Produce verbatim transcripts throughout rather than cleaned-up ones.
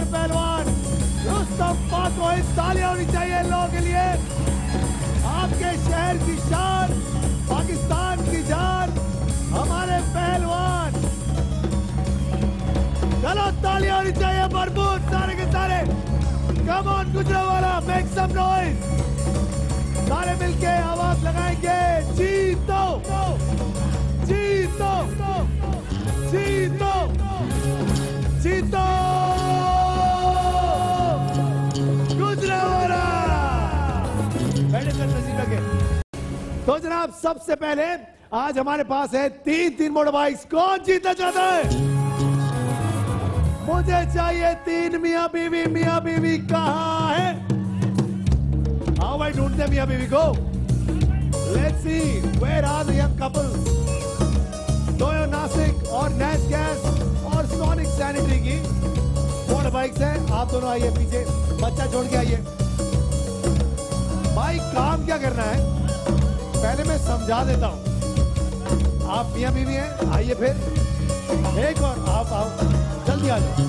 Super पहलवान रुस्तम फातोहिद, तालियां होनी चाहिए इन लोगों के लिए। आपके शहर की शान, पाकिस्तान की जान, हमारे पहलवान। चलो तालियां होनी चाहिए भरपूर सारे के सारे। Come on Gujranwala, make some noise. सारे मिलके आवाज लगाएंगे, जीतो जीतो जीतो जीतो गुजरांवाला। बैठे सर, नसीब लगे। तो जनाब सबसे पहले आज हमारे पास है तीन तीन मोटर बाइक्स। कौन जीतना चाहता है? मुझे चाहिए तीन मियां बीवी। मियां बीवी कहाँ है? आओ भाई, ढूंढते मियां बीवी को। Let's see where are the young couples. Toyo नासिक और नैश गैस और सोनिक सैनिटरी की मोटर बाइक्स हैं। आप दोनों आइए पीछे, बच्चा छोड़ के आइए। भाई काम क्या करना है पहले मैं समझा देता हूं। आप मियां बीवी हैं, आइए फिर एक और आप आओ, जल्दी आ जाओ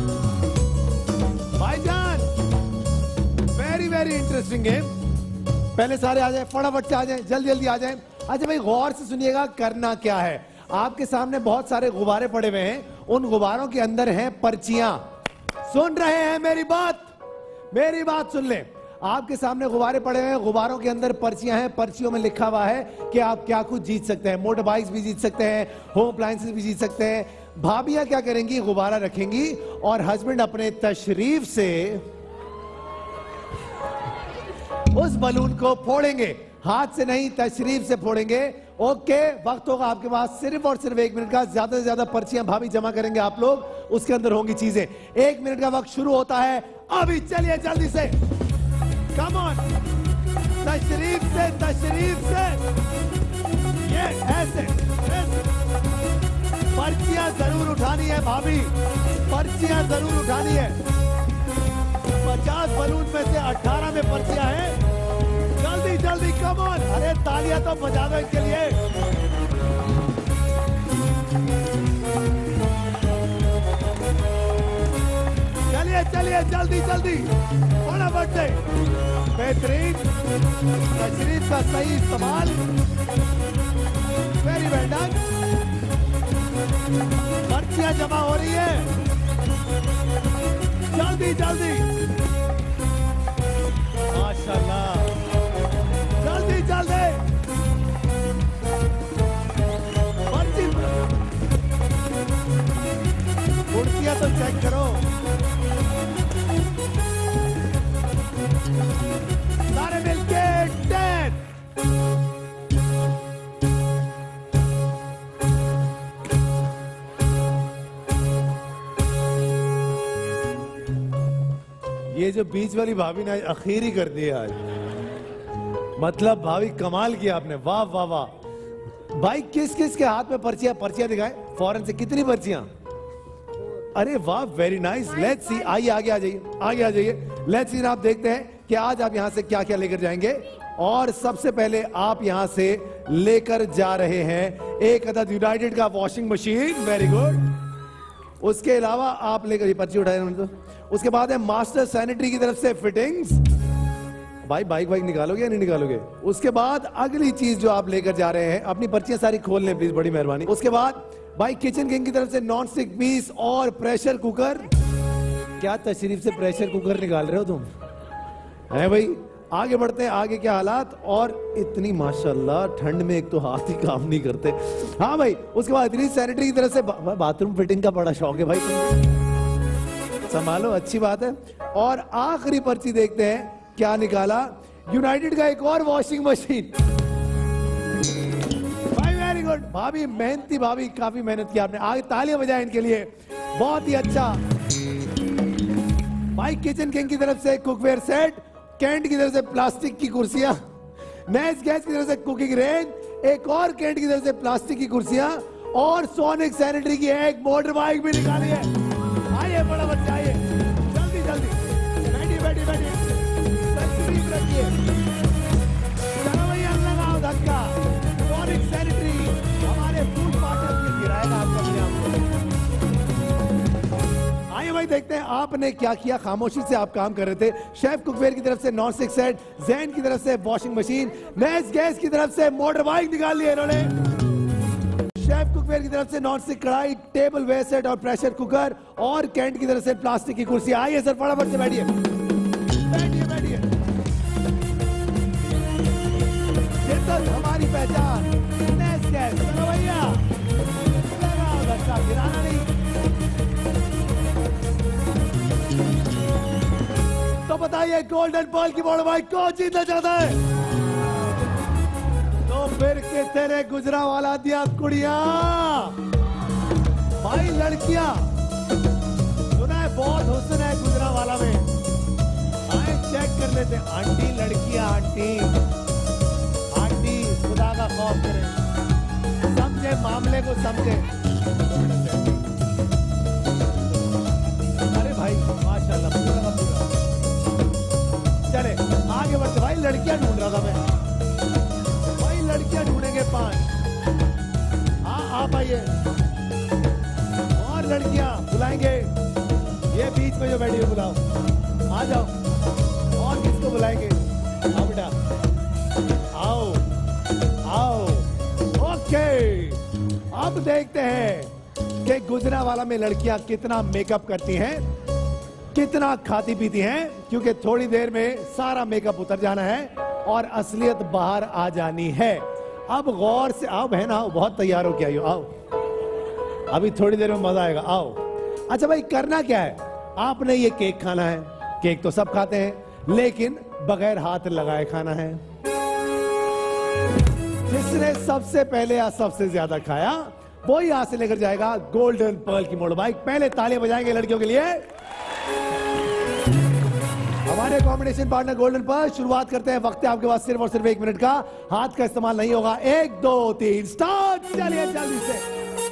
भाईजान। Very very interesting game. पहले सारे आ जाए, फटाफट से आ जाए, जल्दी जल्दी आ जाए। अच्छा भाई गौर से सुनिएगा, करना क्या है। आपके सामने बहुत सारे गुब्बारे पड़े हुए हैं, उन गुब्बारों के अंदर हैं पर्चियां। सुन रहे हैं मेरी बात? मेरी बात सुन ले। आपके सामने गुब्बारे पड़े हुए हैं, गुब्बारों के अंदर पर्चियां हैं। पर्चियों में लिखा हुआ है कि आप क्या कुछ जीत सकते हैं। मोटर बाइक्स भी जीत सकते हैं, होम अप्लायंसेस भी जीत सकते हैं। भाभियां क्या करेंगी, गुब्बारा रखेंगी और हस्बैंड अपने तशरीफ से उस बलून को फोड़ेंगे। हाथ से नहीं, तशरीफ से फोड़ेंगे। ओके, वक्त होगा आपके पास सिर्फ और सिर्फ एक मिनट का। ज्यादा से ज्यादा पर्चियां भाभी जमा करेंगे आप लोग, उसके अंदर होंगी चीजें। एक मिनट का वक्त शुरू होता है अभी। चलिए जल्दी से, कम ऑन। तशरीफ से, तशरीफ से। ये ऐसे, ऐसे। पर्चियां जरूर उठानी है भाभी, पर्चियां जरूर उठानी है। पचास बलून में से अठारह में पर्चियां हैं। जल्दी जल्दी, कम ऑन। अरे तालियां तो बजा दो इनके लिए। चलिए चलिए, जल्दी जल्दी, फटाफट से। बेहतरीन, तशरीफ का सही इस्तेमाल। Very well done. पर्चियां जमा हो रही है, जल्दी जल्दी। माशाल्लाह, जल्दी जल्दी। पर्ची, कुर्सियां तो चेक करो। सारे मिलके टेन। ये जो बीच वाली भाभी ने आखिर ही कर दिया आज। मतलब भाभी कमाल किया आपने, वाह वाह वाह। भाई किस किस के हाथ में पर्चियां पर्चियां दिखाएं फौरन से। कितनी पर्चियां? अरे वाह, वेरी नाइस। लेट्स सी, आइए आगे आ जाइए, आगे आ जाइए। लेट्स सी, आप देखते हैं कि आज आप यहां से क्या क्या लेकर जाएंगे। और सबसे पहले आप यहां से लेकर जा रहे हैं एक अदद यूनाइटेड का वॉशिंग मशीन। Very good. उसके अलावा आप लेकर, ये पर्ची उठाए तो। उसके बाद है मास्टर सैनिटरी की तरफ से फिटिंग्स। भाई बाइक बाइक निकालोगे या नहीं निकालोगे? उसके बाद अगली चीज जो आप लेकर जा रहे हैं, अपनी पर्चियां सारी खोल लें प्लीज, बड़ी मेहरबानी। उसके बाद भाई किचन किंग की तरफ से नॉन स्टिक पीस और प्रेशर कुकर। क्या तशरीफ से प्रेशर कुकर निकाल रहे हो तुम? है भाई, आगे बढ़ते हैं। आगे क्या हालात? और इतनी माशाल्लाह ठंड में एक तो हाथ ही काम नहीं करते। हाँ भाई, उसके बाद इतनी सैनिटरी की तरफ से बा, बाथरूम फिटिंग का बड़ा शौक है भाई, संभालो, अच्छी बात है। और आखिरी पर्ची देखते हैं क्या निकाला। यूनाइटेड का एक और वॉशिंग मशीन। भाई वेरी गुड, भाभी मेहनती, भाभी काफी मेहनत की आपने। आगे तालियां बजाएं इनके लिए, बहुत ही अच्छा। भाई किचन किंग की तरफ से कुकवेयर सेट, कैंट की तरफ से प्लास्टिक की कुर्सियां, नैश गैस की तरफ से कुकिंग रेंज, एक और कैंट की तरफ से प्लास्टिक की कुर्सियां और सोनिक सैनिटरी की एक मोटर बाइक भी निकाली है। आइए बड़ा बच्चा, आइए जल्दी जल्दी, बैठिए बैठिए बैठिए, तशरीफ रखिए। चलो भैया लगाओ धक्का। सोनिक सैनिटरी हमारे फूड पार्टनर के गिराएगा आपका। आइए भाई देखते हैं आपने क्या किया, खामोशी से आप काम कर रहे थे। शेफ कुकवेयर की तरफ से नॉन स्टिक सेट, जैन की तरफ से वॉशिंग मशीन, मैस गैस की तरफ से मोटर बाइक निकाल लिया इन्होंने। शेफ कुकवेयर की तरफ से नॉन स्टिक कढ़ाई, टेबल वेयर सेट और प्रेशर कुकर, और कैंट की तरफ से प्लास्टिक की कुर्सी। आइए सर फटाफट से बैठिए बैठिए बैठिए। हमारी पहचान मैस गैस। चलो भैया लगाओ धक्का, गिराना नहीं। तो बताइए गोल्डन पर्ल की मोटर बाइक कौन जीतना चाहता है? तो फिर कितने ने गुजरांवाला दिया कुड़िया भाई, लड़कियां सुना है बहुत हुस्न है गुजरांवाला में। आए चेक कर लेते। आंटी लड़कियां, आंटी आंटी खुदा का खौफ करें, समझे मामले को समझे। अरे भाई माशाल्लाह पूरा का पूरा। चले आगे बढ़ते भाई, लड़कियां ढूंढ रहा था मैं भाई, लड़कियां ढूंढेंगे पांच। हाँ आप आइए, और लड़कियां बुलाएंगे। ये बीच में जो बैठी है बुलाओ, आ जाओ। और किसको बुलाएंगे? आओ बेटा, आओ आओ। ओके, अब देखते हैं कि गुजरांवाला में लड़कियां कितना मेकअप करती हैं, कितना खाती पीती हैं, क्योंकि थोड़ी देर में सारा मेकअप उतर जाना है और असलियत बाहर आ जानी है। अब गौर से आओ बहन, आओ, बहुत तैयार हो के आई हो, आओ, अभी थोड़ी देर में मजा आएगा, आओ। अच्छा भाई करना क्या है, आपने ये केक खाना है। केक तो सब खाते हैं, लेकिन बगैर हाथ लगाए खाना है। जिसने सबसे पहले या सबसे ज्यादा खाया वो यहां से लेकर जाएगा गोल्डन पर्ल की मोटर बाइक। पहले तालियां बजाएंगे लड़कियों के लिए। हमारे कॉम्बिनेशन पार्टनर गोल्डन पर्ल। शुरुआत करते हैं, वक्त है आपके पास सिर्फ और सिर्फ एक मिनट का। हाथ का इस्तेमाल नहीं होगा। एक दो तीन स्टार्ट। चलिए जल्दी से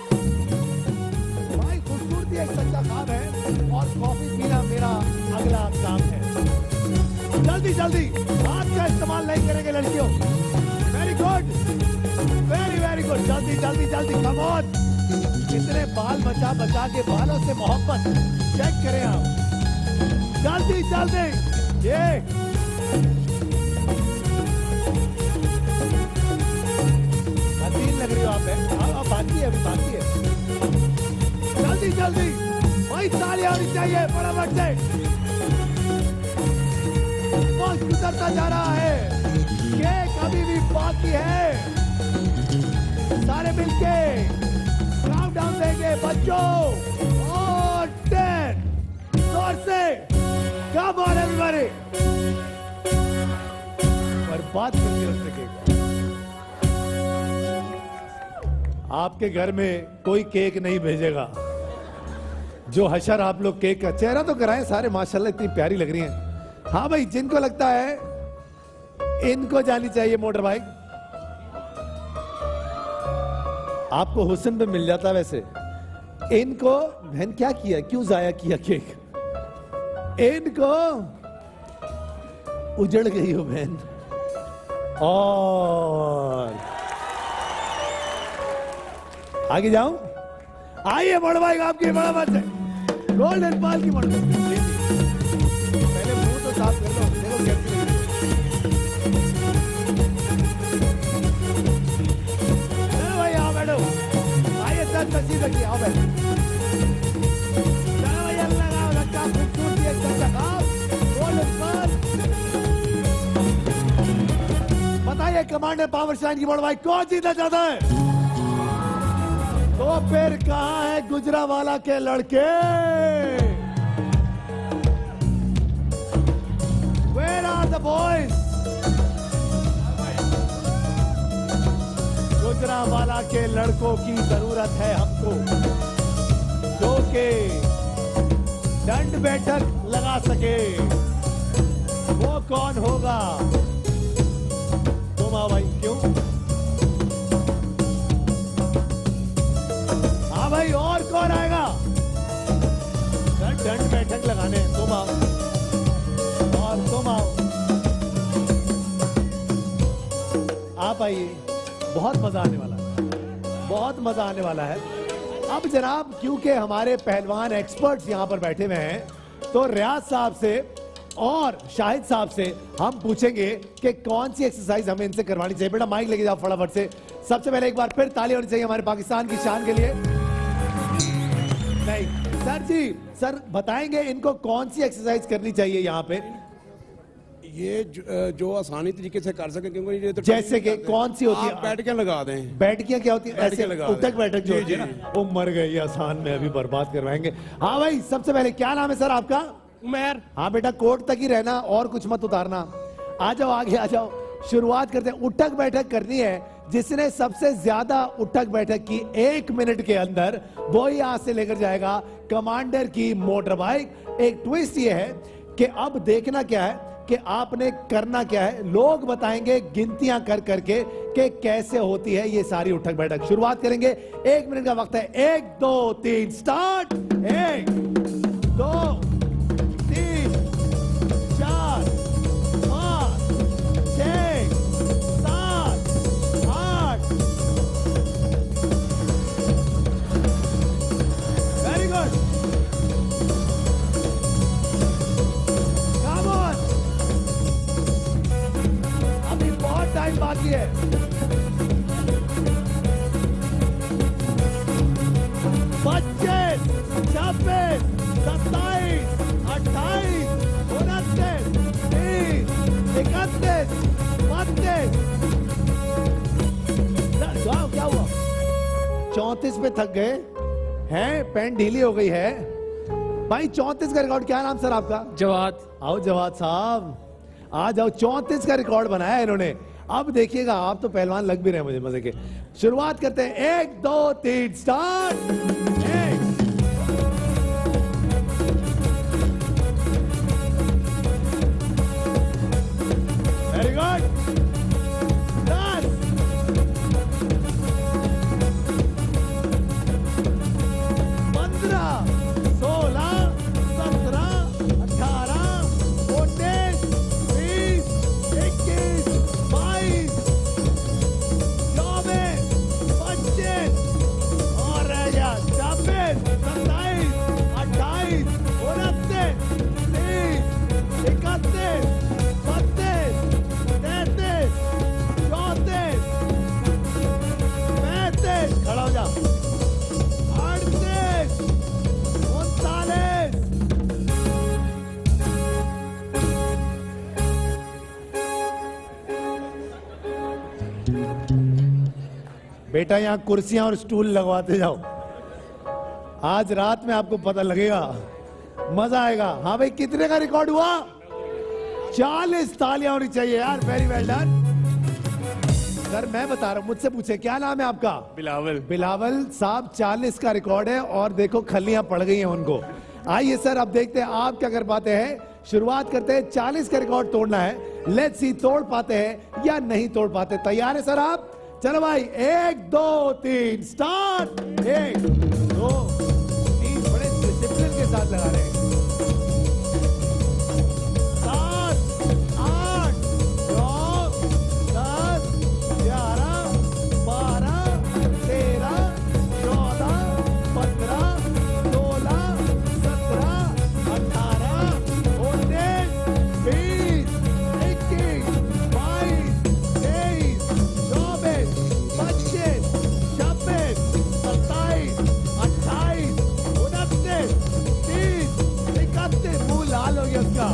भाई, खूबसूरती एक सच्चा काम है और कॉफी पीना मेरा अगला काम है। जल्दी जल्दी, हाथ का इस्तेमाल नहीं करेंगे लड़कियों। Very good, very very good. जल्दी जल्दी जल्दी, कम ऑन। कितने बाल बचा बचा के, बालों से मोहब्बत चेक करें आप। जल्दी जल्दी, ये हसीन लग रही हो आप। आप बाकी है, अभी बाकी है। जल्दी जल्दी भाई, तालियां होनी चाहिए फटाफट से। वक्त गुजरता जा रहा है, केक अभी भी बाकी है। सारे मिलके काउंट डाउन देंगे बच्चों। और टेन, जोर से, कम ऑन एवरीबॉडी। बर्बाद करके रख सकेगा। आपके घर में कोई केक नहीं भेजेगा। जो हशर आप लोग केक का चेहरा तो कराएं सारे, माशाल्लाह इतनी प्यारी लग रही हैं। हाँ भाई, जिनको लगता है इनको जानी चाहिए मोटर बाइक, आपको हुस्न पे मिल जाता। वैसे इनको बहन क्या किया, क्यों जाया किया केक? इनको उजड़ गई हो बहन। और आगे जाऊं, आइए मोटर बाइक आपकी बड़ा बात है। गोल्डन पर्ल की मोटर बाइक। पहले मुंह तो साफ कर लो, देखो कैसी लग रही है। भाई आओ बैठो, आइए सर तस्वीर रखिए, आओ बैठो। चलो भाई अल्लाह का लड़का खूबसूरती एक सच्चा काम। Golden pearl. बताइए कमांडर पावर शाइन की मोटर बाइक कौन जीतना चाहता है? तो फिर कहां है गुजरांवाला के लड़के? Where are the boys? Gujranwala के लड़कों की जरूरत है हमको, जो के दंड बैठक लगा सके। वो कौन होगा? तुम आओ भाई। क्यों? हाँ भाई, और कौन आएगा दंड बैठक लगाने? तुम आओ, और तुम आओ, आप आइए। बहुत मजा आने वाला है, बहुत मजा आने वाला है। अब जनाब, क्योंकि हमारे पहलवान एक्सपर्ट्स यहां पर बैठे हुए हैं, तो रियाज साहब से और शाहिद साहब से हम पूछेंगे कि कौन सी एक्सरसाइज हमें इनसे करवानी चाहिए। बेटा माइक लेके जाओ फटाफट से। सबसे पहले एक बार फिर ताली होनी चाहिए हमारे पाकिस्तान की शान के लिए। नहीं सर जी, सर बताएंगे इनको कौन सी एक्सरसाइज करनी चाहिए यहाँ पे, ये जो, जो आसानी तरीके से कर सके, क्योंकि ये तो जैसे कि कौन सी होती है? बैठकियां लगा दें। बैठकियां क्या होती है? ऐसे उठक बैठक जो होती है ना, वो मर गई आसान में, अभी बर्बाद करवाएंगे। हाँ भाई, सबसे पहले क्या नाम है सर आपका? उमर। हाँ बेटा, कोट तक ही रहना और कुछ मत उतारना। आ जाओ आगे आ जाओ, शुरुआत करते हैं। उठक बैठक करनी है, जिसने सबसे ज्यादा उठक बैठक की एक मिनट के अंदर, वो ही आज से लेकर जाएगा कमांडर की मोटर बाइक। एक ट्विस्ट ये है कि अब देखना क्या है कि आपने करना क्या है, लोग बताएंगे गिनतियां कर करके कि कैसे होती है ये सारी उठक बैठक। शुरुआत करेंगे, एक मिनट का वक्त है। एक दो तीन स्टार्ट। एक दो तीन चार पांच छह सात आठ। वेरी गुड, कम ऑन, अभी बहुत टाइम बाकी है। पच्चीस, छब्बीस, सत्ताईस, अट्ठाईस, उनतीस, तीस, इकतीस, बत्तीस। जाओ, क्या हुआ? चौंतीस पे थक गए हैं, पैंट ढीली हो गई है भाई। चौंतीस का रिकॉर्ड, क्या नाम सर आपका? जवाद। आओ जवाद साहब, आ जाओ। चौंतीस का रिकॉर्ड बनाया इन्होंने। अब देखिएगा, आप तो पहलवान लग भी रहे हैं मुझे मजे के। शुरुआत करते हैं, एक दो तीन स्टार्ट। एक वेरी गुड, दस, पंद्रह, सोलह, सत्रह, अठारह, उन्नीस, बीस, इक्कीस, बाईस, चौबीस, पच्चीस और रह गया छब्बीस, सत्ताईस, अट्ठाईस, उनतीस, तीस, इकतीस, बत्तीस, तैतीस, चौंतीस, पैंतीस, खड़ा हो जा, अड़तीस, उनतालीस, बेटा यहाँ कुर्सियां और स्टूल लगवाते जाओ, आज रात में आपको पता लगेगा, मजा आएगा। हाँ भाई, कितने का रिकॉर्ड हुआ? चालीस। तालियां होनी चाहिए यार, वेरी वेल डन। सर मैं बता रहा हूँ, मुझसे पूछे क्या नाम है आपका? बिलावल। बिलावल साहब, चालीस का रिकॉर्ड है और देखो खलियां पड़ गई हैं उनको। आइए सर, अब देखते हैं आप क्या कर पाते हैं। शुरुआत करते हैं, चालीस का रिकॉर्ड तोड़ना है। लेट्स सी तोड़ पाते हैं या नहीं तोड़ पाते। तैयार है सर आप? चलो भाई, एक दो तीन स्टार्ट। एक दो तीन, बड़े डिसिप्लिन के साथ लगा रहे हैं। सात, आठ, नौ, दस, ग्यारह, बारह, तेरह, चौदह, पंद्रह, सोलह, सत्रह, अठारह, उन्नीस, बीस, इक्कीस, बाईस, तेईस, चौबीस, पच्चीस, छब्बीस, सत्ताईस, अट्ठाईस, उनतीस, तीस, इकतीस, मुंह लाल हो गया उसका,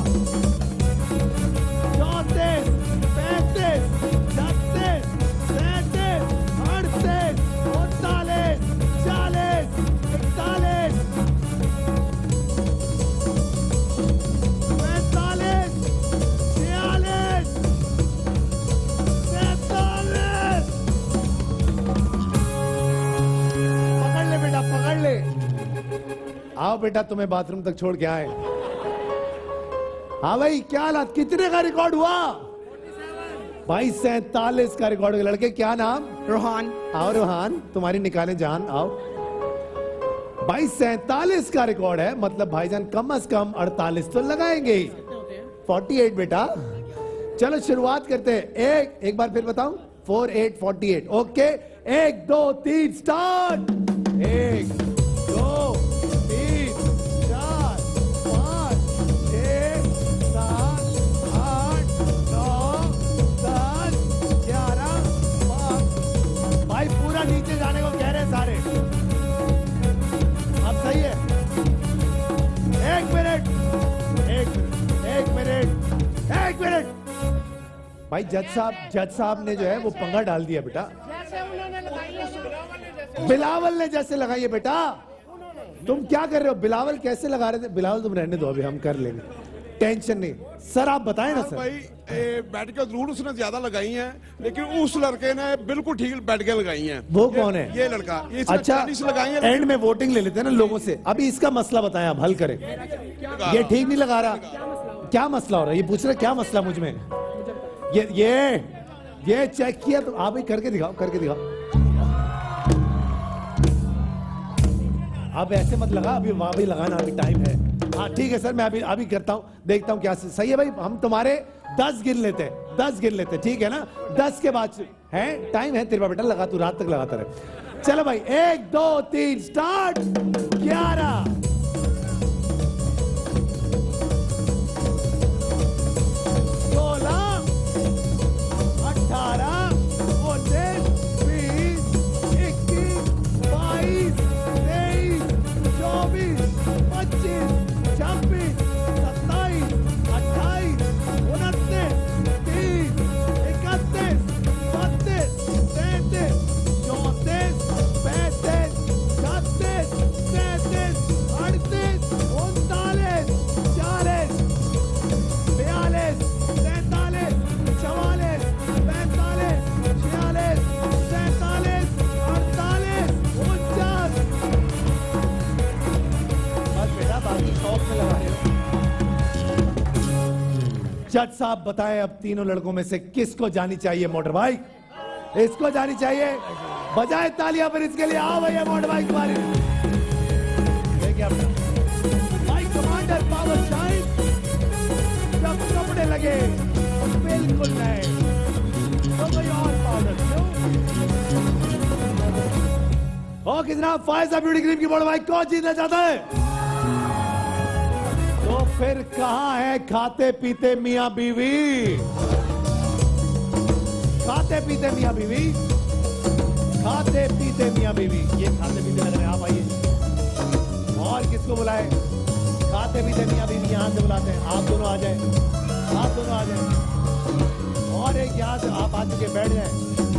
चौंतीस, पैंतीस, छत्तीस, सैंतीस, अड़तीस, उनतालीस, चालीस, इकतालीस, पैंतालीस, छियालीस, सैंतालीस। पकड़ ले बेटा, पकड़ ले। आओ बेटा, तुम्हें बाथरूम तक छोड़ के आए। हाँ भाई, क्या हालत? कितने का रिकॉर्ड हुआ? भाई सैतालीस का रिकॉर्ड। लड़के क्या नाम? रोहान। आओ रोहान, तुम्हारी निकाले जान, आओ। भाई सैतालीस का रिकॉर्ड है, मतलब भाईजान कम से कम अड़तालीस तो लगाएंगे ही। अड़तालीस बेटा। चलो शुरुआत करते हैं। एक एक बार फिर बताऊं, four eight forty eight. Okay, एक दो तीन स्टार्ट। एक दो तीन चार पांच भाई जज साहब जज साहब ने जो है वो पंगा डाल दिया बेटा। बिलावल ने जैसे लगाई है बेटा। तुम क्या कर रहे हो? बिलावल कैसे लगा रहे थे? बिलावल तुम रहने दो, अभी हम कर लेंगे, टेंशन नहीं। सर आप बताएं ना सर। भाई बैठकें जरूर उसने ज्यादा लगाई हैं, लेकिन उस लड़के ने बिल्कुल ठीक बैठकें लगाई हैं। वो कौन है? ये लड़का। ये अच्छा लगाई है, एंड में वोटिंग ले लेते हैं ना लोगों से। अभी इसका मसला बताएं, आप हल करें। ये ठीक नहीं लगा रहा। क्या मसला हो रहा है ये पूछ रहे? क्या मसला मुझ में? ये ये ये चेक किया तो आप ही करके दिखाओ, करके दिखाओ। अब ऐसे मत लगा, अभी वहां भी लगाना, अभी टाइम है। हाँ ठीक है सर, मैं अभी अभी करता हूँ, देखता हूँ क्या सही है। भाई हम तुम्हारे दस गिन लेते हैं, दस गिन लेते हैं, ठीक है ना? दस के बाद है टाइम है तेरे पास बेटा, लगा तू रात तक लगाता रहे। चलो भाई, एक दो तीन स्टार्ट। ग्यारह, सोलह, अठारह, उन्नीस, बीस, इक्कीस, बाईस, चौबीस, पच्चीस, छब्बीस, सत्ताईस, अट्ठाईस, उनतीस, तीस, इकतीस, बत्तीस, तैंतीस, चौंतीस, पैंतीस, छत्तीस, सैंतीस, अड़तीस, उनतालीस, चालीस, बयालीस, तैंतालीस, चवालीस, पैंतालीस, छियालीस, सैंतालीस, अड़तालीस, उनचास। बाकी शौक में लगा रहे हो। जज साहब बताएं, अब तीनों लड़कों में से किसको जानी चाहिए मोटर बाइक? इसको जानी चाहिए। बजाए तालियां पर इसके लिए। आओ भैया मोटर बाइक वाली। देखिए अपना भाई कमांडर पावर शाइन। जब कपड़े लगे बिल्कुल नए तो कोई और पाउडर क्यों? ओके जनाब, फायजा ब्यूटी क्रीम की मोटर बाइक कौन जीतना चाहता है? तो फिर कहां है खाते पीते मियां बीवी? खाते पीते मियां बीवी, खाते पीते मियां बीवी। ये खाते पीते लग रहे हैं, आप आइए। और किसको बुलाए? खाते पीते मियां बीवी यहां से बुलाते हैं। आप दोनों आ जाए, आप दोनों आ जाए। और एक यहां से आप आ चुके, बैठ जाए।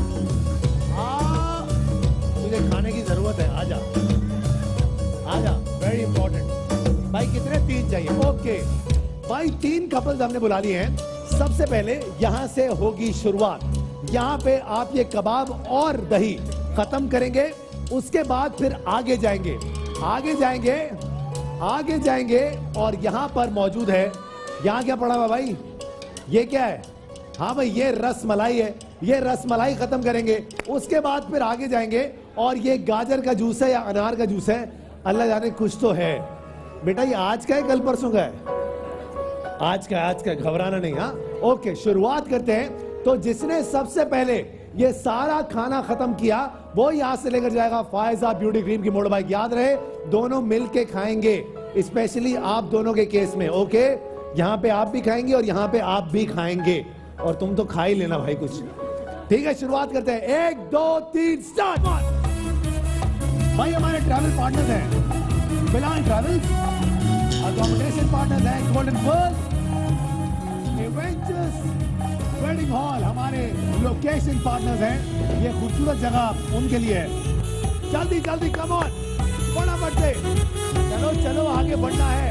हाँ तुझे खाने की जरूरत है, आजा आजा, वेरी इंपॉर्टेंट। भाई कितने? तीन चाहिए। ओके भाई, तीन कपल्स हमने बुला लिए हैं। सबसे पहले यहां से होगी शुरुआत। यहां पे आप ये कबाब और दही खत्म करेंगे, उसके बाद फिर आगे जाएंगे, आगे जाएंगे, आगे जाएंगे। और यहां पर मौजूद है, यहां क्या पड़ा हुआ भाई? ये क्या है? हाँ भाई ये रस मलाई है। ये रस मलाई खत्म करेंगे, उसके बाद फिर आगे जाएंगे। और ये गाजर का जूस है या अनार का जूस है, अल्लाह जाने कुछ तो है। बेटा ये आज का है कल परसों का है? आज का, आज का, घबराना नहीं। हाँ ओके, शुरुआत करते हैं। तो जिसने सबसे पहले ये सारा खाना खत्म किया वो यहां से लेकर जाएगा फायजा ब्यूटी क्रीम की मोटर बाइक। याद रहे दोनों मिलके खाएंगे, स्पेशली आप दोनों के केस में। ओके, यहां पे आप भी खाएंगे और यहां पे आप भी खाएंगे, और तुम तो खा ही लेना भाई कुछ। ठीक है, शुरुआत करते हैं। एक दो तीन स्टार्ट। भाई हमारे ट्रैवल पार्टनर हैं बिलाल ट्रैवल्स, अकोमोडेशन पार्टनर हैं golden world, adventures wedding hall हमारे लोकेशन पार्टनर्स हैं। ये खूबसूरत जगह उनके लिए है। जल्दी जल्दी कम ऑन, फटाफट से चलो चलो, आगे बढ़ना है।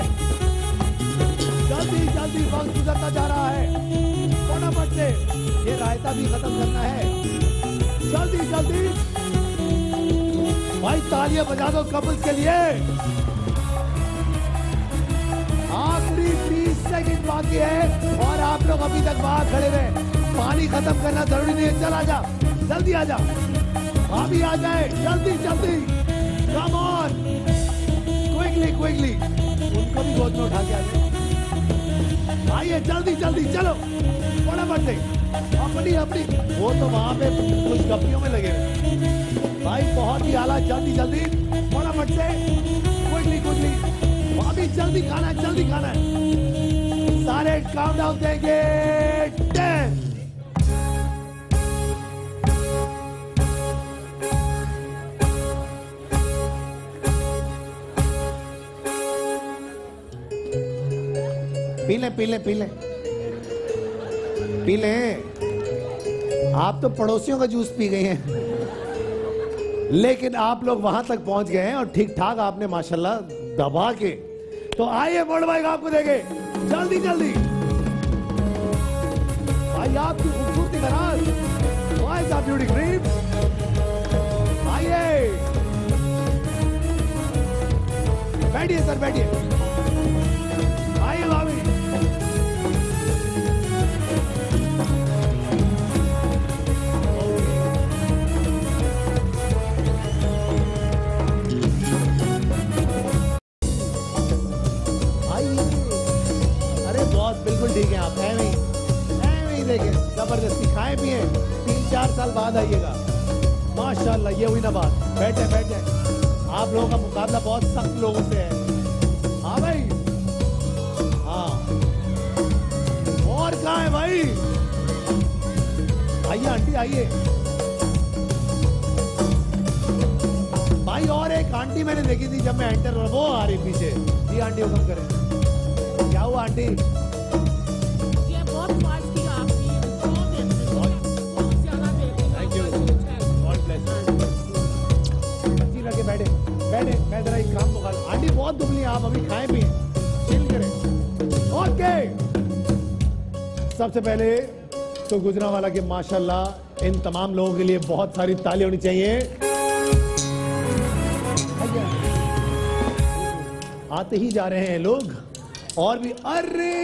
जल्दी जल्दी, वक्त गुजरता जा रहा है, फटाफट से। ये रायता भी खत्म करना है, जल्दी जल्दी। भाई तालियां बजा दो कपल्स के लिए। आखिरी तीस सेकंड बाकी है और आप लोग अभी तक वहां खड़े रहे। पानी खत्म करना जरूरी नहीं है, चल आजा, जल्दी आजा, अभी आ जाए, जल्दी जल्दी, कम ऑन, क्विकली क्विकली। उनको भी गोद में उठा के आ जाए। आइए जल्दी जल्दी, चलो फटाफट से। अपनी अपनी, वो तो वहां पे कुछ गप्पियों में लगे हैं भाई, बहुत ही आला। जल्दी जल्दी, फटाफट से, क्विकली क्विकली। अभी जल्दी खाना है, जल्दी खाना है। सारे काउंटडाउन देंगे। टेन, पी ले पी ले पी ले पी ले। आप तो पड़ोसियों का जूस पी गई हैं, लेकिन आप लोग वहां तक पहुंच गए हैं और ठीक ठाक आपने माशाल्लाह दबा के। तो आइए वर्ल्ड वाइड आपको देंगे जल्दी जल्दी। भाई आपकी खूबसूरती का राज, वाइज आप ब्यूटी क्रीम। आइए बैठिए सर, बैठिए। आइए भाभी। बिल्कुल ठीक है, आप ऐਵੇਂ ही ऐਵੇਂ ही देखें, जबरदस्ती खाएं पिए, तीन चार साल बाद आइएगा। माशाल्लाह, ये हुई ना बात। बैठे बैठे, आप लोगों का मुकाबला बहुत सख्त लोगों से है। हाँ भाई, हाँ। और कहाँ है भाई? आइए आंटी, आइए भाई। और एक आंटी मैंने देखी थी जब मैं एंटर, वो आ रही पीछे। जी आंटी, हुक्म करें। क्या हुआ आंटी? बैठे बैठे, मैं जरा एक काम मुका। आंटी बहुत दुबली हैं, आप अभी खाएं पिए, चिल करें। ओके, सबसे पहले तो गुजरांवाला के माशाल्लाह इन तमाम लोगों के लिए बहुत सारी ताली होनी चाहिए। आते ही जा रहे हैं लोग और भी। अरे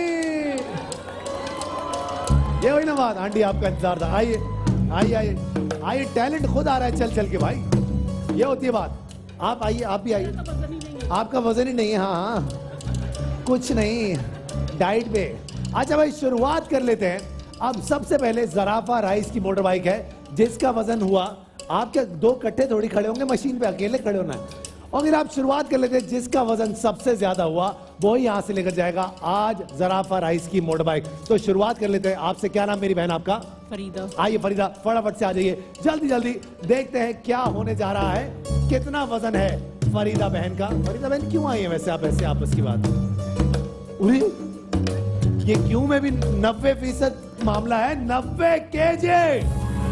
ये वही ना बात, आंटी आपका इंतजार था। आइए आइए आइए आइए, टैलेंट खुद आ रहा है चल चल के भाई, ये होती है बात। आप आइए, आप भी आइए। आपका वजन ही नहीं है। हाँ हाँ, कुछ नहीं, डाइट पे। अच्छा भाई, शुरुआत कर लेते हैं। अब सबसे पहले जराफा राइस की मोटर बाइक है जिसका वजन हुआ, आपके दो कट्टे थोड़ी खड़े होंगे मशीन पे, अकेले खड़े होना है। और फिर आप शुरुआत कर लेते हैं, जिसका वजन सबसे ज्यादा हुआ वो ही यहां से लेकर जाएगा आज जराफा राइस की मोटर बाइक। तो शुरुआत कर लेते हैं। आपसे क्या नाम मेरी बहन? आपका? फरीदा। आइए फरीदा, फटाफट से आ जाइए, जल्दी जल्दी। देखते हैं क्या होने जा रहा है, कितना वजन है फरीदा बहन का। फरीदा बहन क्यों आई है वैसे आप ऐसे आपस की बात? उरी, ये क्यों में भी नब्बे फीसद मामला है। नब्बे के जी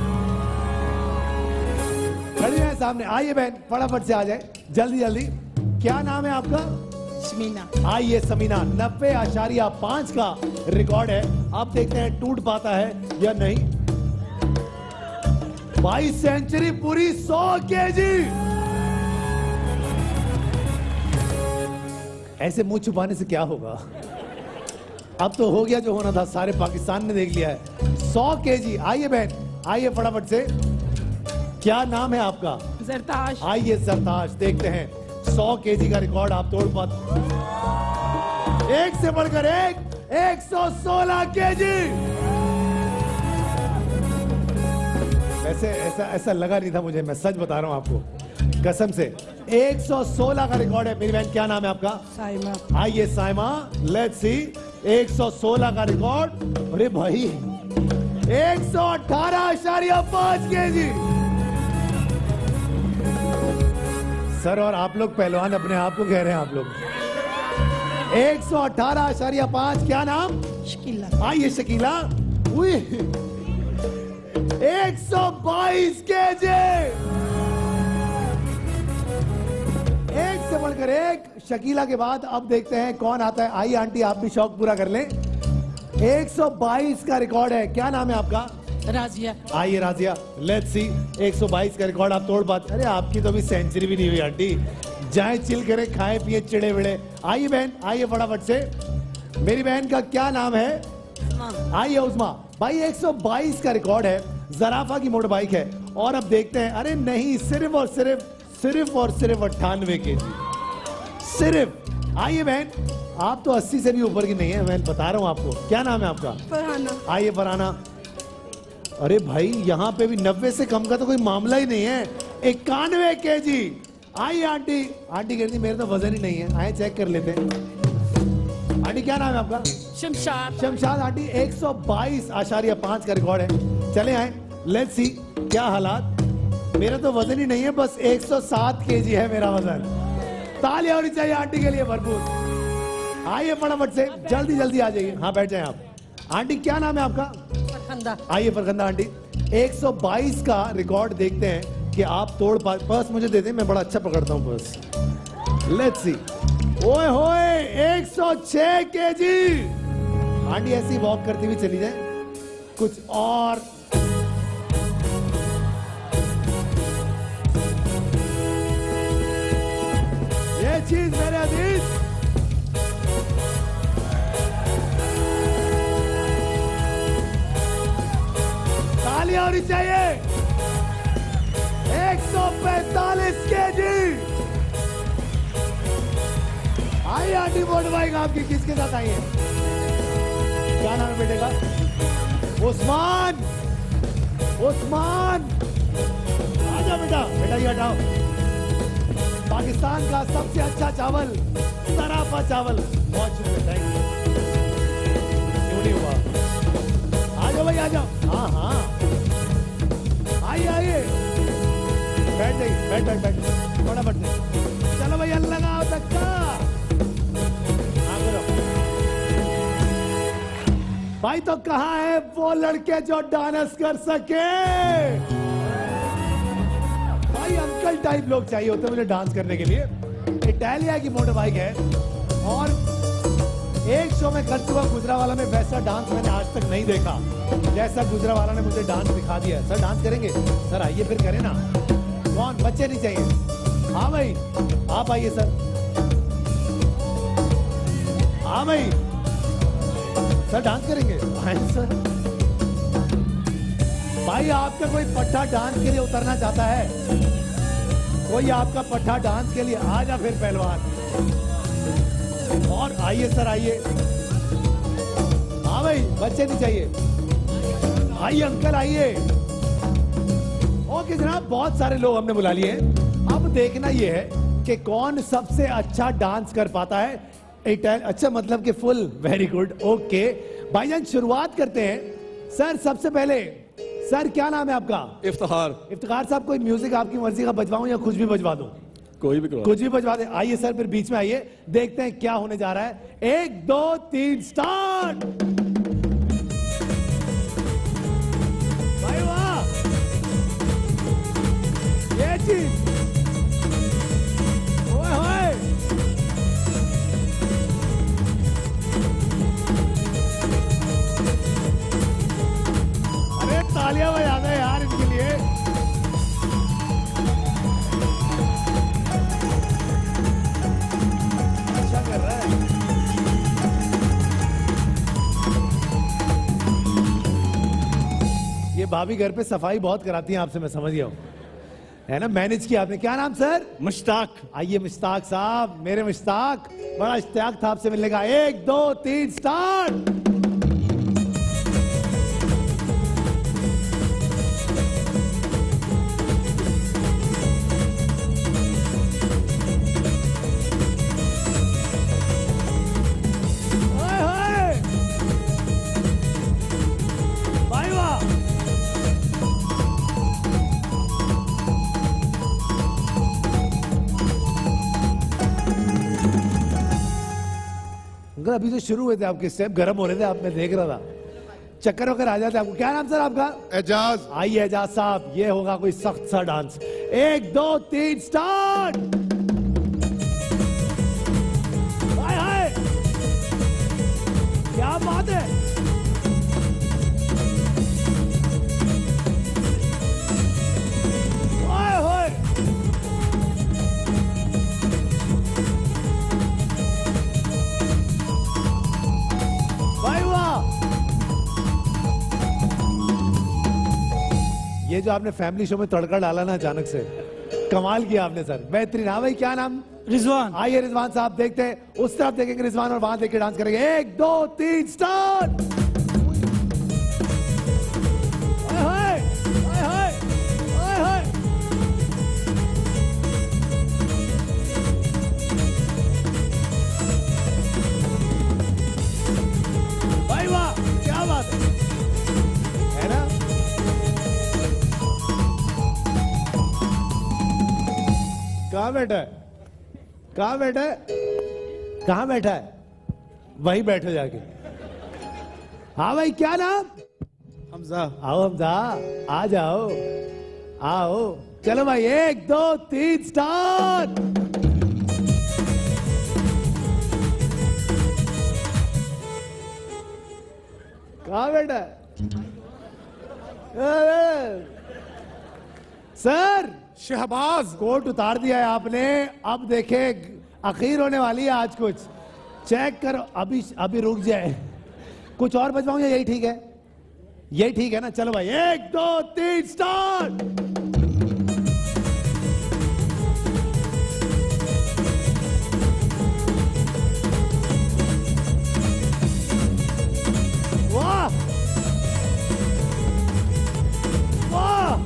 खड़ी है सामने। आइए बहन, फटाफट से आ जाए, जल्दी जल्दी। क्या नाम है आपका? समीना। आइए समीना, नब्बे आशारिया पांच का रिकॉर्ड है। अब देखते हैं टूट पाता है या नहीं। बाईस सेंचुरी पूरी, सौ केजी। ऐसे मुंह छुपाने से क्या होगा? अब तो हो गया जो होना था, सारे पाकिस्तान ने देख लिया है। सौ केजी। आइए बहन, आइए फटाफट से। क्या नाम है आपका? जरताश। आइए सरताज, देखते हैं सौ केजी का रिकॉर्ड आप तोड़ पाते। एक से बढ़कर एक, एक सौ सोलह केजी। वैसे ऐसा ऐसा लगा नहीं था मुझे, मैं सच बता रहा हूं आपको कसम से। एक सौ सोलह का रिकॉर्ड है। मेरी बहन क्या नाम है आपका? साइमा। आइए साइमा, लेट्स सी। एक सौ सोलह का रिकॉर्ड। अरे भाई, एक सौ अठारह आशारिया पांच के जी। सर, और आप लोग पहलवान अपने आप को कह रहे हैं आप लोग। एक सौ अठारह आशारिया पांच। क्या नाम? शकीला। आइए शकीला। उई, एक सौ बाईस के जी। एक से बढ़कर एक। शकीला के बाद अब देखते हैं कौन आता है। आइए आंटी, आप भी शौक पूरा कर लें। एक सौ बाईस का रिकॉर्ड है। क्या नाम है आपका? राजिया। आइए राजिया, लेट्स सी। एक सौ बाईस का रिकॉर्ड आप तोड़ पाते। अरे आपकी तो अभी सेंचुरी भी नहीं हुई आंटी। जाएं चिल करें, खाएं पिए, चिड़े विड़े। आइए बहन, आइए फटाफट से। मेरी बहन का क्या नाम है? आइए उस्मा। भाई एक सौ बाईस का रिकॉर्ड है, जराफा की मोटर बाइक है। और अब देखते हैं। अरे नहीं, सिर्फ और सिर्फ सिर्फ और सिर्फ अट्ठानवे के जी सिर्फ। आइए बहन, आप तो अस्सी से भी ऊपर की नहीं है, मैं बता रहा हूं आपको। क्या नाम है आपका? फरहाना। आइए फरहाना। अरे भाई, यहाँ पे भी नब्बे से कम का तो कोई मामला ही नहीं है। इक्यानवे के जी। आइए आंटी। आंटी कहती मेरे तो वजन ही नहीं है। आइए चेक कर लेते हैं। आंटी क्या नाम है आपका? शमशाद। शमशाद। आंटी एक सौ बाईस आशारिया पांच का रिकॉर्ड है। चले आए, लेट्स सी क्या हालात। मेरा तो वजन ही नहीं है, बस एक सौ सात केजी है मेरा वजन। तालियां होनी चाहिए आंटी के लिए भरपूर। आइए फटाफट से, जल्दी जल्दी आ जाइए। हाँ बैठ जाए आप। आंटी क्या नाम है आपका? फरखंदा। आइए फरखंदा आंटी, एक सौ बाईस का रिकॉर्ड देखते हैं कि आप तोड़ पा। पर्स मुझे दे दें, मैं बड़ा अच्छा पकड़ता हूं पर्स। Let's see. ओए होए, एक सौ छह केजी। आंटी ऐसी वॉक करती हुई चली जाए, कुछ और। ये चीज मेरे अजीज, तालियां होनी चाहिए। एक सौ पैंतालीस केजी। आइए आंटी, मोटर बाइक आपकी किसके साथ आई है? क्या नाम है बेटे का? उस्मान। उस्मान, आजा बेटा। बेटा ये हटाओ। पाकिस्तान का सबसे अच्छा चावल, सराफा चावल। बहुत शुक्रिया, थैंक यू। क्यों नहीं हुआ? आ जाओ भाई, आ जाओ। हाँ हाँ, आइए आइए, बैठ जाइए, बैठ बैठ बैठ, थोड़ा बैठ जाइए। चलो भाई, अल्लाह लगाओ धक्का। हाँ करो भाई। तो कहाँ है वो लड़के जो डांस कर सके? भाई अंकल टाइप लोग चाहिए होते मुझे डांस करने के लिए। इटालिया की मोटर बाइक है और एक शो में कर चुका गुजरावाला में, वैसा डांस मैंने आज तक नहीं देखा जैसा गुजरावाला ने मुझे डांस दिखा दिया। सर डांस करेंगे? सर आइए फिर करें ना। कौन? बच्चे नहीं चाहिए? हाँ भाई, आप आइए सर। हाँ भाई, सर डांस करेंगे? आइए सर। भाई आपका कोई पट्टा डांस के लिए उतरना चाहता है? कोई आपका पट्टा डांस के लिए? आ जा फिर पहलवान। और आइए सर, आइए। हाँ भाई, बच्चे नहीं चाहिए? आइए अंकल, आइए। ओके जनाब, बहुत सारे लोग हमने बुला लिए। अब देखना यह है कि कौन सबसे अच्छा डांस कर पाता है। इटाल अच्छा मतलब कि फुल। वेरी गुड, ओके भाईजान, शुरुआत करते हैं। सर सबसे पहले, सर क्या नाम है आपका? इफ्तिखार। इफ्तिखार साहब, कोई म्यूजिक आपकी मर्जी का बजवाऊं या कुछ भी बजवा दूं? कोई भी कुछ भी बजवा दे। आइए सर, फिर बीच में आइए, देखते हैं क्या होने जा रहा है। एक दो तीन स्टार्ट। भाई वाह, ये चीज। ओए होए, अरे तालियां बजा दे यार इनके लिए। अच्छा कर रहा है। ये भाभी घर पे सफाई बहुत कराती हैं आपसे, मैं समझ गया हूं, है ना? मैनेज किया आपने। क्या नाम सर? मुश्ताक। आइए मुश्ताक साहब, मेरे मुश्ताक, बड़ा इश्तियाक था आपसे मिलने का। एक दो तीन स्टार्ट। ओए होए, भाई वाह। अंकल अभी तो शुरू हुए थे आपके स्टेप, गर्म हो रहे थे आप, मैं देख रहा था। चक्कर वक्कर आ जाते आपको। क्या नाम सर आपका? एजाज। आइए एजाज साहब, ये होगा कोई सख्त सा डांस। एक दो तीन स्टार्ट। हाय हाय, क्या बात है। ओए होए, भाई वाह। ये जो आपने फैमिली शो में तड़का डाला ना अचानक से, कमाल किया आपने सर, बेहतरीन। हाँ भाई, क्या नाम? रिजवान। आइए रिजवान साहब, देखते हैं उस तरफ देखेंगे रिजवान और वहां देख के डांस करेंगे। एक दो तीन स्टार्ट। ओए होए, ओए होए, ओए होए। भाई वाह, क्या बात है, है ना? कहाँ बैठा है? कहाँ बैठा है? कहाँ बैठा है? वहीं बैठो जाके। हाँ भाई, क्या नाम? हमजा। आओ हमजा, आ जाओ, आओ। चलो भाई, एक दो तीन स्टार्ट। कहाँ बेटा? सर, शहबाज। कोट उतार दिया है आपने, अब देखे आखिर होने वाली है आज। कुछ चेक करो, अभी अभी रुक जाए। कुछ और बचवाऊं या यही ठीक है? यही ठीक है ना? चलो भाई, एक दो तीन स्टार्ट। वाह वाह,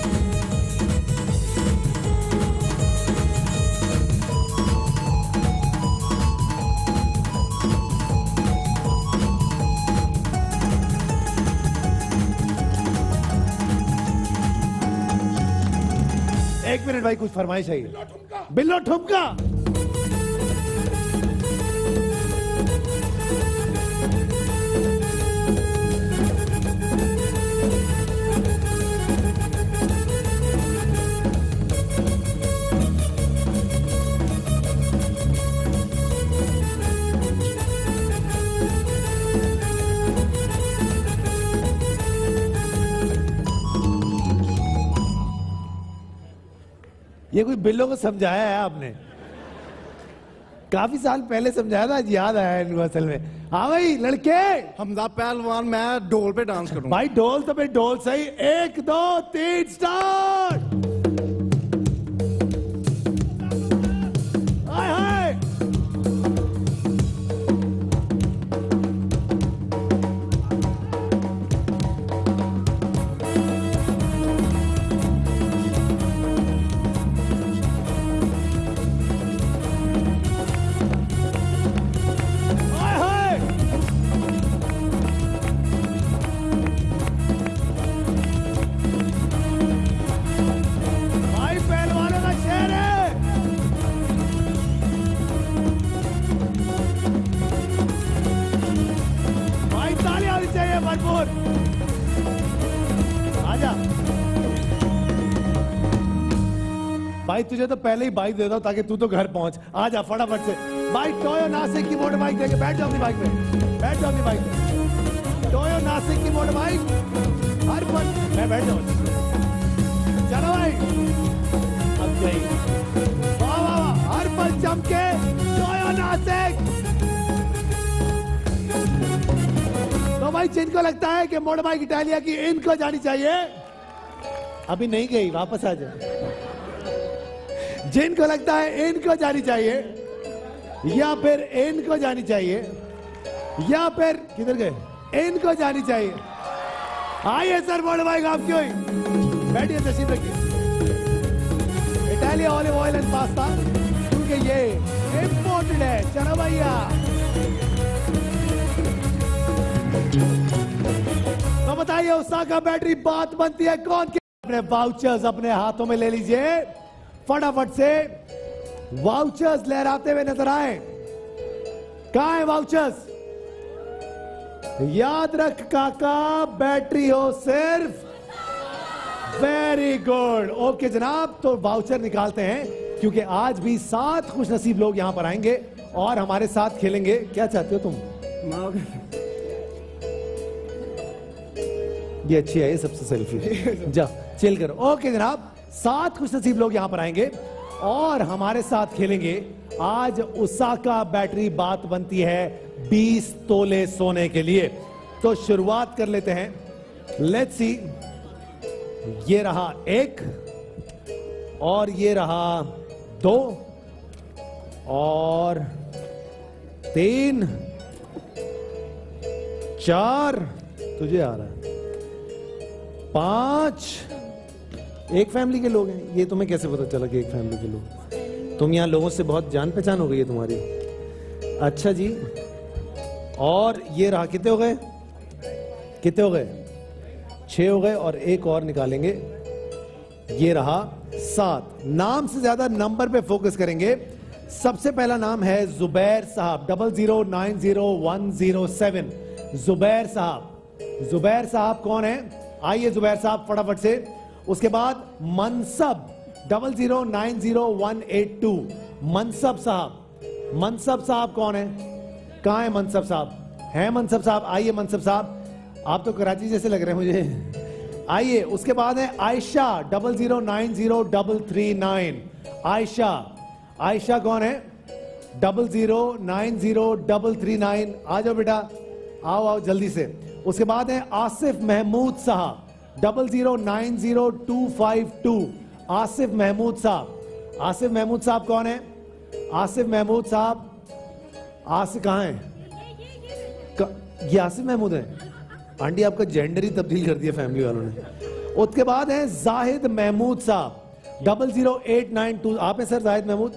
एक मिनट भाई, कुछ फरमाइश है? बिल्लो ठुमका। ये कोई बिल्लो को समझाया है आपने? काफी साल पहले समझाया था, आज याद आया इनको असल में। हाँ भाई लड़के। हमजा पहलवान, मैं ढोल पे डांस करूंगा। भाई ढोल तो भाई ढोल सही। एक दो तीन स्टार्ट। हाय हाय, भरपूर आजा भाई। तुझे तो पहले ही बाइक देता हूं ताकि तू तो घर पहुंच। आजा फटाफट से। बाइक टोयो नासिक की मोटर बाइक देके बैठ जाओ अपनी बाइक पे, बैठ जाओ अपनी बाइक पे। टोयो नासिक की मोटर बाइक हर पल। मैं बैठ जाऊं। चलो भाई, अब गई। वाह वाह वाह, हर पल चमके टोयो नासिक। तो भाई जिनको लगता है कि मोटर बाइक इटालिया की इनको जानी चाहिए, अभी नहीं गई, वापस आ जाए। जिनको लगता है इनको जानी चाहिए या फिर इनको जानी चाहिए या फिर किधर गए, इनको जानी चाहिए। आइए सर, मोटर बाइक आपकी हुई। बैठिए, तशरीफ रखिए। Italia olive oil and pasta, क्योंकि ये इंपोर्टेड है। चलो भैया, तो बताइए ओसाका बैटरी बात बनती है कौन के? अपने वाउचर्स अपने हाथों में ले लीजिए, फटाफट से वाउचर्स लहराते हुए नजर आए। कहां है वाउचर्स? याद रख काका, बैटरी हो सिर्फ। वेरी गुड, ओके जनाब। तो वाउचर निकालते हैं, क्योंकि आज भी सात खुश नसीब लोग यहां पर आएंगे और हमारे साथ खेलेंगे। क्या चाहते हो तुम? ये अच्छी है, ये सबसे सेल्फी। जा चिल करो। ओके जनाब, सात खुश नसीब लोग यहां पर आएंगे और हमारे साथ खेलेंगे। आज ओसाका बैटरी बात बनती है बीस तोले सोने के लिए। तो शुरुआत कर लेते हैं। Let's see. ये रहा एक और ये रहा दो और तीन, चार, तुझे आ रहा है, पांच। एक फैमिली के लोग हैं। ये तुम्हें कैसे पता चला कि एक फैमिली के लोग? तुम यहां लोगों से बहुत जान पहचान हो गई है तुम्हारी। अच्छा जी, और ये रहा, कितने हो गए? कितने हो गए? छह हो गए और एक और निकालेंगे। ये रहा सात। नाम से ज्यादा नंबर पे फोकस करेंगे। सबसे पहला नाम है जुबैर साहब, double zero nine zero one zero seven. Zubair साहब, जुबैर साहब कौन है? आइए जुबैर साहब फटाफट से। उसके बाद Mansab double zero nine zero one eight two, Mansab साहब। मनसब साहब कौन है? कहां है मनसब साहब? हैं मनसब साहब? आइए मनसब साहब, आप तो कराची जैसे लग रहे हैं मुझे। आइए। उसके बाद है Ayesha double zero nine zero double three nine. Ayesha, Ayesha कौन है? Double zero nine zero double three nine. आ जाओ बेटा, आओ आओ जल्दी से। उसके बाद है आसिफ महमूद साहब double zero nine zero two five two. Asif Mahmood साहब। आसिफ महमूद साहब कौन है? आसिफ महमूद साहब, आसिफ कहां है? क... ये आसिफ महमूद है? आंटी आपका जेंडर ही तब्दील कर दिया फैमिली वालों ने। उसके बाद है जाहिद महमूद साहब double zero eight nine two. आप है सर जाहिद महमूद?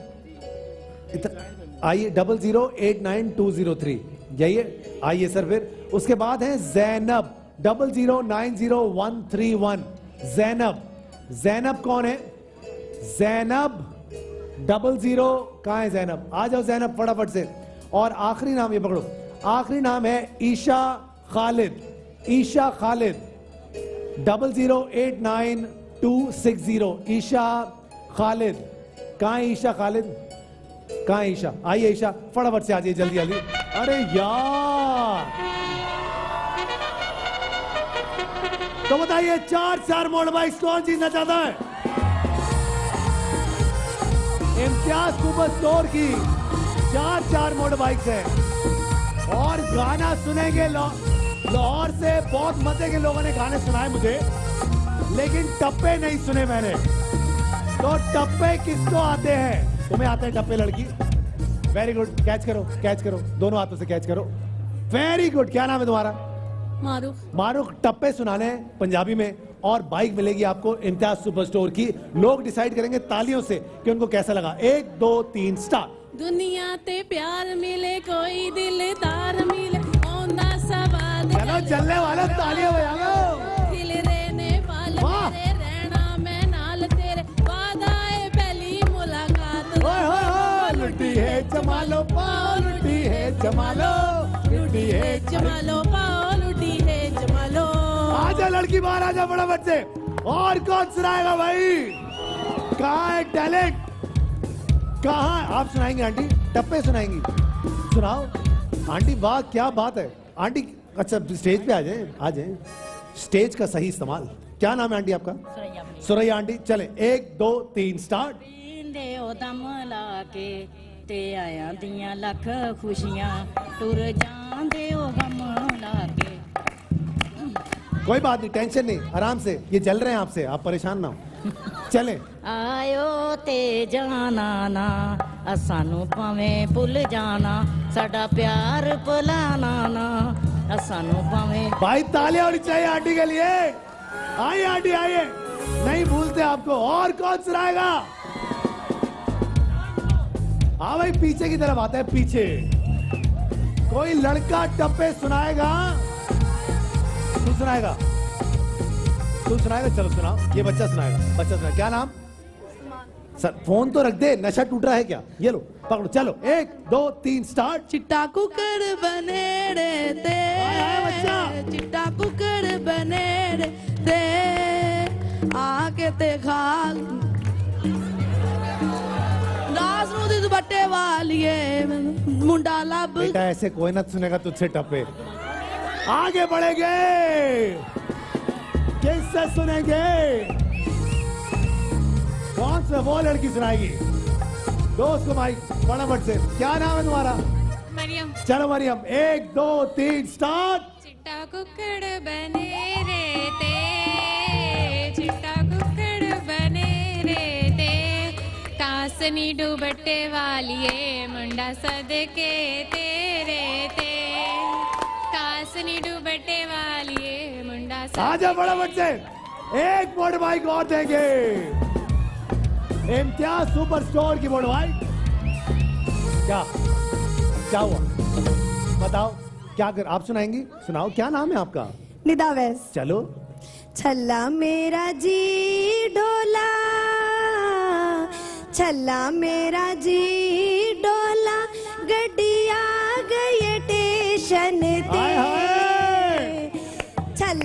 आइए, double zero eight nine two zero three, यही आइए सर। फिर उसके बाद है Zainab double zero nine zero one three one. Zainab, Zainab कौन है? जैनब डबल जीरो, कहां है जैनब? आ जाओ जैनब फटाफट से। और आखिरी नाम ये पकड़ो, आखिरी नाम है Isha Khalid. Isha Khalid double zero eight nine two six zero. Isha Khalid, कहां है ईशा खालिद? कहां है ईशा? आइए ईशा फटाफट से आ जाइए जल्दी जल्दी। अरे यार, तो बताइए चार चार मोटर बाइक कौन जीतना चाहता है? इम्तियाज सुपर स्टोर की चार चार मोटर बाइक्स हैं और गाना सुनेंगे। लाहौर से बहुत मजे के लोगों ने गाने सुनाए मुझे, लेकिन टप्पे नहीं सुने मैंने। तो टप्पे किसको आते हैं? तुम्हें आते हैं टप्पे लड़की? वेरी गुड, कैच करो कैच करो, दोनों हाथों से कैच करो। Very good. क्या नाम है तुम्हारा? मारूफ। मारूफ, टप्पे सुनाने हैं पंजाबी में और बाइक मिलेगी आपको इम्तियाज सुपर स्टोर की। लोग डिसाइड करेंगे तालियों से कि उनको कैसा लगा। एक दो तीन स्टार्ट। दुनिया ते प्यार मिले, कोई दिलदार मिले, औंदा सवाद चलो चलने वाले, तालियां बजाओ। दिल रहने वाले मेरे, रहना मैं नाल तेरे, वादा है पहली मुलाकात। ओए होए होए, लुटी है जमालो पाओ, लुटी है जमालो, लुटी है जमालो पाओ, लुटी है जमालो। आजा लड़की बाहर, आजा बड़ा बच्चे। और कौन सुनाएगा भाई? कहाँ है टैलेंट? कहाँ? आप सुनाएंगे आंटी? टप्पे सुनाएंगी? सुनाओ आंटी। वाह क्या बात है आंटी। अच्छा स्टेज पे आ जाए, आ जाए। स्टेज का सही इस्तेमाल। क्या नाम है आंटी आपका? सुरैया आंटी। चले एक दो तीन स्टार्ट। दम ला के ते आया दियां लख खुशियां, टुर जांदे ओ गम ला के। कोई बात नहीं, टेंशन नहीं, आराम से। ये चल रहे हैं आपसे, आप परेशान ना हो। चले। आयो ते जाना ना, असानू भावें भुल जाना, साडा प्यार भुलाना ना, असानू भावें। भाई तालियां होनी चाहिए आंटी के लिए। आइए आंटी आइए, नहीं भूलते आपको। और कौन सुनाएगा? हाँ भाई पीछे की तरफ आता है, पीछे कोई लड़का टप्पे सुनाएगा? तू सुनाएगा? तू सुनाएगा? चलो सुनाओ। ये बच्चा सुनाएगा, बच्चा सुनाएगा। क्या नाम? सर फोन तो रख दे, नशा टूट रहा है क्या? ये लो पकड़ो। चलो एक दो तीन स्टार्ट। चिट्टा कुकर बने रे ते, बच्चा। चिट्टा कुकर बने रे ते, आके ते खाल दास नू दी दुपट्टे वालिए, मुंडा लब। बेटा ऐसे कोई ना सुनेगा तुझसे टप्पे। आगे बढ़ेंगे, किससे सुनेंगे? कौन से? वो लड़की सुनाएगी। दोस्त को माइक फटाफट से। क्या नाम है तुम्हारा? मरियम। चलो मरियम, एक दो तीन स्टार्ट। चिट्टा कुकड़ बने रे ते, चिट्टा कुकड़ बने रे ते, तासनी दुपट्टे वालिए, मुंडा सदके तेरे ते, तासनी दुपट्टे वालिए, मुंडा सदके। आजा फटाफट से, एक मोटर बाइक और देंगे। इम्तियाज सुपर स्टोर की मोटर बाइक। क्या क्या हुआ बताओ? क्या कर? आप सुनाएंगी? सुनाओ। क्या नाम है आपका? निदा वैस। चलो। छल्ला मेरा जी डोला, छल्ला मेरा जी डोला, गड्डी आ गई स्टेशन ते,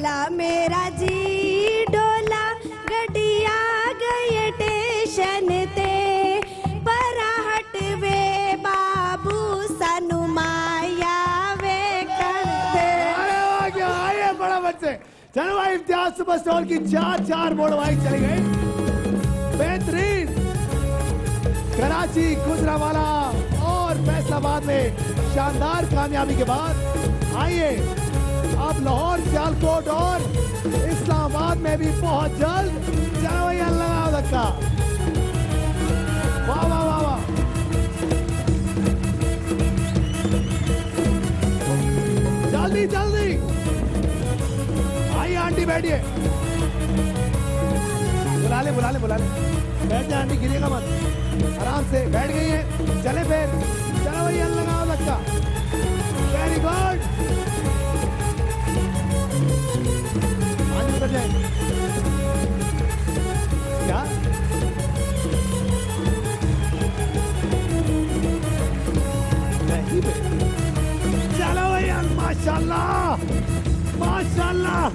छल्ला मेरा जी डोला गड्डिया गए स्टेशन ते पर हटवे बाबू सानू माया वे करते। आइए बड़ा बच्चे, चलो भाई इम्तियाज सुपर स्टोर की चार चार मोड़ बाइक चली गई। बेहतरीन कराची, गुजरांवाला और फैसलाबाद में शानदार कामयाबी के बाद आइए अब लाहौर, सियालकोट और इस्लामाबाद में भी बहुत जल्द। चलो भैया लगाओ धक्का। वाह वाह वाह वाह, जल्दी जल्दी आइए आंटी बैठिए। बुला ले बुला ले बुला ले, बैठ जाए आंटी, गिरिएगा मत, आराम से बैठ गई है। चले फिर, चलो भैया लगाओ धक्का। वेरी गुड, आगे बढ़ जाए। क्या नहीं बे, चलो भैया, माशाल्लाह माशाल्लाह।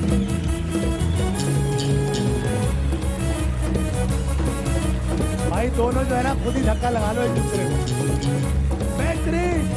भाई दोनों जो है ना खुद ही धक्का लगा लो एक दूसरे को। बेहतरीन,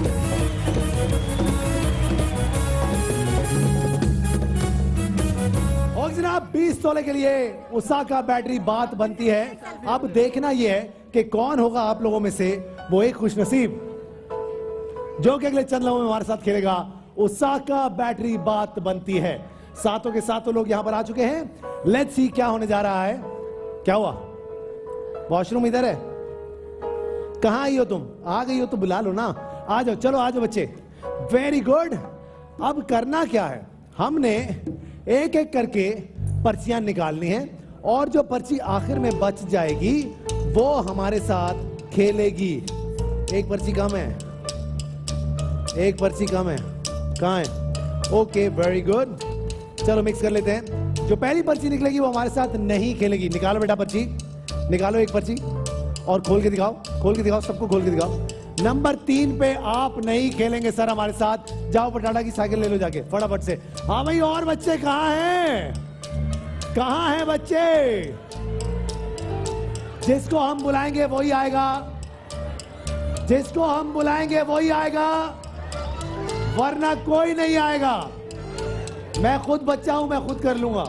और जनाब बीस तोले के लिए ओसाका बैटरी बात बनती है। अब देखना यह है कि कौन होगा आप लोगों में से वो एक खुशनसीब जो कि अगले चंद लोगों में हमारे साथ खेलेगा। ओसाका बैटरी बात बनती है। सातों के सातों लोग यहां पर आ चुके हैं। लेट्स सी क्या होने जा रहा है। क्या हुआ? वॉशरूम इधर है। कहां आई हो तुम? आ गई हो तो बुला लो ना, आ जाओ। चलो आ जाओ बच्चे, वेरी गुड। अब करना क्या है, हमने एक एक करके पर्चियां निकालनी है और जो पर्ची आखिर में बच जाएगी वो हमारे साथ खेलेगी। एक पर्ची कम है, एक पर्ची कम है, कहां है? ओके वेरी गुड, चलो मिक्स कर लेते हैं। जो पहली पर्ची निकलेगी वो हमारे साथ नहीं खेलेगी। निकालो बेटा पर्ची, निकालो एक पर्ची और खोल के दिखाओ, खोल के दिखाओ, सबको खोल के दिखाओ। नंबर तीन पे आप नहीं खेलेंगे सर हमारे साथ। जाओ पटाटा की साइकिल ले लो जाके फटाफट से। हाँ भाई, और बच्चे कहाँ हैं? कहाँ हैं बच्चे? जिसको हम बुलाएंगे वही आएगा, जिसको हम बुलाएंगे वही आएगा, वरना कोई नहीं आएगा। मैं खुद बच्चा हूं, मैं खुद कर लूंगा।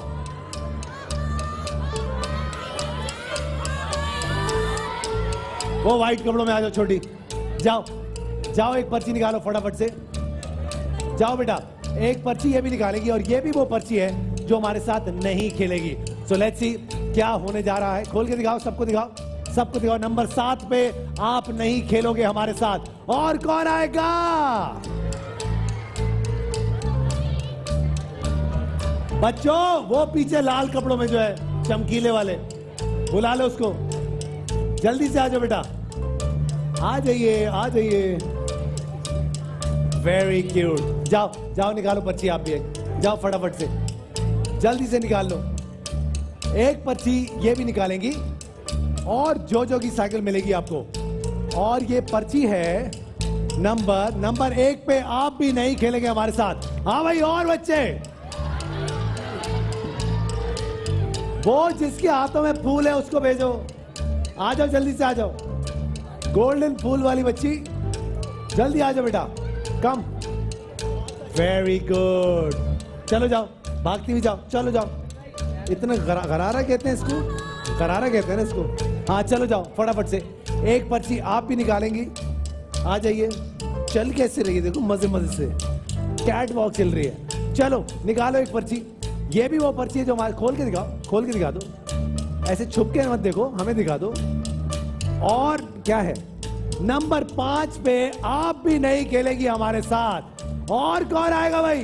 वो व्हाइट कपड़ों में आ जाओ छोटी, जाओ जाओ एक पर्ची निकालो फटाफट से। जाओ बेटा, एक पर्ची ये भी निकालेगी और ये भी वो पर्ची है जो हमारे साथ नहीं खेलेगी। सो लेट्स सी क्या होने जा रहा है। खोल के दिखाओ, सबको दिखाओ, सबको दिखाओ। नंबर सात पे आप नहीं खेलोगे हमारे साथ। और कौन आएगा? बच्चों वो पीछे लाल कपड़ों में जो है चमकीले वाले, बुला लो उसको। जल्दी से आ जाओ बेटा, आ जाइए आ जाइए। Very cute. जाओ जाओ निकालो पर्ची आप भी एक, जाओ फटाफट से जल्दी से निकाल लो। एक पर्ची ये भी निकालेंगी और जो जो की साइकिल मिलेगी आपको। और ये पर्ची है नंबर नंबर एक पे आप भी नहीं खेलेंगे हमारे साथ। हाँ भाई, और बच्चे वो जिसके हाथों में फूल है उसको भेजो। आ जाओ जल्दी से आ जाओ। गोल्डन फूल वाली बच्ची जल्दी आ जाओ बेटा, कम। वेरी गुड, चलो जाओ, भागती भी जाओ, चलो जाओ। इतना गरा, गरारा कहते हैं इसको, गरारा कहते हैं ना इसको। हाँ चलो जाओ फटाफट से। एक पर्ची आप भी निकालेंगी, आ जाइए। चल कैसे रही है देखो, मजे मजे से कैट वॉक चल रही है। चलो निकालो एक पर्ची। ये भी वो पर्ची है जो हमारे, खोल के दिखाओ, खोल के दिखा दो, ऐसे छुप के मत देखो, हमें दिखा दो। और क्या है? नंबर पांच पे आप भी नहीं खेलेगी हमारे साथ। और कौन आएगा भाई?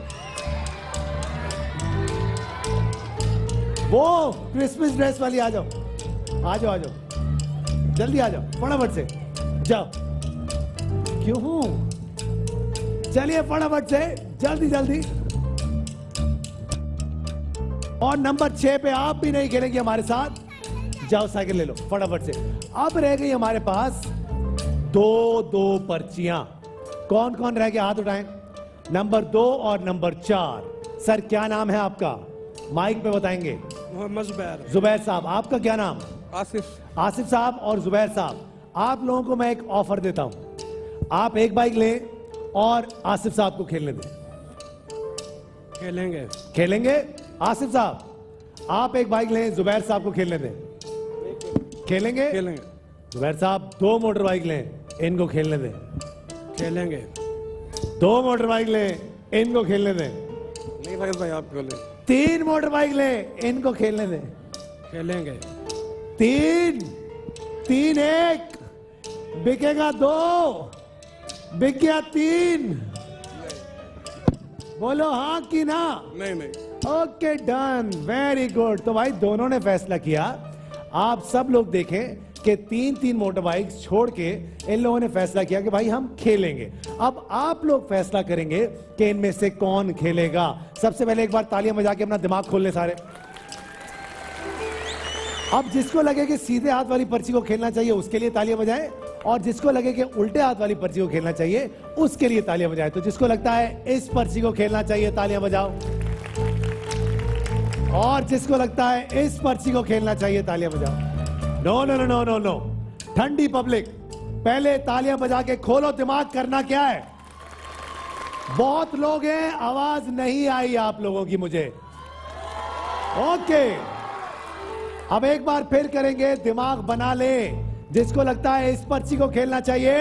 वो क्रिसमस ड्रेस वाली, आ जाओ आ जाओ आ जाओ, जल्दी आ जाओ फटाफट से, जाओ। क्यों? चलिए फटाफट से, जल्दी जल्दी। और नंबर छह पे आप भी नहीं खेलेंगे हमारे साथ। जाओ साइकिल ले लो फटाफट से। अब रह गई हमारे पास दो दो पर्चियां। कौन कौन रह गया? हाथ उठाएं। नंबर दो और नंबर चार। सर क्या नाम है आपका? माइक पे बताएंगे। मोहम्मद जुबैर। जुबैर साहब, आपका क्या नाम? आसिफ। आसिफ साहब और जुबैर साहब, आप लोगों को मैं एक ऑफर देता हूं। आप एक बाइक लें और आसिफ साहब को खेलने दें। खेलेंगे। खेलेंगे? आसिफ साहब आप एक बाइक लें, जुबैर साहब को खेलने दें। खेलेंगे? खेलेंगे। जुबैर साहब दो मोटर बाइक लें, इनको खेलने दें। खेलेंगे। दो मोटर बाइक लें, इनको खेलने दें। नहीं फहद भाई आप खेलें। तीन मोटर बाइक लें, इनको खेलने दें। खेलेंगे। तीन तीन एक बिकेगा, दो बिक गया, तीन। बोलो हाँ कि ना? नहीं नहीं। Okay done, very good. तो भाई दोनों ने फैसला किया। आप सब लोग देखें कि तीन तीन मोटर बाइक छोड़ के इन लोगों ने फैसला किया कि भाई हम खेलेंगे। अब आप लोग फैसला करेंगे कि इनमें से कौन खेलेगा। सबसे पहले एक बार तालियां बजा के अपना दिमाग खोल ले सारे। अब जिसको लगे कि सीधे हाथ वाली पर्ची को खेलना चाहिए उसके लिए तालियां बजाएं, और जिसको लगे कि उल्टे हाथ वाली पर्ची को खेलना चाहिए उसके लिए तालियां बजाएं। तो जिसको लगता है इस पर्ची को खेलना चाहिए तालियां बजाओ, और जिसको लगता है इस पर्ची को खेलना चाहिए तालियां बजाओ। No no no no no no ठंडी पब्लिक, पहले तालियां बजा के खोलो दिमाग। करना क्या है? बहुत लोग हैं, आवाज नहीं आई आप लोगों की मुझे। ओके, अब एक बार फिर करेंगे, दिमाग बना ले। जिसको लगता है इस पर्ची को खेलना चाहिए,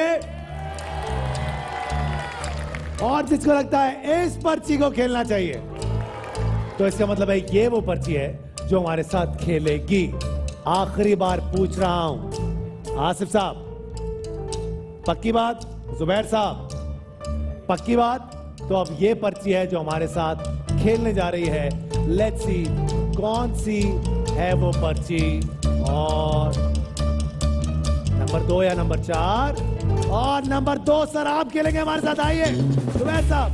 और जिसको लगता है इस पर्ची को खेलना चाहिए, तो इसका मतलब है ये वो पर्ची है जो हमारे साथ खेलेगी। आखिरी बार पूछ रहा हूं, आसिफ साहब पक्की बात? जुबैर साहब पक्की बात? तो अब ये पर्ची है जो हमारे साथ खेलने जा रही है। लेट्स सी कौन सी है वो पर्ची, और नंबर दो या नंबर चार? और नंबर दो सर आप खेलेंगे हमारे साथ। आइए जुबैर साहब।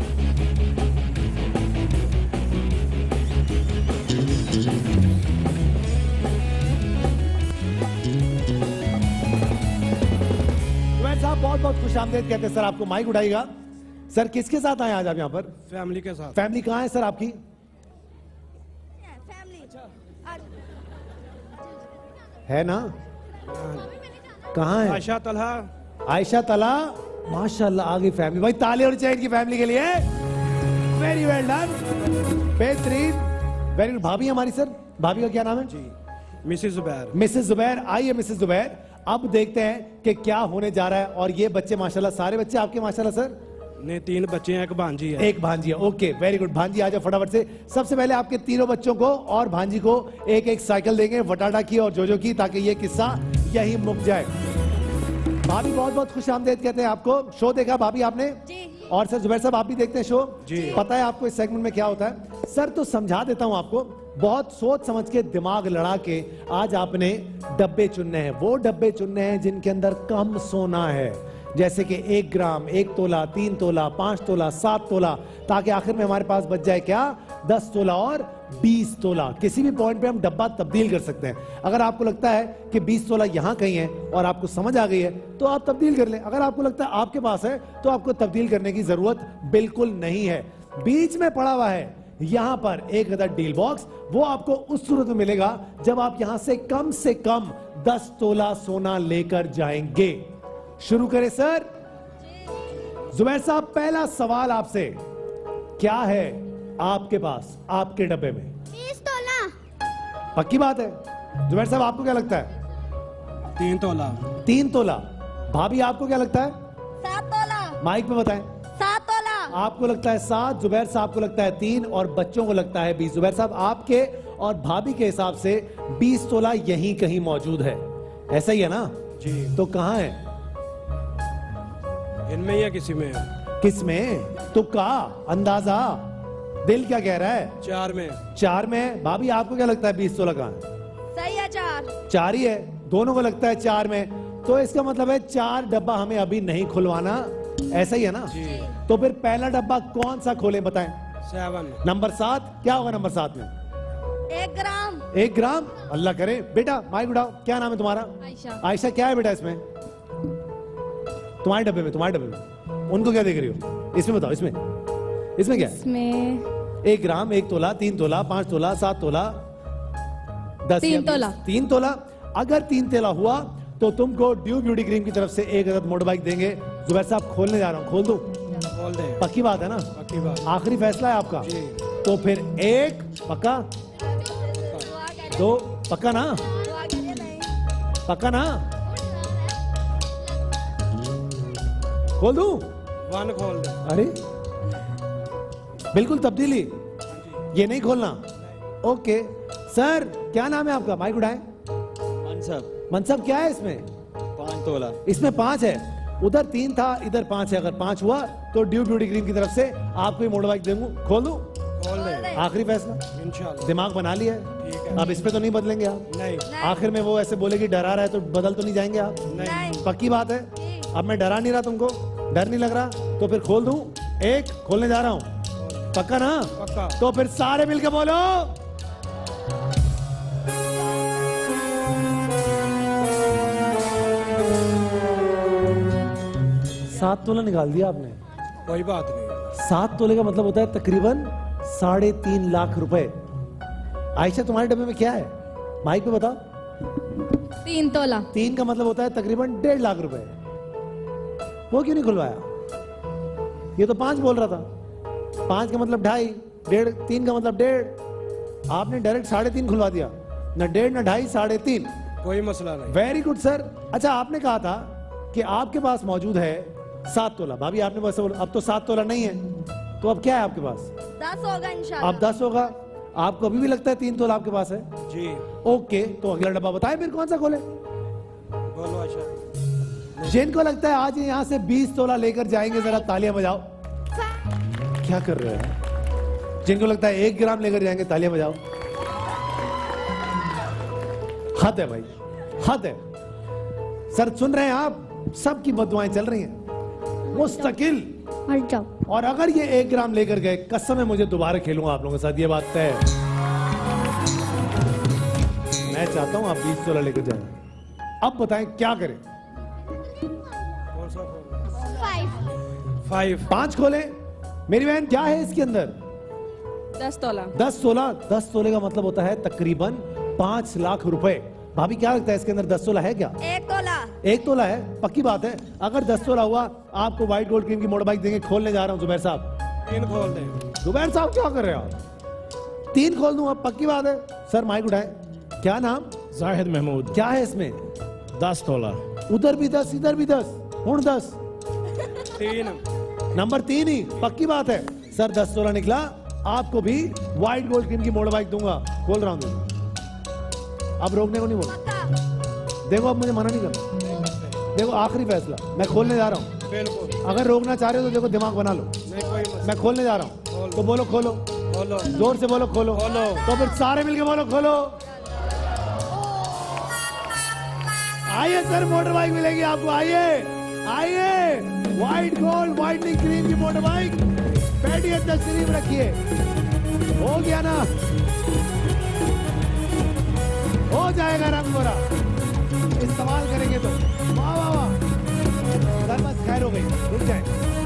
जुबैर साहब बहुत बहुत खुश आमदेद कहते हैं सर आपको। माइक उठाइएगा सर। किसके साथ आए आज आप यहाँ पर? फैमिली के साथ। फैमिली कहाँ है सर आपकी? है ना? कहाँ है? आयशा तलहा। आयशा तला, माशाल्लाह आ गई फैमिली। भाई ताली होनी चाहिए इनकी फैमिली के लिए। वेरी वेल डन, बेहतरीन, वेरी गुड। भाभी हमारी सर, भाभी का क्या नाम है? जी मिसेस जुबैर। मिसेस जुबैर। आइए मिसेस जुबैर, अब देखते हैं कि क्या होने जा रहा है। और ये बच्चे माशाल्लाह, सारे बच्चे आपके माशाल्लाह सर? ने तीन बच्चे हैं, एक भांजी है। एक भांजी है। Okay very good. भांजी आ जाओ फटाफट से। सबसे पहले आपके तीनों बच्चों को और भांजी को एक एक साइकिल देंगे, वटाडा की और जोजो की, ताकि ये किस्सा यही मुक जाए। भाभी बहुत बहुत खुश आमदेद कहते हैं आपको। शो देखा भाभी आपने? जी। और सर जुबैर साहब आप भी देखते हैं शो? जी। पता है आपको इस सेगमेंट में क्या होता है? सर तो समझा देता हूं आपको। बहुत सोच समझ के दिमाग लड़ा के आज आपने डब्बे चुनने हैं। वो डब्बे चुनने हैं जिनके अंदर कम सोना है, जैसे कि एक ग्राम, एक तोला, तीन तोला, पांच तोला, सात तोला, ताकि आखिर में हमारे पास बच जाए क्या? दस तोला और बीस तोला। किसी भी पॉइंट पे हम डब्बा तब्दील कर सकते हैं। अगर आपको लगता है कि बीस तोला यहां कहीं है और आपको समझ आ गई है तो आप तब्दील कर लें। अगर आपको लगता है आपके पास है तो आपको तब्दील करने की जरूरत बिल्कुल नहीं है। बीच में पड़ा हुआ है यहां पर एक अदद डील बॉक्स। वो आपको उस सूरत में मिलेगा जब आप यहां से कम से कम दस तोला सोना लेकर जाएंगे। शुरू करें सर। जुबैर साहब पहला सवाल आपसे, क्या है आपके पास आपके डब्बे में? बीस तोला। पक्की बात है? जुबैर साहब आपको क्या लगता है? तीन तोला। तीन तोला। भाभी आपको क्या लगता है? सात तोला। माइक पे बताएं। सात तोला। आपको लगता है सात, जुबैर साहब को लगता है तीन, और बच्चों को लगता है बीस। जुबैर साहब आपके और भाभी के हिसाब से बीस तोला यहीं कहीं मौजूद है, ऐसा ही है ना? जी। तो कहां है? इनमें या किसी में? किस में? तुक्का, अंदाजा, दिल क्या कह रहा है? चार में। चार में। भाभी आपको क्या लगता है बीस तोला कहां है? सही है, चार। चार ही है। दोनों को लगता है चार में। तो इसका मतलब है चार डब्बा हमें अभी नहीं खुलवाना, ऐसा ही है ना? जी। तो फिर पहला डब्बा कौन सा खोलें बताएं? सेवन। नंबर सात। क्या होगा नंबर सात में? एक ग्राम। एक ग्राम। अल्लाह करे। बेटा माइक उठाओ, क्या नाम है तुम्हारा? आयशा। आयशा। क्या है बेटा इसमें? तुम्हारे डब्बे में, तुम्हारे डब्बे में उनको क्या देख रही हो? इसमें बताओ, इसमें इसमें क्या है? इसमें एक ग्राम, एक तोला, तीन तोला, पांच तोला, सात तोला, दस तीन या बीस। तोला। तीन तोला। अगर तीन तोला हुआ तो तुमको ड्यू ब्यूटी क्रीम की तरफ से एक अदद मोटर बाइक देंगे। जुबैर साहब खोलने जा रहा हूँ, खोल दूं? बोल दे। पक्की बात है ना? पक्की बात। आखिरी फैसला है आपका? जी। तो फिर एक पक्का, दो पक्का ना? पक्का ना? खोल दूं? वन खोल दे। अरे बिल्कुल तब्दीली, ये नहीं खोलना। ओके सर, क्या नाम है आपका? माइक उठाएं। मनसब। मनसब क्या है इसमें? पाँच तोला। इसमें पांच है, उधर तीन था, इधर पांच है। अगर पांच हुआ तो ड्यू ब्यूटी क्रीम की तरफ से आपको ये मोटर बाइक दूंगा। खोल दूं? खोल दे। आखिरी फैसला। इंशाल्लाह। दिमाग बना लिया है? ठीक है। अब इस पे तो नहीं बदलेंगे आप? नहीं। आखिर में वो ऐसे बोलेगी डरा रहा है तो बदल तो नहीं जाएंगे आप? नहीं। पक्की बात है? अब मैं डरा नहीं रहा तुमको, डर नहीं लग रहा, तो फिर खोल दूं? एक खोलने जा रहा हूं, पक्का ना? पक्का। तो फिर सारे मिलके बोलो। सात तोला निकाल दिया आपने। कोई बात नहीं। सात तोले का मतलब होता है तकरीबन साढ़े तीन लाख रुपए। आयशा तुम्हारे डब्बे में क्या है? माइक पे बताओ। तीन तोला। तीन का मतलब होता है तकरीबन डेढ़ लाख रुपए। वो क्यों नहीं खुलवाया? ये तो पांच बोल रहा था। पांच का मतलब ढाई, डेढ़, तीन का मतलब डेढ़। आपने डायरेक्ट साढ़े तीन खुलवा दिया, ना डेढ़ ना ढाई, साढ़े तीन। कोई मसला नहीं। Very good sir. अच्छा, आपने कहा था कि आपके पास मौजूद है सात तोला। भाभी आपने वैसे बोला, अब तो सात तोला नहीं है, तो अब क्या है आपके पास? दस होगा इंशाल्लाह। अब दस होगा। आपको अभी भी लगता है तीन तोला आपके पास है? जी। ओके, तो अगला डब्बा बताएं फिर कौन सा खोले? बोलो आयशा। जिनको लगता है आज यहाँ से बीस तोला लेकर जाएंगे, जरा तालियां बजाओ। क्या कर रहे हैं? जिनको लगता है एक ग्राम लेकर जाएंगे, तालियां बजाओ। हद है भाई, हद है। सर सुन रहे हैं आप? सबकी बददुआएं चल रही हैं मुस्तकिल। और अगर ये एक ग्राम लेकर गए, कसम है मुझे दोबारा खेलूंगा आप लोगों के साथ, ये बात तय है। मैं चाहता हूं आप बीस तोला लेकर जाएं। अब बताएं क्या करें? कौन सा खोल? फाइव। फाइव। पांच खोले। मेरी बहन क्या है इसके अंदर? दस तोला। दस तोला। दस तोले का मतलब होता है तकरीबन पांच लाख रुपए। भाभी क्या लगता है इसके अंदर दस तोला है क्या? एक तोला। एक तोला है, पक्की बात है। अगर दस तोला हुआ, आपको व्हाइट गोल्ड क्रीम की मोटर बाइक देंगे। खोलने जा रहा हूं जुबैर साहब। तीन खोल दे। जुबैर साहब क्या कर रहे हैं आप? तीन खोल दूं अब, पक्की बात है? सर माइक उठाएं। क्या नाम? जाहिद महमूद। क्या है इसमें? दस तोला। उधर भी दस, इधर भी दस, हुण दस। तीन। नंबर तीन ही, पक्की बात है? सर दस तोला निकला, आपको भी व्हाइट गोल्ड क्रीम की मोटर बाइक दूंगा। खोल रहा हूं। अब रोकने को नहीं बोल। देखो अब मुझे मना नहीं करना। देखो आखिरी फैसला, मैं खोलने जा रहा हूँ। बिल्कुल। अगर रोकना चाह रहे हो तो देखो दिमाग बना लो। नहीं कोई मसला। मैं खोलने जा रहा हूँ, तो बोलो खोलो। खोलो। जोर से बोलो खोलो। खोलो। तो फिर सारे मिलके बोलो खोलो। आइए सर, मोटर बाइक मिलेगी आपको। आइए आइए, व्हाइट गोल्ड व्हाइटनिंग क्रीम की मोटर बाइक। बैठिए, तशरीफ रखिए। हो गया ना? हो जाएगा रंग गोरा, इस्तेमाल करेंगे तो। वाह वाह वाह, सर बस खैर हो गई, रुक जाए।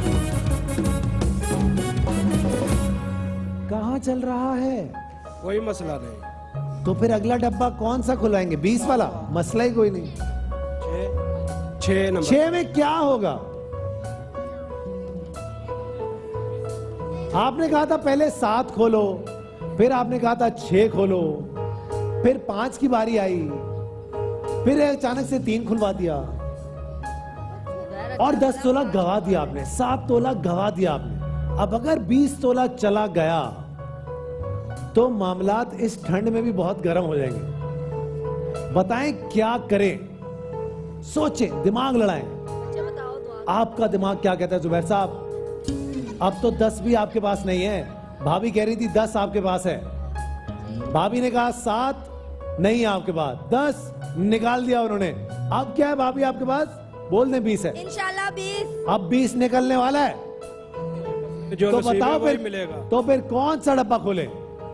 कहाँ चल रहा है? कोई मसला नहीं। तो फिर अगला डब्बा कौन सा खुलवाएंगे? बीस वाला? मसला ही कोई नहीं। छः। छः नंबर। छह में क्या होगा? आपने कहा था पहले सात खोलो, फिर आपने कहा था छह खोलो, फिर पांच की बारी आई, फिर अचानक से तीन खुलवा दिया, और दस तोला गवा दिया आपने, सात तोला गवा दिया आपने। अब अगर बीस तोला चला गया तो मामलात इस ठंड में भी बहुत गर्म हो जाएंगे। बताएं क्या करें? सोचें, दिमाग लड़ाएं। आपका दिमाग क्या कहता है जुबैर साहब? अब तो दस भी आपके पास नहीं है। भाभी कह रही थी दस आपके पास है। भाभी ने कहा सात नहीं है आपके पास, दस निकाल दिया उन्होंने। अब क्या है भाभी आपके पास? बोल दें बीस है। इंशाल्लाह बीस। अब बीस निकलने वाला है। जो तो नसीब है बताओ वही फिर, मिलेगा। तो फिर कौन सा डब्बा खोले?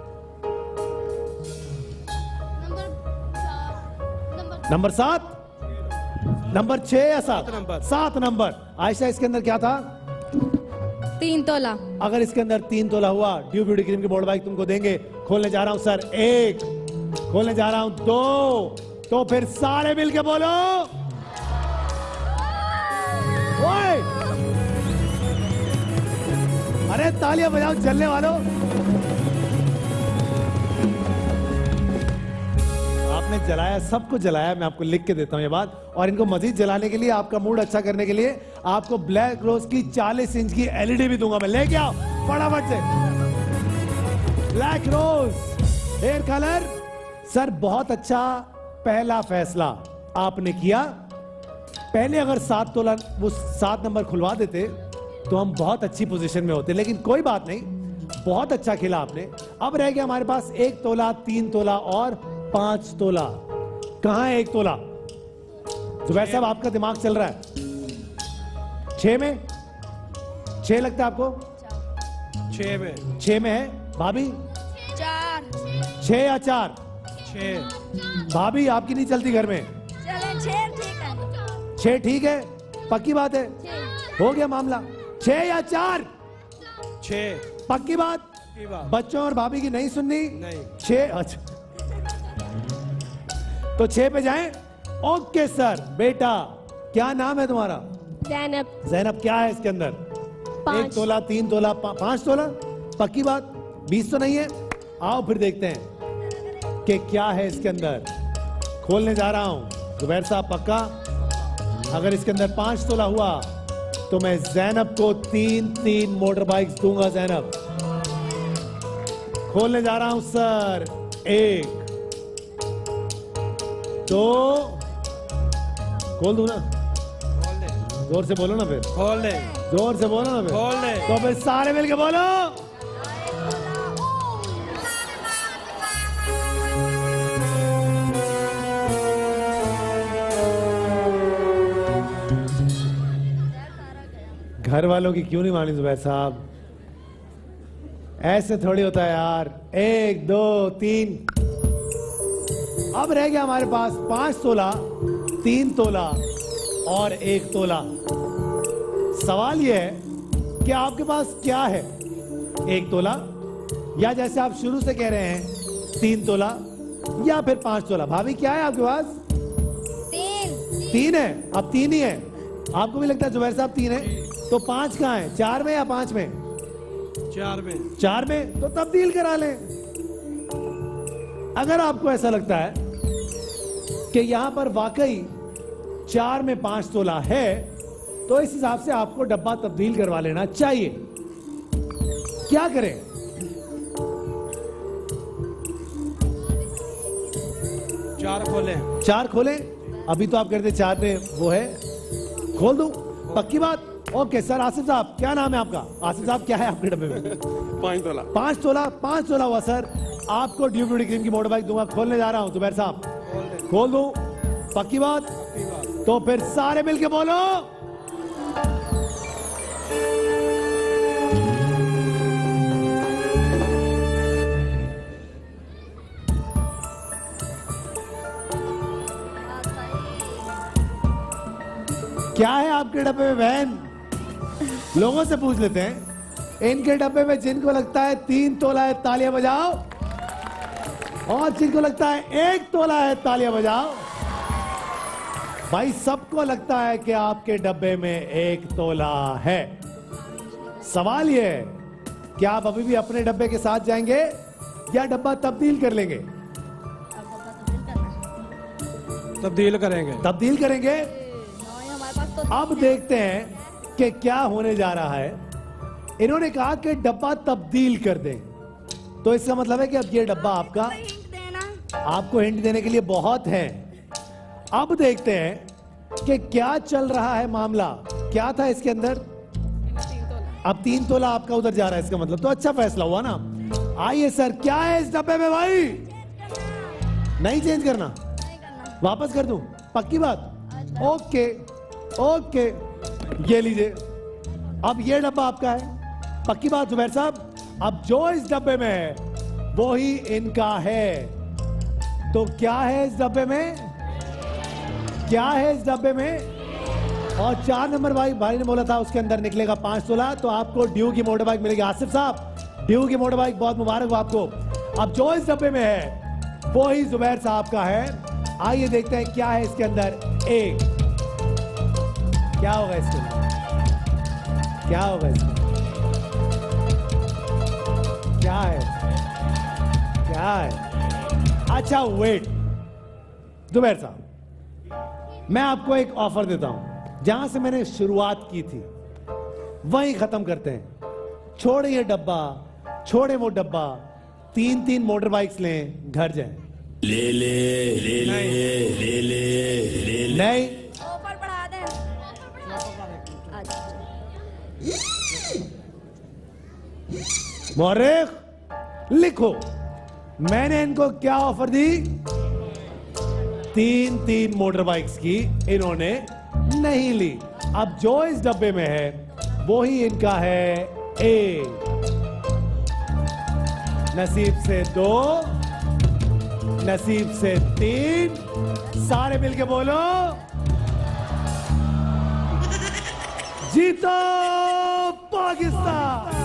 नंबर सात, नंबर छह या सात? सात नंबर। सात नंबर। आयशा इसके अंदर क्या था? तीन तोला। अगर इसके अंदर तीन तोला हुआ, ड्यू ब्यूटी क्रीम की बोर्ड बाइक तुमको देंगे। खोलने जा रहा हूं सर एक, खोलने जा रहा हूं दो, तो फिर सारे मिलके बोलो ओए, अरे तालियां बजाओ चलने वालों। आपने जलाया, सबको जलाया। मैं आपको लिख के देता हूं ये बात। और इनको मजीद जलाने के लिए, आपका मूड अच्छा करने के लिए, आपको ब्लैक रोज की चालीस इंच की एलईडी भी दूंगा मैं। लेके आओ फटाफट से black rose hair colour. Sir बहुत अच्छा पहला फैसला आपने किया। पहले अगर सात तोला वो सात नंबर खुलवा देते तो हम बहुत अच्छी पोजीशन में होते, लेकिन कोई बात नहीं, बहुत अच्छा खेला आपने। अब रह गया हमारे पास एक तोला, तीन तोला और पांच तोला। कहां है एक तोला? जुबैर साहब आपका दिमाग चल रहा है। छह में, छह लगता है आपको? छह में, छह में है। भाभी चार। छह या चार? छह। भाभी आपकी नहीं चलती घर में? चले छह ठीक है। छह ठीक है, पक्की बात है? हो गया मामला। छह या चार? छह। पक्की बात? पक्की बात। बच्चों और भाभी की नहीं सुननी? नहीं। छह। अच्छा तो छह पे जाएं। Okay sir. बेटा क्या नाम है तुम्हारा? जैनब। जैनब क्या है इसके अंदर? पांच। एक तोला, तीन तोला, पा, पांच तोला? पक्की बात? बीस तो नहीं है? आओ फिर देखते हैं कि क्या है इसके अंदर। खोलने जा रहा हूं। जुबैर साहब पक्का? अगर इसके अंदर पांच तोला हुआ तो मैं जैनब को तीन तीन मोटर बाइक्स दूंगा। जैनब खोलने जा रहा हूं सर एक, दो, खोल दूं ना? खोल दे। जोर से बोलो ना फिर। खोल दे। जोर से बोलो ना फिर। खोल दे। तो फिर सारे मिलके बोलो। घर वालों की क्यों नहीं मानी जुबैर साहब? ऐसे थोड़ी होता है यार। एक, दो, तीन। अब रह गया हमारे पास पांच तोला, तीन तोला और एक तोला। सवाल यह है कि आपके पास क्या है? एक तोला, या जैसे आप शुरू से कह रहे हैं तीन तोला, या फिर पांच तोला। भाभी क्या है आपके पास? तीन। तीन है। अब तीन ही है। आपको भी लगता है जुबैर साहब तीन है? तो पांच कहां है? चार में या पांच में? चार में। चार में। तो तब्दील करा लें। अगर आपको ऐसा लगता है कि यहां पर वाकई चार में पांच तोला है, तो इस हिसाब से आपको डब्बा तब्दील करवा लेना चाहिए। क्या करें? चार खोले। चार खोलें? अभी तो आप कहते चार पे वो है। खोल दूं? पक्की बात? Okay sir. आसिफ साहब क्या नाम है आपका? आसिफ साहब क्या है आपके डब्बे में? पांच तोला। पांच तोला। पांच तोला हुआ सर। आपको ड्यू ब्यूटी क्रीम की मोटर बाइक दूंगा। खोलने जा रहा हूं जुबैर साहब। खोल दे। खोल दूं? पक्की बात? पक्की बात। तो फिर सारे मिलके बोलो। क्या है आपके डब्बे में बहन? लोगों से पूछ लेते हैं। इनके डब्बे में जिनको लगता है तीन तोला है तालियां बजाओ, और जिनको लगता है एक तोला है तालियां बजाओ। भाई सबको लगता है कि आपके डब्बे में एक तोला है। सवाल यह है कि आप अभी भी अपने डब्बे के साथ जाएंगे या डब्बा तब्दील कर लेंगे? तब्दील करेंगे। तब्दील करेंगे। अब देखते हैं कि क्या होने जा रहा है। इन्होंने कहा कि डब्बा तब्दील कर दें, तो इसका मतलब है कि अब ये डब्बा आपका। आपको हिंट देने के लिए बहुत है। अब देखते हैं कि क्या चल रहा है मामला। क्या था इसके अंदर? अब तीन तोला आपका उधर जा रहा है, इसका मतलब तो अच्छा फैसला हुआ ना। आइए सर, क्या है इस डब्बे में भाई? नहीं चेंज करना? वापस कर दूं? पक्की बात? ओके ओके, ये लीजिए। अब ये डब्बा आपका है। पक्की बात जुबैर साहब? अब जो इस डब्बे में है वो ही इनका है। तो क्या है इस डब्बे में? क्या है इस डब्बे में? और चार नंबर भाई भाई ने बोला था उसके अंदर निकलेगा पांच तोला, तो आपको ड्यू की मोटर बाइक मिलेगी। आसिफ साहब, ड्यू की मोटर बाइक बहुत मुबारक हो आपको। अब जो इस डब्बे में है वो ही जुबैर साहब का है। आइए देखते हैं क्या है इसके अंदर। एक, क्या होगा इसके अंदर, क्या होगा इसमें, क्या है, क्या है? अच्छा वेट, जुबैर साहब मैं आपको एक ऑफर देता हूं। जहां से मैंने शुरुआत की थी वहीं खत्म करते हैं। छोड़े ये डब्बा, छोड़े वो डब्बा, तीन तीन मोटर बाइक्स लें, घर जाएं। ले ले ले ले ले ले ले नहीं, ऊपर बढ़ा दे। मौरेख लिखो, मैंने इनको क्या ऑफर दी? तीन तीन मोटर बाइक्स की, इन्होंने नहीं ली। अब जो इस डब्बे में है वो ही इनका है। एक, नसीब से दो, नसीब से तीन, सारे मिलके बोलो जीतो पाकिस्तान।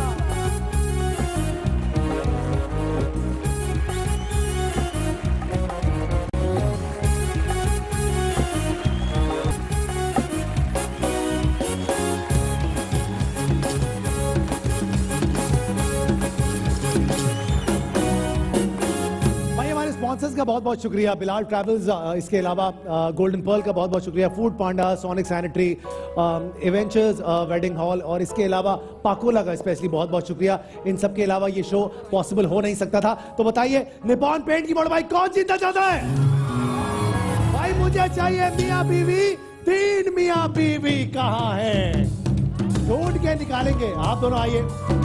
स्पॉन्सर्स का बहुत बहुत शुक्रिया, बिलाल ट्रैवल्स, इसके अलावा गोल्डन पर्ल का बहुत बहुत शुक्रिया, Foodpanda, sonic sanitary, adventures wedding hall, और इसके अलावा पाकोला का स्पेशली बहुत बहुत शुक्रिया। इन सब के अलावा ये शो पॉसिबल हो नहीं सकता था। तो बताइए निपॉन पेंट की मोटर बाइक कौन जीतना चाहता है? भाई मुझे चाहिए मियां बीवी, तीन मियां बीवी कहां है? ढूंढ के निकालेंगे। आप दोनों आइए,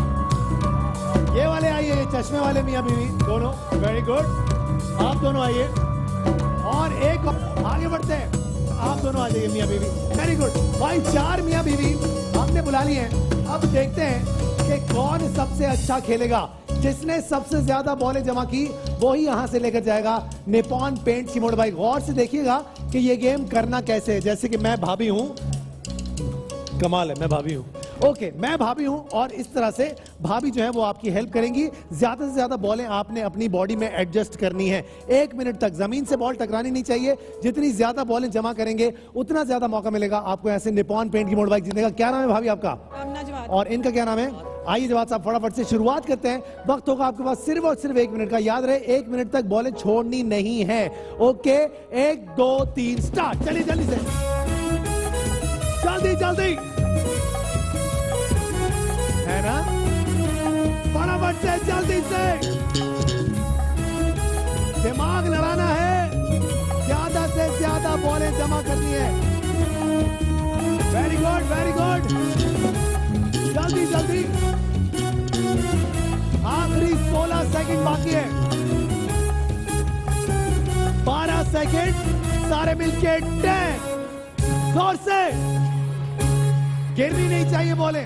ये वाले आइए, ये चश्मे वाले मियां बीवी दोनों, वेरी गुड। आप दोनों आइए, और एक आगे बढ़ते हैं, आप दोनों आ जाइए मियां बीवी, वेरी गुड भाई। चार मियां बीवी हमने बुला लिए हैं। अब देखते हैं कि कौन सबसे अच्छा खेलेगा। जिसने सबसे ज्यादा बॉलें जमा की वो ही यहां से लेकर जाएगा निपॉन पेंट की मोटर बाइक। गौर से देखिएगा कि ये गेम करना कैसे है। जैसे कि मैं भाभी हूं, कमाल है, मैं भाभी हूं, ओके okay, मैं भाभी हूं, और इस तरह से भाभी जो है वो आपकी हेल्प करेंगी। ज्यादा से ज्यादा बॉलें आपने अपनी बॉडी में एडजस्ट करनी है। एक मिनट तक जमीन से बॉल टकरानी नहीं चाहिए। जितनी ज्यादा बॉलें जमा करेंगे उतना ज्यादा मौका मिलेगा आपको ऐसे निपॉन पेंट की मोटर बाइक जीतने का। क्या नाम है भाभी आपका? और इनका क्या नाम है? आइए जवाब साहब फटाफट से शुरुआत करते हैं। वक्त होगा आपके पास सिर्फ और सिर्फ एक मिनट का। याद रहे एक मिनट तक बॉलें छोड़नी नहीं है। ओके, एक दो तीन स्टार्ट। चलिए जल्दी से, जल्दी जल्दी, है ना? फटाफट से, जल्दी से, दिमाग लड़ाना है, ज्यादा से ज्यादा बॉलें जमा करनी है। वेरी गुड, वेरी गुड, जल्दी जल्दी। आखिरी सोलह सेकंड बाकी है, बारह सेकंड, सारे मिलके टेन। जोर से, गिरनी नहीं चाहिए बॉलें।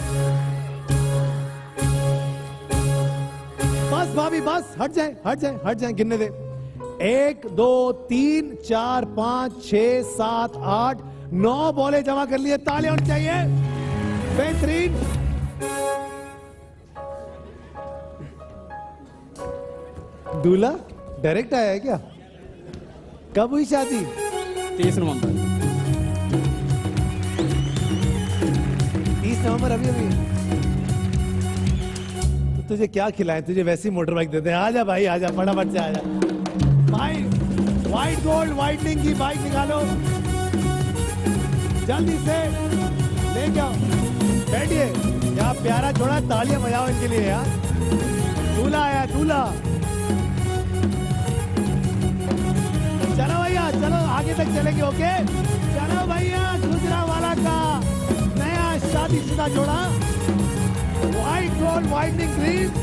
बस भाभी बस, हट जाए हट जाए हट जाए, गिनने दे। एक दो तीन चार पांच छह सात आठ नौ बॉलें जमा कर लिए। तालियां होनी चाहिए, बेहतरीन। दूल्हा डायरेक्ट आया है क्या? कब हुई शादी? तीस नवंबर। तीस नवंबर अभी अभी। तुझे क्या खिलाएं? तुझे वैसी मोटर बाइक देते हैं। आजा भाई, आजा फटाफट से आजा भाई। व्हाइट गोल्ड वाइटनिंग की बाइक निकालो, जल्दी से ले जाओ। बैठिए, क्या प्यारा छोड़ा, तालियां बजाओ इनके लिए यार। दूल्हा आया, दूल्हा। चलो भैया, चलो आगे तक चलेंगे। ओके, चलो भैया, गुजरांवाला का नया शादीशुदा जोड़ा, white gold whitening green.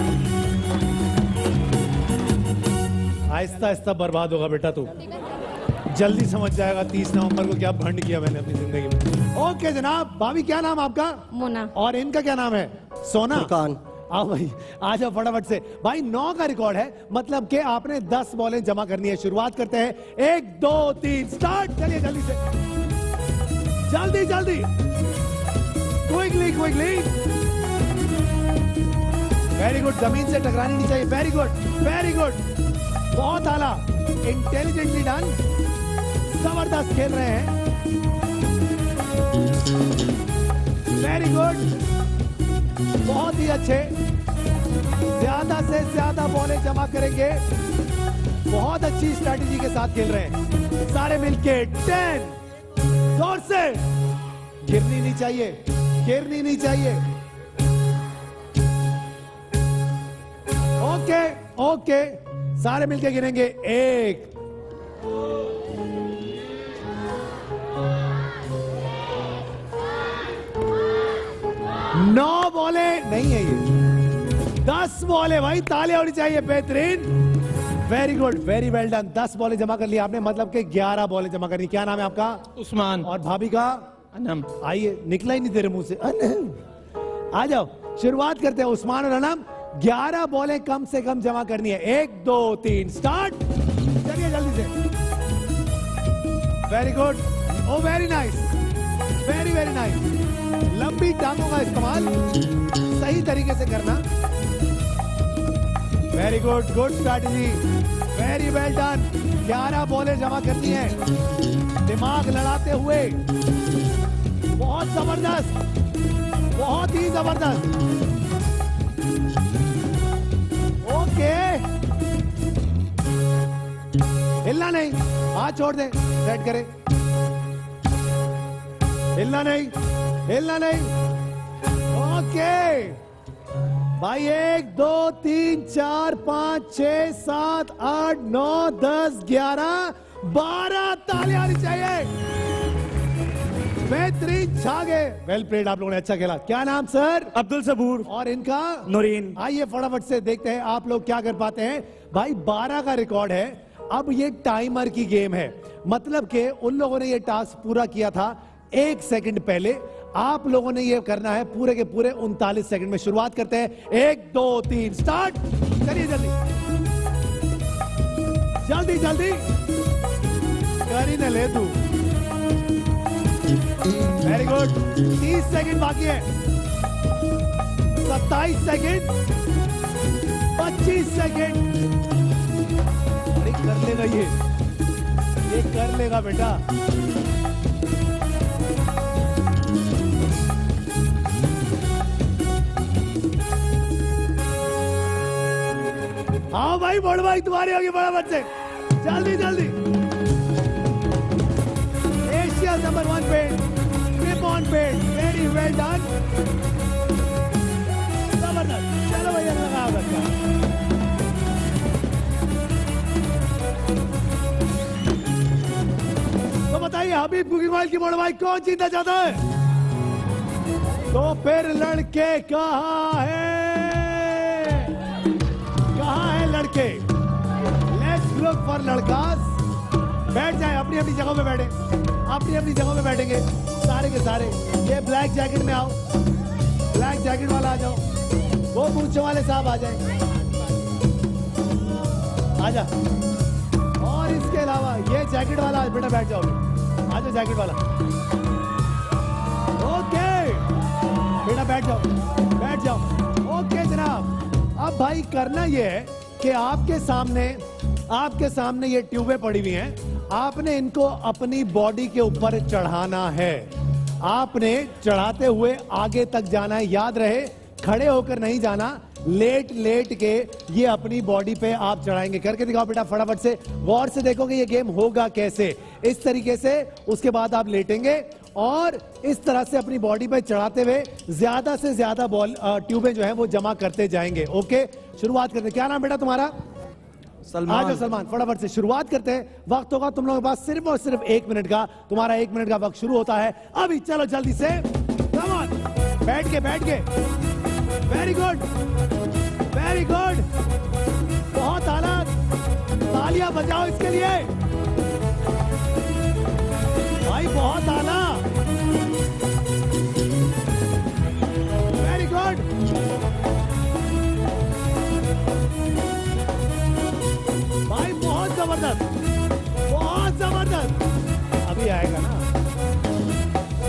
Aahista Aahista बर्बाद होगा बेटा तू, जल्दी समझ जाएगा तीस नवंबर को क्या भंड किया मैंने अपनी जिंदगी में। ओके जनाब, भाभी क्या नाम आपका? मोना। और इनका क्या नाम है? सोना। फुरकान। आओ भाई, आ जाओ फटाफट से। भाई नौ का रिकॉर्ड है, मतलब कि आपने दस बॉलें जमा करनी है। शुरुआत करते हैं, एक दो तीन स्टार्ट। चलिए जल्दी से, जल्दी जल्दी, क्विकली क्विकली। वेरी गुड, जमीन से टकरानी नहीं चाहिए। वेरी गुड वेरी गुड, बहुत आला, इंटेलिजेंटली डन, जबरदस्त खेल रहे हैं। वेरी गुड, बहुत ही अच्छे, ज्यादा से ज्यादा बॉलें जमा करेंगे। बहुत अच्छी स्ट्रैटेजी के साथ खेल रहे हैं सारे मिलके। टेन, जोर से, गिरनी नहीं चाहिए, गिरनी नहीं चाहिए। ओके ओके, सारे मिलके गिनेंगे। एक, नौ बॉले नहीं है ये, दस बॉले भाई, ताली होनी चाहिए। बेहतरीन, very good, very well done. दस बॉले जमा कर लिया आपने, मतलब कि ग्यारह बॉले जमा करनी। क्या नाम है आपका? उस्मान। और भाभी का? अनम। आइए, निकला ही नहीं तेरे मुंह से। अनम, आ जाओ, शुरुआत करते हैं। उस्मान और अनम, ग्यारह बॉले कम से कम जमा करनी है। एक दो तीन, स्टार्ट। चलिए जल्दी से। Very good, oh very nice, very very nice. लंबी टांगों का इस्तेमाल सही तरीके से करना। Very good, good strategy, very well done. ग्यारह बॉलें जमा करनी है, दिमाग लड़ाते हुए। बहुत जबरदस्त, बहुत ही जबरदस्त। ओके, हिलना नहीं, हाथ छोड़ दे, सेट करें। हिलना नहीं, हिलना नहीं। ओके भाई, एक दो तीन चार पांच छह सात आठ नौ दस ग्यारह बारह, तालियां आनी चाहिए। बेहतरीन, छागे, वेल प्लेड, आप लोगों ने अच्छा खेला। क्या नाम सर? अब्दुल सबूर। और इनका? नूरीन। आइए फटाफट से देखते हैं आप लोग क्या कर पाते हैं। भाई बारह का रिकॉर्ड है। अब ये टाइमर की गेम है, मतलब कि उन लोगों ने ये टास्क पूरा किया था एक सेकंड पहले। आप लोगों ने ये करना है पूरे के पूरे उनतालीस सेकंड में। शुरुआत करते हैं, एक दो तीन, स्टार्ट। चलिए जल्दी जल्दी जल्दी, कर ही न ले तू। वेरी गुड, तीस सेकंड बाकी है। सत्ताईस सेकंड, पच्चीस सेकंड। अरे कर लेगा ये, ये कर लेगा बेटा। हाँ भाई, बड़ भाई तुम्हारी होगी बड़ा बच्चे। जल्दी जल्दी, Asia number one paid, trip on paid, very well done, जबरदस्त। चलो भैया, लगाओ बच्चा। तो बताइए, हबीब कुकिंग ऑयल की बड़ भाई कौन जीतना चाहता है? तो फिर लड़के कहाँ है? लड़के, लेट्स लुक फॉर लड़कास। बैठ जाए, अपनी अपनी जगहों पे बैठे, अपनी अपनी जगहों पे बैठेंगे सारे के सारे। ये ब्लैक जैकेट में आओ, ब्लैक जैकेट वाला आ जाओ, वो मूंछों वाले साहब आ जाए, आ जा। और इसके अलावा ये जैकेट वाला बेटा बैठ जाओ, आ जाओ जैकेट वाला। ओके बेटा बैठ जाओ, बैठ जाओ। ओके जनाब, अब भाई करना ये है कि आपके सामने आपके सामने ये ट्यूबें पड़ी हुई हैं। आपने इनको अपनी बॉडी के ऊपर चढ़ाना है। आपने चढ़ाते हुए आगे तक जाना है। याद रहे, खड़े होकर नहीं जाना, लेट लेट के ये अपनी बॉडी पे आप चढ़ाएंगे। करके दिखाओ बेटा फटाफट से। गौर से देखोगे ये गेम होगा कैसे। इस तरीके से उसके बाद आप लेटेंगे और इस तरह से अपनी बॉडी पे चढ़ाते हुए ज्यादा से ज्यादा बॉल ट्यूबें जो है वो जमा करते जाएंगे। ओके, शुरुआत करते हैं। क्या नाम बेटा तुम्हारा? सलमान। आ जाओ सलमान, फटाफट से शुरुआत करते हैं। वक्त होगा तुम लोगों के पास सिर्फ और सिर्फ एक मिनट का। तुम्हारा एक मिनट का वक्त शुरू होता है अभी। चलो जल्दी से, कम ऑन, बैठ के बैठ के। वेरी गुड, वेरी गुड, बहुत आला। तालियां बजाओ इसके लिए भाई, बहुत आला। वेरी गुड, भाई बहुत जबरदस्त, बहुत जबरदस्त। अभी आएगा ना।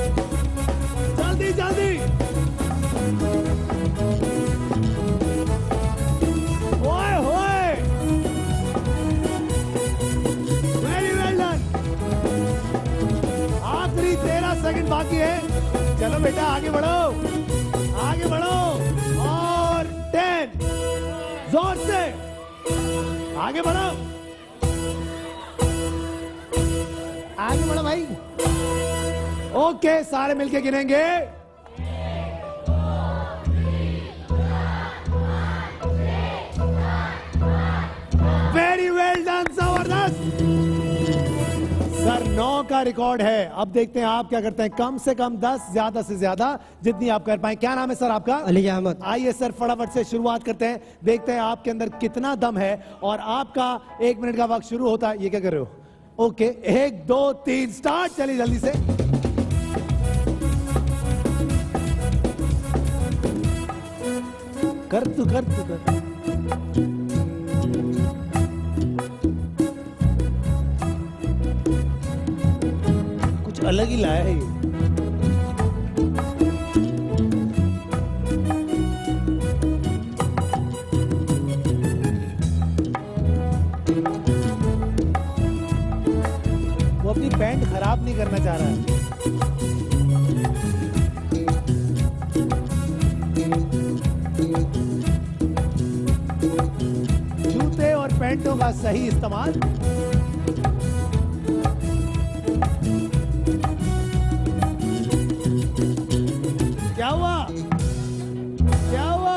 बाकी है। चलो बेटा आगे बढ़ो, आगे बढ़ो। और टेन, जोर से आगे बढ़ो, आगे बढ़ो भाई। ओके, सारे मिलके गिनेंगे। वेरी वेल डन, जबरदस्त सर। नौ का रिकॉर्ड है। अब देखते हैं आप क्या करते हैं। कम से कम दस, ज्यादा से ज्यादा जितनी आप कर पाए। क्या नाम है सर आपका? अली अहमद। आइए सर फटाफट से शुरुआत करते हैं। देखते हैं आपके अंदर कितना दम है। और आपका एक मिनट का वक्त शुरू होता है। ये क्या कर रहे हो? ओके, एक दो तीन स्टार्ट। चलिए जल्दी से। कर तू कर तू कर। कुछ अलग ही लाया है ये। वो अपनी पैंट खराब नहीं करना चाह रहा है। जूते और पैंटों का सही इस्तेमाल। क्या हुआ? क्या हुआ?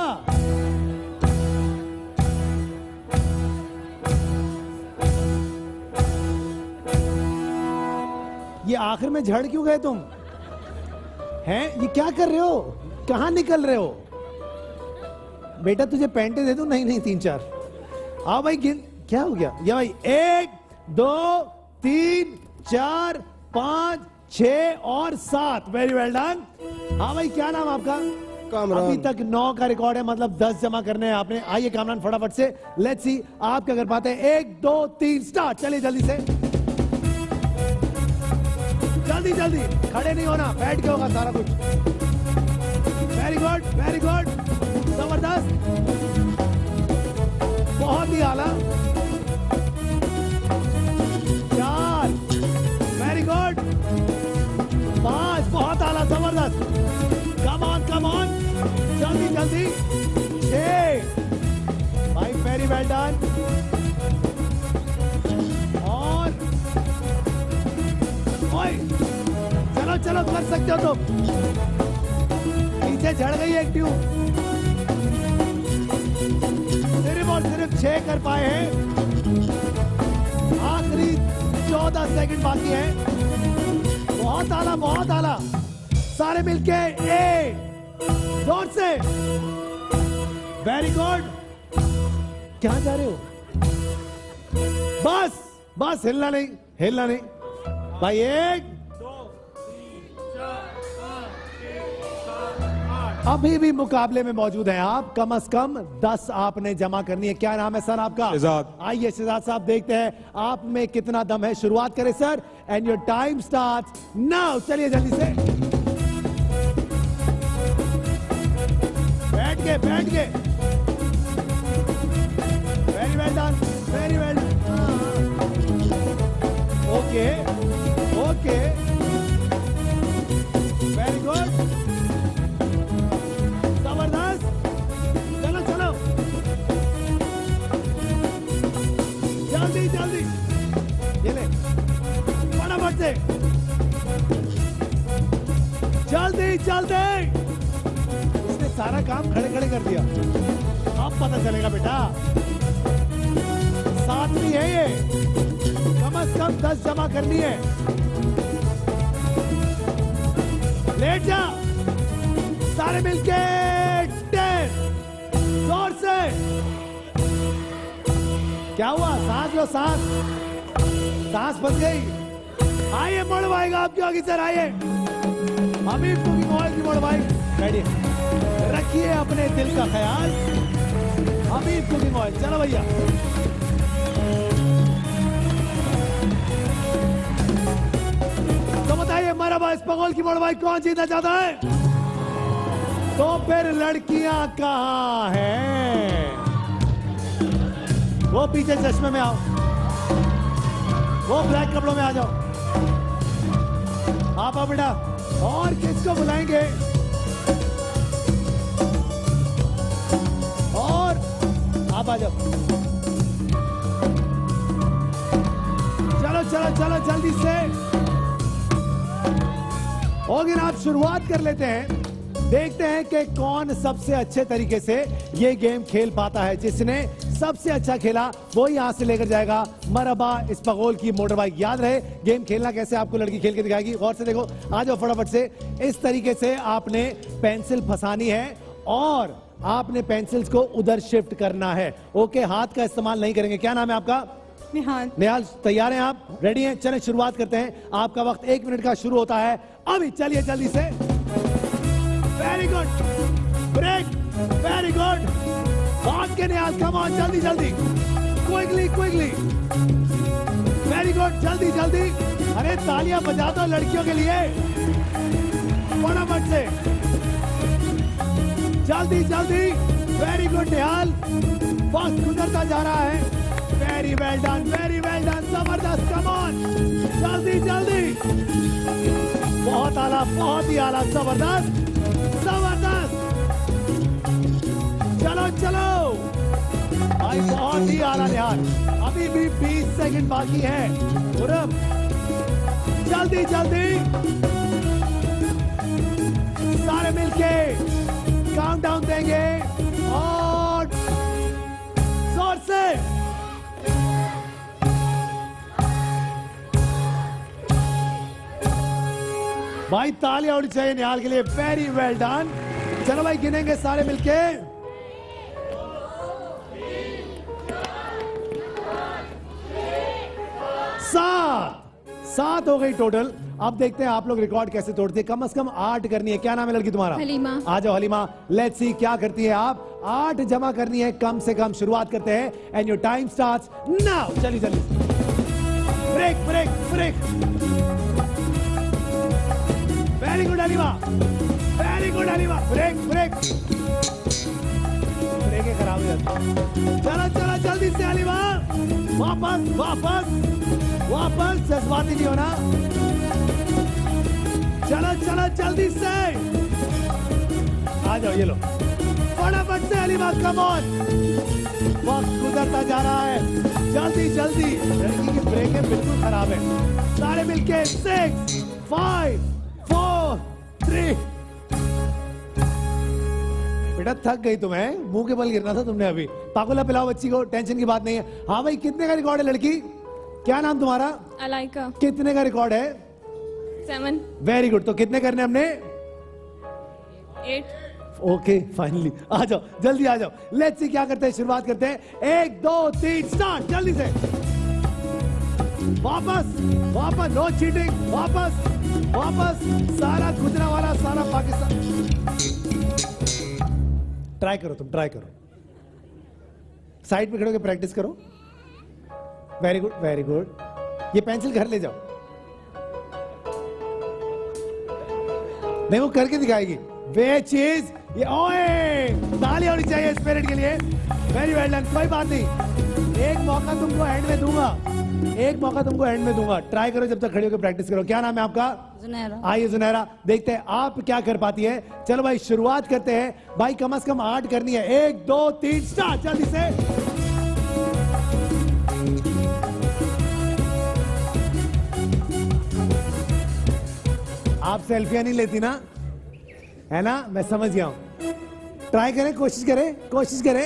ये आखिर में झड़ क्यों गए तुम? हैं? ये क्या कर रहे हो? कहां निकल रहे हो? बेटा तुझे पैंटे दे दूं? नहीं नहीं, तीन चार। आओ भाई गिन। क्या हो गया? ये भाई एक दो तीन चार पांच छह और सात। Very well done. हाँ भाई, क्या नाम आपका? कामरान। अभी तक नौ का रिकॉर्ड है, मतलब दस जमा करने हैं आपने। आइए कामरान फटाफट से, लेट्स सी आप क्या कर पाते हैं। एक दो तीन स्टार्ट। चलिए जल्दी से, जल्दी जल्दी। खड़े नहीं होना, बैठ के होगा सारा कुछ। वेरी गुड, वेरी गुड, जबरदस्त, बहुत ही आला। चार, वेरी गुड। पांच, बहुत आला, जबरदस्त। कम ऑन कम ऑन, जल्दी जल्दी। छह, भाई वेरी वेल डन। और ओए, चलो चलो, कर सकते हो तुम। पीछे झड़ गई एक ट्यूब। सिर्फ और सिर्फ छह कर पाए हैं। आखिरी चौदह सेकंड बाकी है। बहुत आला, बहुत आला। सारे मिलके ए, जोर से। Very good. क्या जा रहे हो? बस बस, हिलना नहीं, हिलना नहीं भाई। एक, अभी भी मुकाबले में मौजूद हैं आप। कम से कम दस आपने जमा करनी है। क्या नाम है सर आपका? शहजाद। आइए शहजाद साहब, देखते हैं आप में कितना दम है। शुरुआत करें sir, and your time starts now. चलिए जल्दी से, बैठ के बैठ के। Very well done, very well. Okay okay, very good, जबरदस्त। चलो चलो, जल्दी जल्दी। ये ले, फटाफट से, जल्दी जल्दी। उसने सारा काम खड़े खड़े कर दिया। अब पता चलेगा बेटा। सातवीं है ये, कम से कम दस जमा करनी है। लेट जा, सारे मिलके टेन, जोर से। क्या हुआ? सांस लो, सांस, सांस फंस गई। आइए मोड़वाएगा आपकी आगे सर, आइए। अभी कुकिंग ऑयल की मोड़वाई। बैठिए, रखिए अपने दिल का ख्याल। अभी कुकिंग ऑयल, चलो भैया। तो बताइए मरहबा, इस पगोल की मोड़वाई कौन जीतना चाहता है? तो फिर लड़कियां कहां हैं? वो पीछे चश्मे में आओ, वो ब्लैक कपड़ों में आ जाओ। आप आओ बेटा। और किसको बुलाएंगे? और आप आ जाओ। चलो चलो चलो जल्दी से। ओके ना, आप शुरुआत कर लेते हैं। देखते हैं कि कौन सबसे अच्छे तरीके से ये गेम खेल पाता है। जिसने सबसे अच्छा खेला वो यहां से लेकर जाएगा मरहबा इस पगोल की मोटर बाइक। याद रहे गेम खेलना कैसे, आपको लड़की खेल के दिखाएगी। गौर से देखो, आ जाओ फटाफट से। इस तरीके से आपने पेंसिल फंसानी है और आपने पेंसिल्स को उधर शिफ्ट करना है। ओके, हाथ का इस्तेमाल नहीं करेंगे। क्या नाम है आपका? निहाल। निहाल, तैयार हैं आप? रेडी हैं? चलें शुरुआत करते हैं। आपका वक्त एक मिनट का शुरू होता है अभी। चलिए जल्दी से। Very good, break, very good. भाग के निहाल, कम ऑन, जल्दी जल्दी, क्विकली क्विकली, वेरी गुड, जल्दी जल्दी। अरे तालियां बजा दो लड़कियों के लिए, फटाफट से, जल्दी जल्दी। वेरी गुड निहाल, वक्त गुजरता जा रहा है। Very well done, very well done, जबरदस्त, कम ऑन, जल्दी जल्दी। बहुत आला, बहुत ही आला, जबरदस्त जबरदस्त। चलो चलो भाई, बहुत ही आला निहाल। अभी भी बीस सेकंड बाकी है। पूरब, जल्दी जल्दी, सारे मिलके काउंटडाउन देंगे और जोर से। भाई तालियां होनी चाहिए निहाल के लिए। Very well done. चलो भाई गिनेंगे सारे मिलके। सात सात हो गई टोटल। अब देखते हैं आप लोग रिकॉर्ड कैसे तोड़ते हैं। कम से कम आठ करनी है। क्या नाम है लड़की तुम्हारा? हलीमा। आ जाओ हलीमा, लेट्स सी क्या करती है आप। आठ जमा करनी है कम से कम। शुरुआत करते हैं and your time starts now. चलिए जल्दी, break break break. Very good Halima, very good Halima, break break. Break खराब हो जाता। चलो चलो जल्दी से हलीमा, वापस वापस वापस, जज्बाती नहीं होना। चलो चलो जल्दी से, आ जाओ, ये लो फटाफट से हलीमा, कम ऑन। वक्त गुजरता जा रहा है, जल्दी जल्दी। लड़की की ब्रेकें बिल्कुल खराब है। सारे मिलके सिक्स फाइव फोर थ्री। बेटा थक गई तुम्हें, मुंह के बल गिरना था तुमने अभी। पाकुला पिलाओ बच्ची को, टेंशन की बात नहीं है। हाँ भाई, कितने का रिकॉर्ड है लड़की? क्या नाम तुम्हारा? अलाइका। कितने का रिकॉर्ड है? सेवन। Very good. तो कितने करने हमने? एट। Okay finally. आ जाओ जल्दी, आ जाओ। लेट्स सी क्या करते हैं। शुरुआत करते हैं। एक दो तीन स्टार्ट, जल्दी से। वापस वापस, नो चीटिंग, वापस वापस। सारा गुजरांवाला, सारा पाकिस्तान। ट्राई करो, तुम ट्राई करो। साइड पे खड़े होकर प्रैक्टिस करो। Very good very good. ये पेंसिल घर ले जाओ। नहीं, वो करके दिखाएगी वे चीज। ये ओए, ताली होनी चाहिए स्पिरिट के लिए। Very well done. कोई बात नहीं, एक मौका तुमको एंड में दूंगा, एक मौका तुमको एंड में दूंगा। ट्राई करो, जब तक खड़ी होकर प्रैक्टिस करो। क्या नाम है आपका? जुनैरा। आइए जुनैरा, देखते हैं आप क्या कर पाती है। चलो भाई शुरुआत करते हैं। भाई कम से कम आठ करनी है। एक दो तीन स्टार्ट, जल्दी से। आप सेल्फियां नहीं लेती ना, है ना? मैं समझ गया हूं। ट्राई करें, कोशिश करें, कोशिश करें।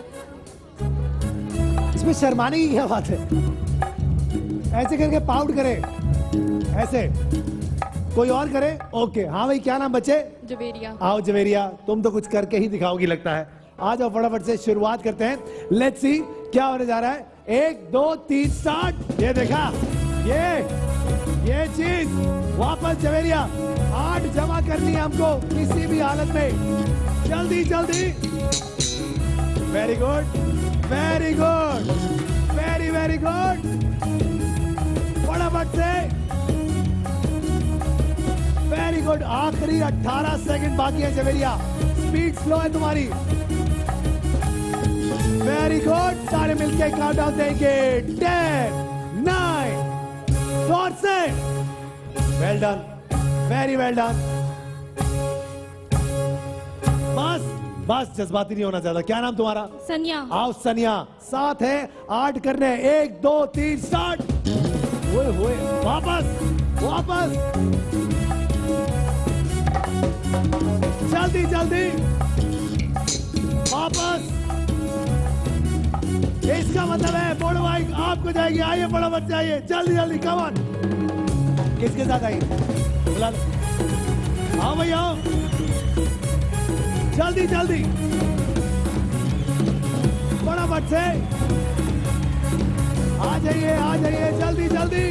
इसमें शर्माने की क्या बात है? ऐसे करके पाउट करे, ऐसे। कोई और करे? ओके। हाँ भाई, क्या नाम बच्चे? जवेरिया। आओ जवेरिया, तुम तो कुछ करके ही दिखाओगी लगता है। आ जाओ फटाफट से, शुरुआत करते हैं। लेट्स सी क्या होने जा रहा है। एक दो तीन स्टार्ट। ये देखा, ये ये चीज। वापस जवेरिया, आठ जमा करनी है हमको किसी भी हालत में। जल्दी जल्दी। Very good very good very very good. फटाफट से। Very good. आखिरी अठारह सेकंड बाकी है जवेरिया। स्पीड स्लो है तुम्हारी। Very good. सारे मिलके काउंटडाउन देंगे। टेन नाइन, जोर से। Well done very well done. बस बस जज्बाती नहीं होना चाहता। क्या नाम तुम्हारा? सनिया। आओ सनिया, सात है, आठ करने हैं। एक दो तीन स्टार्ट। ओए होए, वापस वापस, जल्दी जल्दी वापस। इसका मतलब है बोर्ड बाइक आपको जाएगी। आइए फटाफट से आइए, जल्दी जल्दी, कम ऑन। किसके साथ आइए? बुला लो। आओ भैया आओ, जल्दी जल्दी फटाफट से आ जाइए, आ जाइए, जल्दी जल्दी।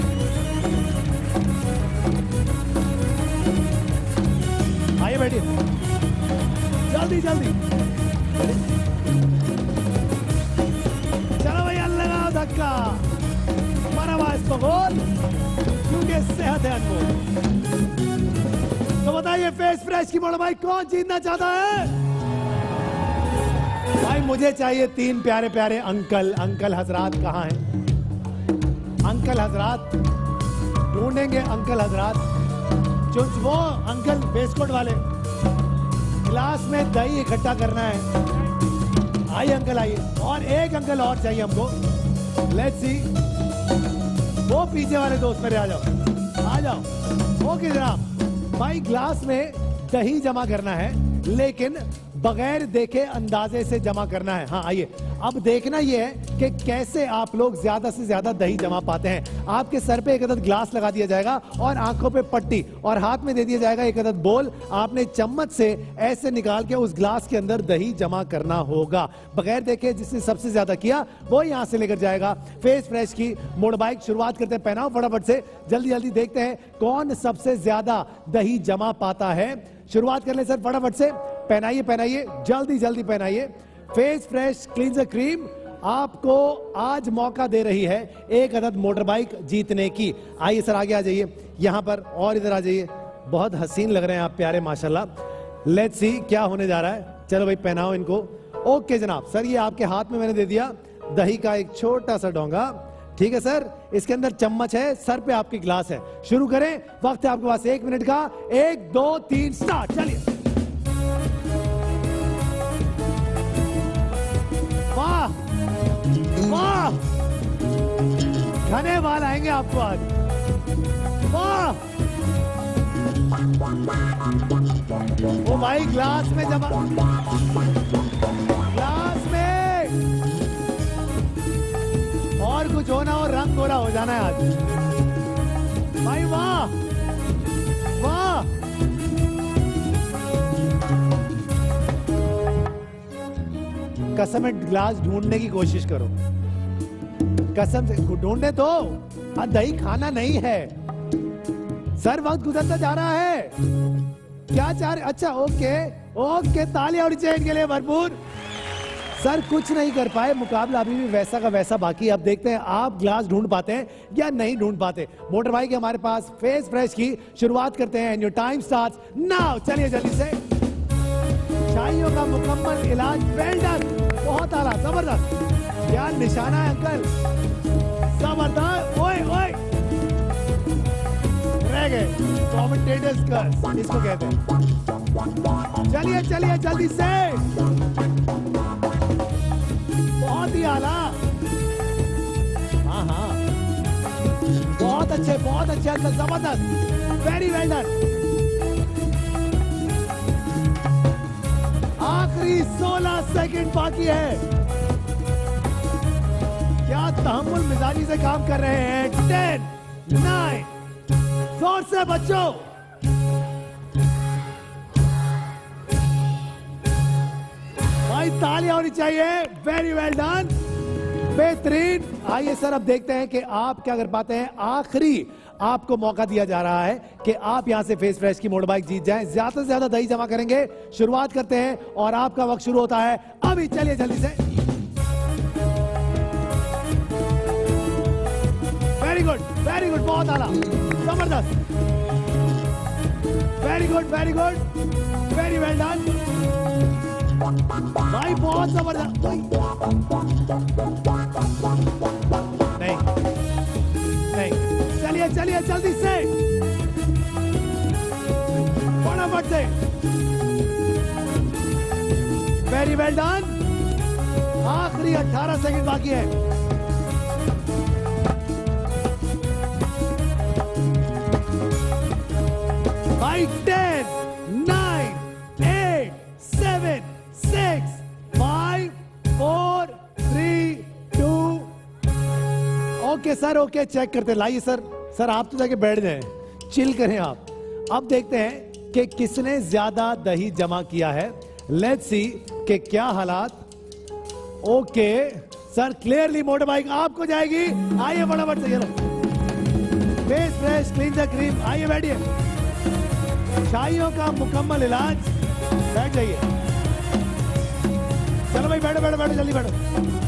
आइए बैठिए, जल्दी जल्दी। चलो भैया लगाओ धक्का, मरवा इसको गोल, क्योंकि सेहत है अनमोल। तो बताइए फेस फ्रेश की मोड़ भाई कौन जीतना चाहता है? भाई मुझे चाहिए तीन प्यारे प्यारे अंकल। अंकल हजरात कहाँ हैं? अंकल हजरात ढूंढेंगे, अंकल हजरात जो वो अंकल वेस्टकोट वाले। गिलास में दही इकट्ठा करना है। आइए अंकल आइए, और एक अंकल और चाहिए हमको। लेट्स सी, वो पीछे वाले दोस्त मेरे आ जाओ, आ जाओ। ओके जनाब, भाई ग्लास में दही जमा करना है, लेकिन बगैर देखे अंदाजे से जमा करना है। हाँ आइए, अब देखना यह है कि कैसे आप लोग ज्यादा से ज्यादा दही जमा पाते हैं। आपके सर पे एक अदद ग्लास लगा दिया जाएगा और आंखों पे पट्टी, और हाथ में दे दिया जाएगा एक अदद बोल। आपने चम्मच से ऐसे निकाल के उस ग्लास के अंदर दही जमा करना होगा बगैर देखे। जिसने सबसे ज्यादा किया वो यहां से लेकर जाएगा फेस फ्रेश की मोड़ बाइक। शुरुआत करते हैं, पहनाओ फटाफट से, जल्दी जल्दी देखते हैं कौन सबसे ज्यादा दही जमा पाता है। शुरुआत कर ले सर फटाफट से, पहनाइए पहनाइए, जल्दी जल्दी पहनाइए। फेस फ्रेश क्लींजर क्रीम आपको आज मौका दे रही है एक अदद मोटर बाइक जीतने की। आइए सर आगे आ जाइए, यहां पर और इधर आ जाइए। बहुत हसीन लग रहे हैं आप, प्यारे माशाल्लाह। लेट्स सी क्या होने जा रहा है। चलो भाई पहनाओ इनको। ओके जनाब, सर ये आपके हाथ में मैंने दे दिया दही का एक छोटा सा डोंगा। ठीक है सर, इसके अंदर चम्मच है, सर पे आपकी ग्लास है। शुरू करें, वक्त है आपके पास एक मिनट का। एक दो तीन स्टार्ट, चलिए। वाह वाह, घने बाल आएंगे आपको आज। वाह, ओ भाई ग्लास में जमा, ग्लास में और कुछ होना और रंग गोरा हो जाना है आज भाई। वाह वाह, कसम है ग्लास ढूंढने की कोशिश करो, कसम से ढूंढने तो। दही खाना नहीं है सर, वक्त गुजरता जा रहा है। क्या चाह रहे? अच्छा ओके ओके, तालियां होनी चाहिए इनके लिए भरपूर। सर कुछ नहीं कर पाए, मुकाबला अभी भी वैसा का वैसा बाकी। अब देखते हैं आप ग्लास ढूंढ पाते हैं या नहीं ढूंढ पाते। मोटर बाइक हमारे पास फेस फ्रेश की शुरुआत करते हैं। And your time starts now. चलिए जल्दी से, शाइयों का मुकम्मल इलाज, वेल डन, बहुत आला, जबरदस्त। क्या निशाना है अंकल, जबरदस्त। ओए ओए, रह गए कमेंटेटर्स कर्स इसको कहते हैं। चलिए चलिए जल्दी से, बहुत ही आला। हाँ हाँ, बहुत अच्छे बहुत अच्छे अंकल, जबरदस्त, वेरी वेल डन। आखिरी सोलह सेकंड बाकी है। क्या तहम्मुल मिजाजी से काम कर रहे हैं? टेन नाइन, जोर से बच्चों। भाई तालियां होनी चाहिए, वेरी वेल डन, बेहतरीन। आइए सर अब देखते हैं कि आप क्या कर पाते हैं। आखिरी आपको मौका दिया जा रहा है कि आप यहां से फेस फ्रेश की मोटर बाइक जीत जाएं। ज्यादा से ज्यादा दही जमा करेंगे। शुरुआत करते हैं और आपका वक्त शुरू होता है अभी। चलिए जल्दी से, वेरी गुड वेरी गुड, बहुत आला, जबरदस्त, very good very good, very well done भाई, बहुत जबरदस्त। नहीं नहीं, चलिए चलिए जल्दी से, फटाफट से। Very well done. आखिरी अठारह सेकंड बाकी है। भाई ten, nine, eight, seven, six, five, four, three, two. Okay sir, okay check करते। लाइए सर, सर आप तो जाके बैठ जाएं, चिल करें आप। अब देखते हैं कि किसने ज्यादा दही जमा किया है। लेट्स सी कि क्या हालात। Okay sir, clearly motor bike आपको जाएगी। आइए फटाफट से, Face Fresh clean the cream. आइए बैठिए, शाइयों का मुकम्मल इलाज। बैठ जाइए, चलो भाई बैठो बैठो बैठो, जल्दी बैठो।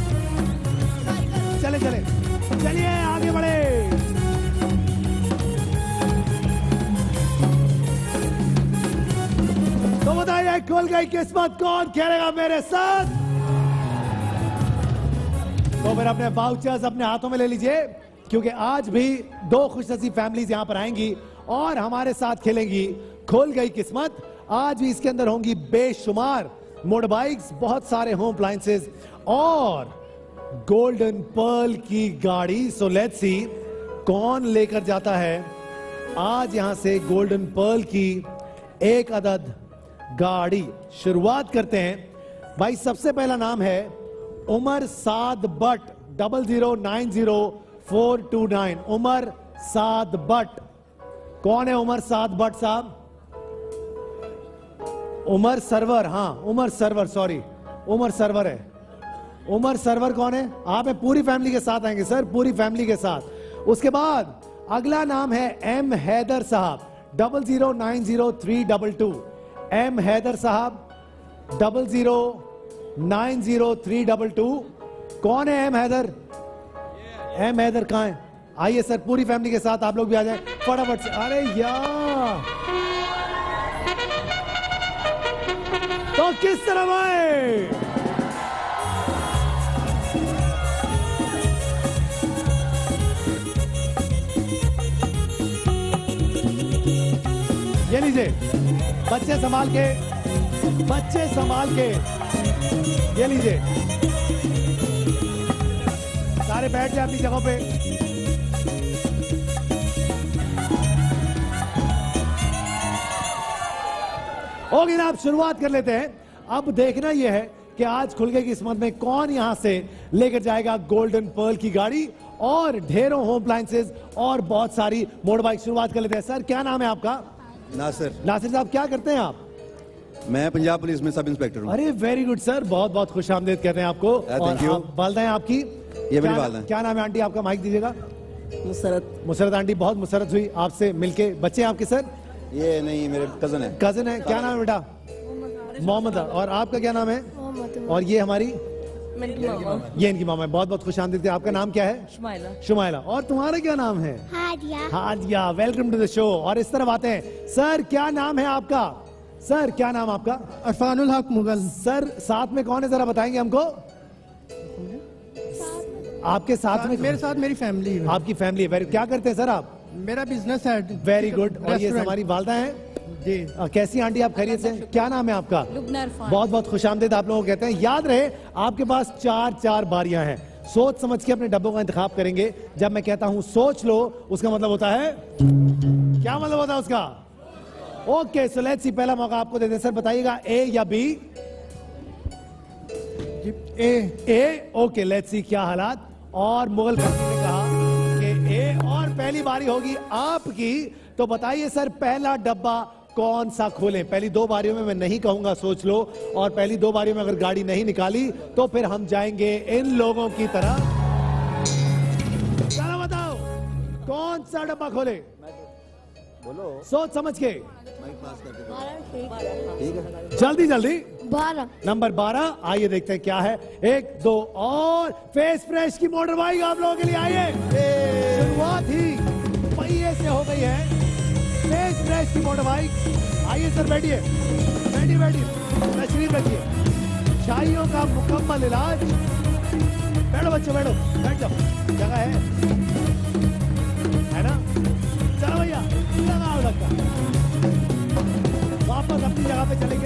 चले चले चलिए आगे बढ़े। तो बताइए खुल गई किस्मत, कौन खेलेगा मेरे साथ? तो फिर अपने वाउचर्स अपने हाथों में ले लीजिए, क्योंकि आज भी दो खुशनसीब फैमिलीज यहां पर आएंगी और हमारे साथ खेलेंगी खुल गई किस्मत। आज भी इसके अंदर होंगी बेशुमार मोटर बाइक्स, बहुत सारे होम अप्लायंसेस और गोल्डन पर्ल की गाड़ी। सो लेट्स सी कौन लेकर जाता है आज यहां से गोल्डन पर्ल की एक अदद गाड़ी। शुरुआत करते हैं भाई, सबसे पहला नाम है Umar Saad Butt, double zero nine zero four two nine. Umar Saad Butt, कौन है उमर साद बट साहब? उमर सरवर, हाँ उमर सरवर, सॉरी उमर सरवर है। उमर सरवर कौन है? आप है पूरी फैमिली के साथ आएंगे सर, पूरी फैमिली के साथ। उसके बाद अगला नाम है एम हैदर साहब, double zero nine zero three double two. M Haider साहब, double zero nine zero three double two. कौन है एम हैदर? एम हैदर कहां है? आइए सर, पूरी फैमिली के साथ आप लोग भी आ जाएं फटाफट से। अरे यार, तो किस तरफ आए? ये लीजिए, बच्चे संभाल के, बच्चे संभाल के, ये लीजिए, सारे बैठ जाए अपनी जगहों पे। ओके ना, आप शुरुआत कर लेते हैं। अब देखना यह है कि आज खुल गई किस्मत में कौन यहां से लेकर जाएगा गोल्डन पर्ल की गाड़ी और ढेरों होम अप्लायंसेस और बहुत सारी मोटर बाइक। शुरुआत कर लेते हैं। सर क्या नाम है आपका? नासिर। नासिर साहब, क्या करते हैं आप? मैं पंजाब पुलिस में सब इंस्पेक्टर हूँ। अरे वेरी गुड सर, बहुत बहुत खुश आमदेद कहते हैं आपको। Thank you. वालदा है आपकी? ये मेरी वालदा है। क्या नाम है आंटी आपका? माइक दीजिएगा। मुसरत। मुसरत आंटी, बहुत मुसरत हुई आपसे मिलके। बच्चे आपके सर? ये नहीं, मेरे कजन है। कजन है। क्या नाम है बेटा? मोहम्मद। और आपका क्या नाम है? और ये हमारी, ये इनकी मामा है। बहुत बहुत खुश आमदीद। आपका नाम क्या है? शुमाइला। शुमाइला। और तुम्हारा क्या नाम है? Hadia. Hadia, welcome to the show. और इस तरफ आते हैं। सर क्या नाम है आपका? सर क्या नाम आपका? अरफानुल हक मुगल। सर साथ में कौन है, जरा बताएंगे हमको? आपके साथ में? मेरे साथ मेरी फैमिली है। आपकी फैमिली है। वेरी, क्या करते हैं सर आप? मेरा बिजनेस है। Very good. और ये हमारी वालदा है जी। कैसी आंटी आप? खैरियत से? क्या नाम है आपका? बहुत बहुत खुशामदीद आप लोगों को कहते हैं। याद रहे आपके पास चार चार बारियां हैं। सोच समझ के अपने डब्बों का इंतखाब करेंगे। जब मैं कहता हूं सोच लो, उसका मतलब होता है, क्या मतलब होता है उसका? ओके, सो लेट्स सी, पहला मौका आपको देते हैं सर। बताइएगा ए या B? A. A. Okay, let's see क्या हालात। और मुगल फैमिली ने कहा कि ए, और पहली बारी होगी आपकी। तो बताइए सर, पहला डब्बा कौन सा खोलें? पहली दो बारियों में मैं नहीं कहूंगा सोच लो, और पहली दो बारियों में अगर गाड़ी नहीं निकाली तो फिर हम जाएंगे इन लोगों की तरह। चलो बताओ कौन सा डब्बा खोले? बोलो, सोच समझ के। ठीक है, जल्दी जल्दी। बारह। नंबर बारह। आइए देखते हैं क्या है। एक, दो, और फेस फ्रेश की मोटर बाइक आप लोगों के लिए। आइए, शुरुआत ही पहिए से हो गई है। फेस फ्रेश की मोटर बाइक। आइए सर, बैठिए बैठिए बैठिए, तशरीफ रखिए। शाइयों का मुकम्मल इलाज। बैठो बच्चे, बैठो, बैठ जाओ, जगह है है ना? चलो भैया, लगाओ धक्का। जगह पे चलेंगे।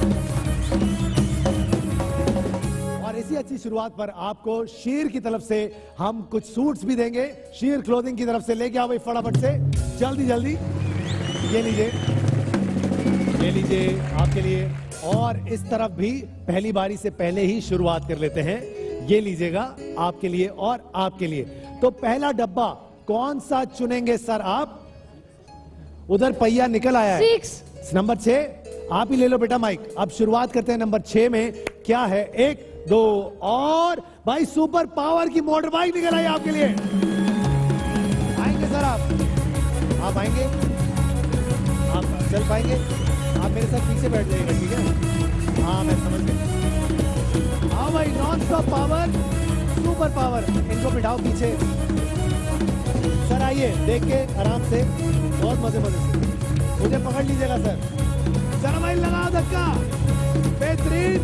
और इसी अच्छी शुरुआत पर आपको शीर की तरफ से हम कुछ सूट्स भी देंगे। शीर क्लोथिंग की तरफ से लेके आओ भाई फटाफट से, जल्दी जल्दी। ये लीजिए, ये लीजिए आपके लिए। और इस तरफ भी पहली बारी से पहले ही शुरुआत कर लेते हैं। ये लीजिएगा आपके लिए और आपके लिए। तो पहला डब्बा कौन सा चुनेंगे सर आप? उधर पहिया निकल आया है। सिक्स। नंबर छह आप ही ले लो बेटा माइक। अब शुरुआत करते हैं नंबर छह में। क्या है? एक, दो और भाई सुपर पावर की मोटर बाइक निकल आई आपके लिए। आएंगे सर आप? आप आएंगे? आप चल पाएंगे? आप मेरे साथ पीछे बैठ जाइएगा, ठीक है? हाँ मैं समझ गया। हाँ भाई, non stop power, super power. इनको बिठाओ पीछे। सर आइए, देख के आराम से, बहुत मजे मजे से। मुझे पकड़ लीजिएगा सर। सर भाई लगाओ धक्का। बेहतरीन,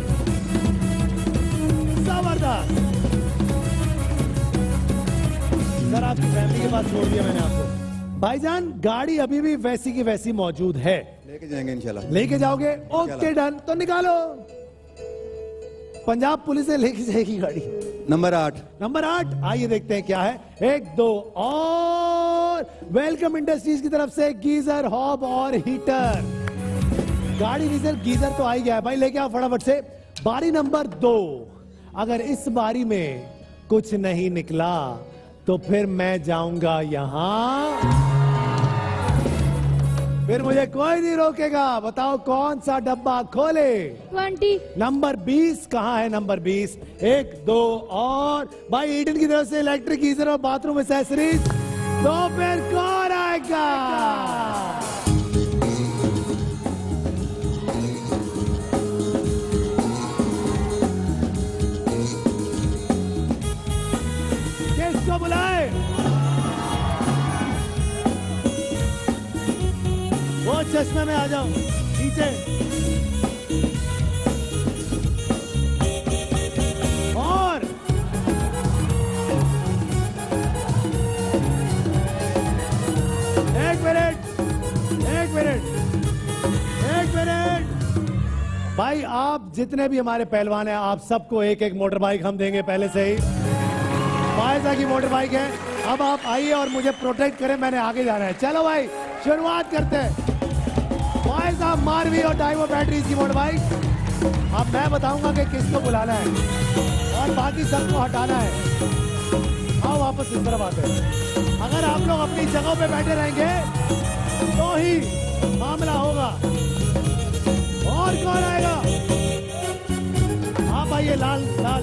जबरदस्त। सर आपकी फैमिली के पास छोड़ दिया मैंने आपको। भाईजान गाड़ी अभी भी वैसी की वैसी मौजूद है। लेके जाएंगे इंशाल्लाह। लेके जाओगे? Okay done. तो निकालो। पंजाब पुलिस ने लेके जाएगी गाड़ी। नंबर आठ। नंबर आठ, आइए देखते हैं क्या है। एक, दो और वेलकम इंडस्ट्रीज की तरफ से गीजर, हॉब और हीटर। गाड़ी डीजल गीजर तो आ ही गया है भाई, लेके आओ फटाफट से। बारी नंबर दो। अगर इस बारी में कुछ नहीं निकला तो फिर मैं जाऊंगा यहां, फिर मुझे कोई नहीं रोकेगा। बताओ कौन सा डब्बा खोले? ट्वेंटी। नंबर बीस कहाँ है? नंबर बीस। एक, दो और भाई ईडन की तरफ से इलेक्ट्रिक गीजर और बाथरूम एक्सेसरीज। तो फिर कौन आएगा? किसको बुलाए? वो चश्मे में आ जाओ नीचे। और एक मिनट, एक मिनट, एक मिनट भाई, आप जितने भी हमारे पहलवान हैं, आप सबको एक एक मोटर बाइक हम देंगे पहले से ही। फायजा की मोटर बाइक है। अब आप आइए और मुझे प्रोटेक्ट करें, मैंने आगे जाना है। चलो भाई शुरुआत करते हैं। फायजा, मारवी और डाइवो बैटरीज की मोटर बाइक। अब मैं बताऊंगा कि किसको बुलाना है और बाकी सबको हटाना है। आओ वापस इस तरफ आते हैं। अगर आप लोग अपनी जगहों पे बैठे रहेंगे तो ही मामला होगा। और कौन आएगा? आप आइए, लाल लाल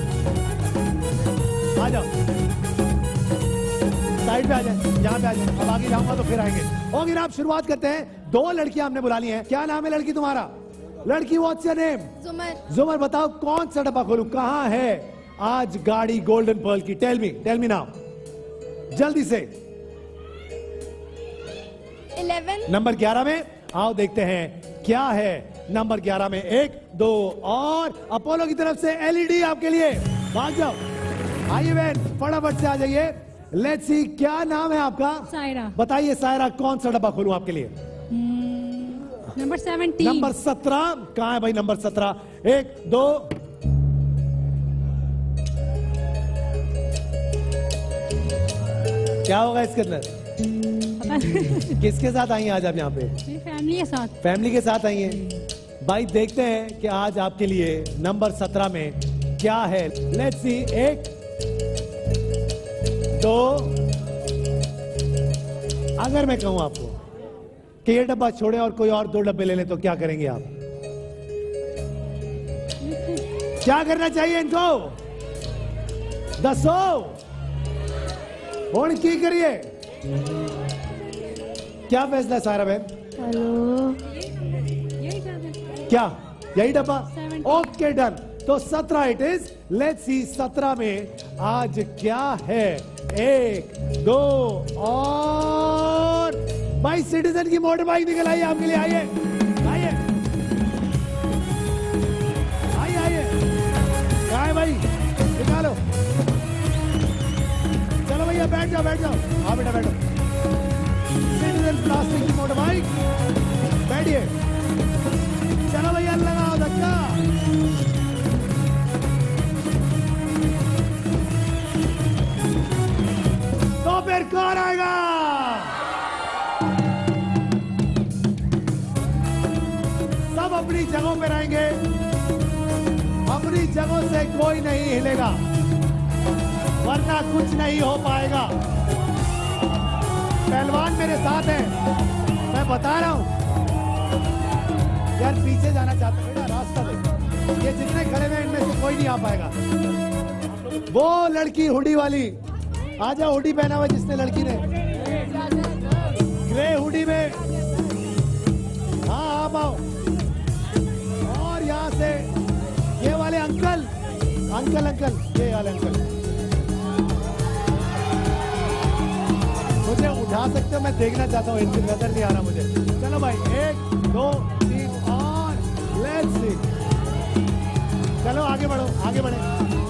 आ जाओ, साइड पे आ जाए, यहाँ पे आ जाए। अब आगे जाऊंगा तो फिर आएंगे। ओके आप शुरुआत करते हैं। दो लड़कियां हमने बुला ली हैं। क्या नाम है लड़की तुम्हारा? लड़की what's your name? Zumar. Zumar, बताओ कौन सा डब्बा खोलूं? कहाँ है आज गाड़ी गोल्डन पर्ल की? Tell me, tell me now, जल्दी से। इलेवन। नंबर ग्यारह में आओ देखते हैं क्या है नंबर ग्यारह में। एक, दो और अपोलो की तरफ से एलईडी आपके लिए। भाग जाओ, आइए बहन फटाफट से आ जाइए। लेट्स सी, क्या नाम है आपका? सायरा। बताइए सायरा, कौन सा डब्बा खोलूं आपके लिए? Number seventeen. नंबर सत्रह कहाँ है भाई? नंबर सत्रह। एक, दो, क्या होगा इसके अंदर? किसके साथ आई हैं आज आप यहाँ पे? फैमिली के साथ। फैमिली के साथ आई हैं। भाई देखते हैं कि आज आपके लिए नंबर सत्रह में क्या है। Let's see. एक, दो, अगर मैं कहूं आपको कि ये डब्बा छोड़े और कोई और दो डब्बे ले लें तो क्या करेंगे आप? क्या करना चाहिए इनको? दसो हुण की करिए? क्या फैसला है सारा बहन? हेलो, क्या यही डब्बा? Okay done. तो सत्रह इट इज। लेट्स सी सत्रह में आज क्या है। एक, दो और भाई सिटीजन की मोटर बाइक निकल आई आपके लिए। आइए आइए आइए आइए, कहाँ है भाई? निकालो। चलो भैया बैठ जाओ, बैठ जाओ। हाँ बेटा बैठो। सिटीजन प्लास्टिक की मोटर बाइक, बैठिए। चलो भैया अपनी जगहों पे रहेंगे, अपनी जगहों से कोई नहीं हिलेगा, वरना कुछ नहीं हो पाएगा। पहलवान मेरे साथ है, मैं बता रहा हूं। यार पीछे जाना चाहते हो बेटा, रास्ता दे। ये जितने खड़े हुए इनमें से कोई नहीं आ पाएगा। वो लड़की हुडी वाली, आजा हुडी पहना हुआ जिसने, लड़की ने ग्रे हुडी में। हाँ आप आओ। और यहाँ से ये वाले अंकल, अंकल अंकल ये वाले अंकल मुझे उठा सकते हो, मैं देखना चाहता हूँ, इनकी नजर नहीं आ रहा मुझे। चलो भाई, एक दो तीन और लेट्स सी। चलो आगे बढ़ो, आगे बढ़े।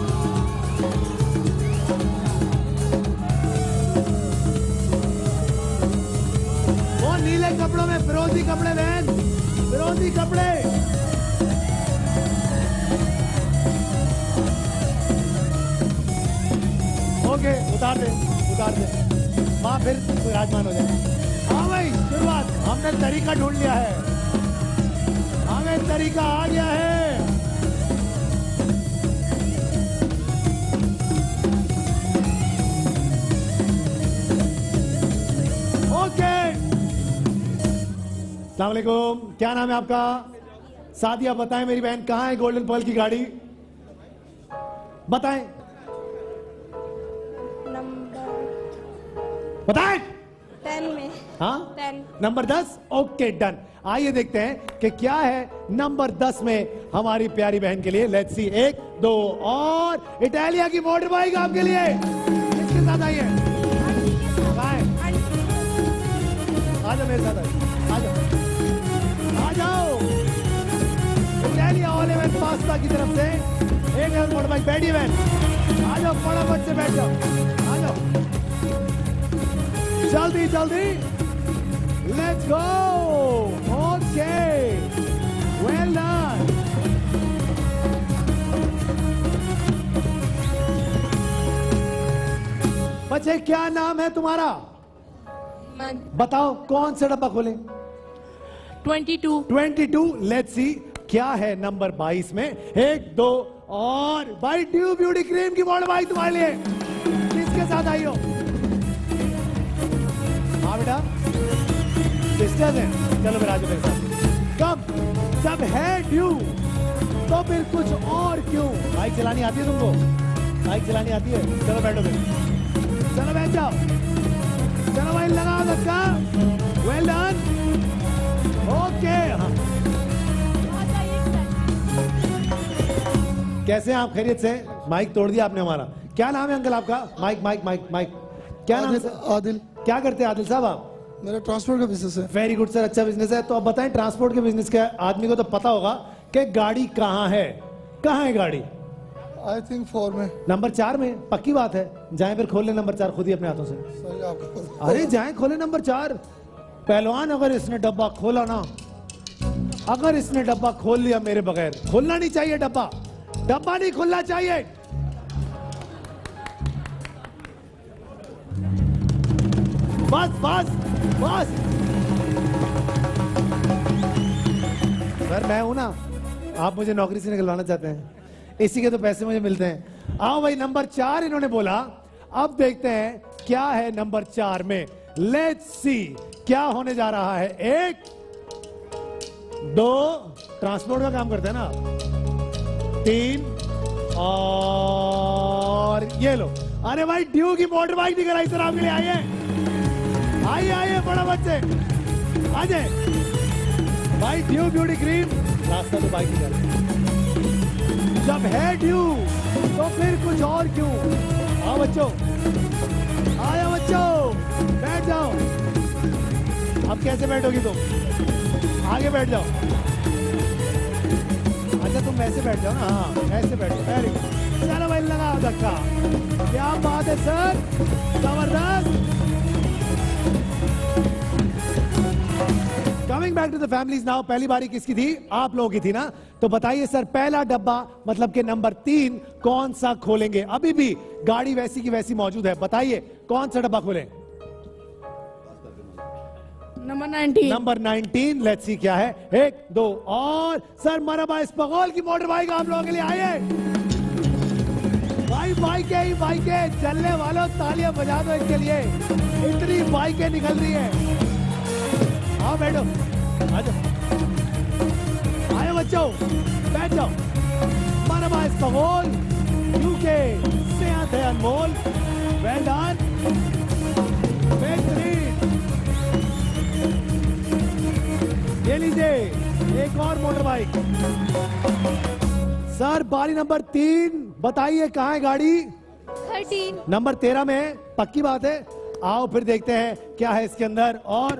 वो नीले कपड़ों में फिरोजी कपड़े बहन, फिरोजी कपड़े। ओके उतार दे, उतार दे। माँ फिर विराजमान हो जाए। हाँ भाई शुरुआत, हमने तरीका ढूंढ लिया है, हमें तरीका आ गया है। ओके अस्सलाम वालेकुम, क्या नाम है आपका? सादिया, बताएं मेरी बहन, कहाँ है गोल्डन पर्ल की गाड़ी? बताएं बताएं। टेन में। हाँ टेन। नंबर दस। Okay done. आइए देखते हैं कि क्या है नंबर दस में हमारी प्यारी बहन के लिए। Let's see. एक दो और इटालिया की मोटर बाइक आपके लिए। किसके साथ आई है? आ जाओ मेरे साथ, आ जाओ, आ जाओ। इटालिया वाले में पास्ता की तरफ से एक मोटर बाइक। बैठिए बहन, आ जाओ, फटाफट से बैठ जाओ, आ जाओ जल्दी जल्दी। Let's go. Okay well done. बच्चे क्या नाम है तुम्हारा? बताओ कौन सा डब्बा खोले? Twenty two. Twenty two. Let's see क्या है नंबर बाईस में। एक दो और भाई ट्यूब ब्यूटी क्रीम की बॉल भाई तुम्हारे लिए। किसके साथ आई हो? हाँ बेटा सिस्टर्स हैं। चलो फिर आज मेरे साथ। कब जब है ड्यू तो फिर कुछ और क्यों। बाइक चलानी आती है तुमको? बाइक चलानी आती है? चलो बैठो फिर, चलो बैठ जाओ। चलो भाई लगाओ धक्का। Well done. ओके हाँ। कैसे हैं आप? खैरियत से? माइक तोड़ दिया आपने हमारा। क्या नाम है अंकल आपका? माइक माइक माइक माइक क्या नाम है? आदिल। क्या करते हैं आदिल साहब आप? मेरा ट्रांसपोर्ट का बिजनेस है। वेरी गुड सर, अच्छा बिजनेस है। तो अब बताएं, ट्रांसपोर्ट के बिजनेस का आदमी को तो पता होगा कि गाड़ी कहाँ है। कहाँ है गाड़ी? आई थिंक फोर में। नंबर चार में? पक्की बात है? जाएं फिर खोल ले नंबर चार खुद ही अपने हाथों से। सही आपको। अरे जाएं खोले नंबर चार। पहलवान अगर इसने डब्बा खोला ना, अगर इसने डब्बा खोल लिया मेरे बगैर, खोलना नहीं चाहिए डब्बा, डब्बा नहीं खुलना चाहिए। बस बस बस। सर मैं हूं ना, आप मुझे नौकरी से निकलवाना चाहते हैं, इसी के तो पैसे मुझे मिलते हैं। आओ भाई, नंबर चार इन्होंने बोला। अब देखते हैं क्या है नंबर चार में। लेट्स सी क्या होने जा रहा है। एक दो, ट्रांसपोर्ट का काम करते हैं ना। तीन और ये लो। अरे भाई ड्यू की मोटर बाइक निकल आई सर आपके लिए। आइए आइए आइए बड़ा बच्चे आ जाए भाई। ड्यू ब्यूटी क्रीम, रास्ता तो बाइक निकल। जब है ड्यू तो फिर कुछ और क्यों। आओ बच्चों, आया बच्चों, बैठ जाओ। अब कैसे बैठोगी तुम? आगे बैठ जाओ। अच्छा तुम ऐसे बैठ जाओ ना। हाँ ऐसे बैठो, वेरी गुड। चलो भाई लगाओ धक्का। क्या बात है सर, जबरदस्त। Coming back to the families now. पहली बारी किसकी थी? आप लोगों की थी ना। तो बताइए सर, पहला डब्बा मतलब के नंबर तीन कौन सा खोलेंगे? अभी भी गाड़ी वैसी की वैसी मौजूद है। बताइए कौन सा डब्बा खोलें? Number nineteen. Number nineteen, let's see क्या है। एक दो और सर मरहबा, इस बगौल की मोटर बाइक आप लोगों के लिए आइए। भाई बाइकें ही बाइकें, चलने वालों तालियां बजा दो इनके लिए, इतनी बाइकें निकल रही है। आओ बैठो, आ जाओ, आए बच्चों, बैठ जाओ। मरहबा इस बगौल, यूके से आते हैं अनमोल, वेल डन, बेहतरीन। ये लीजिए एक और मोटर बाइक। सर बारी नंबर तीन, बताइए कहाँ है गाड़ी? थर्टीन। नंबर तेरह में है, पक्की बात है। आओ फिर देखते हैं क्या है इसके अंदर। और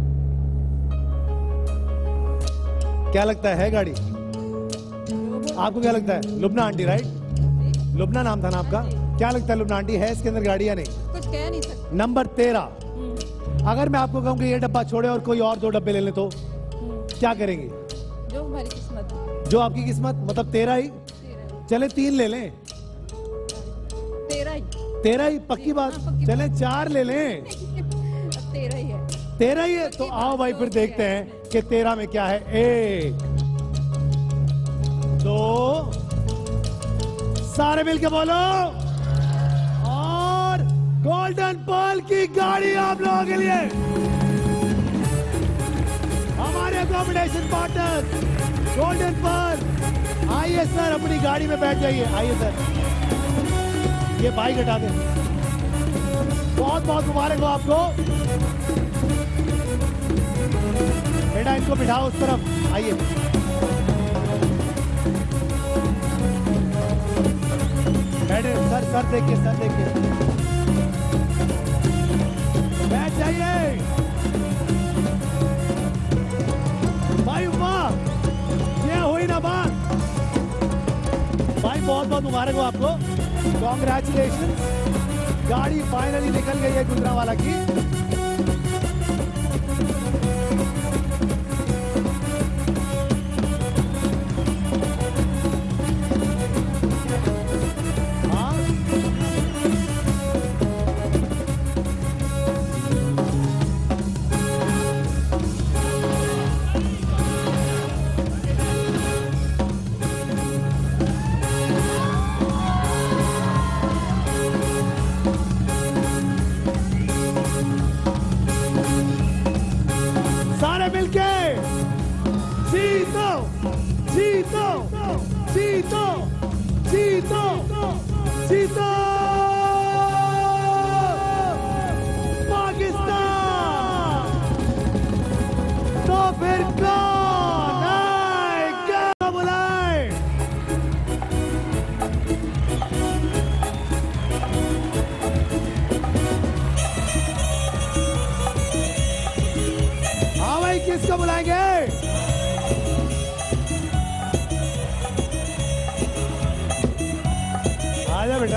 क्या लगता है, है गाड़ी? आपको क्या लगता है? Lubna aunty, right? लुबना नाम था ना आपका? क्या लगता है लुबना आंटी, है इसके अंदर गाड़ी या नहीं? कुछ कह नहीं सकते। नंबर तेरह, अगर मैं आपको कहूँ कि ये डब्बा छोड़े और कोई और दो डब्बे ले लें तो क्या करेंगे? जो हमारी किस्मत। जो आपकी किस्मत, मतलब तेरह ही। चले तीन ले लें। तेरह ही। तेरह ही पक्की बात? चले चार ले लें। तेरह ही है। तेरह ही है तो आओ भाई फिर देखते हैं कि तेरह में क्या है। एक दो, सारे मिलके बोलो। और गोल्डन पर्ल की गाड़ी आप लोगों के लिए, हमारे अकोमोडेशन पार्टनर गोल्डन पर्ल। आइए सर, अपनी गाड़ी में बैठ जाइए। आइए सर, ये बाइक हटा दें। बहुत बहुत मुबारक हो आपको। बेटा इनको बिठाओ उस तरफ। आइए, बैठे सर, सर देखिए, सर देखिए, बैठ जाइए भाई। वाह, ये हुई ना बात भाई। बहुत बहुत मुबारक हो आपको, कॉन्ग्रेचुलेशन। गाड़ी फाइनली निकल गई है गुजरांवाला की। जीतो, जीतो, जीतो, जीतो, जीतो पाकिस्तान। तो फिर कौन आएगा? बुलाए हाँ भाई, किसको बुलाएंगे? आजा बेटा,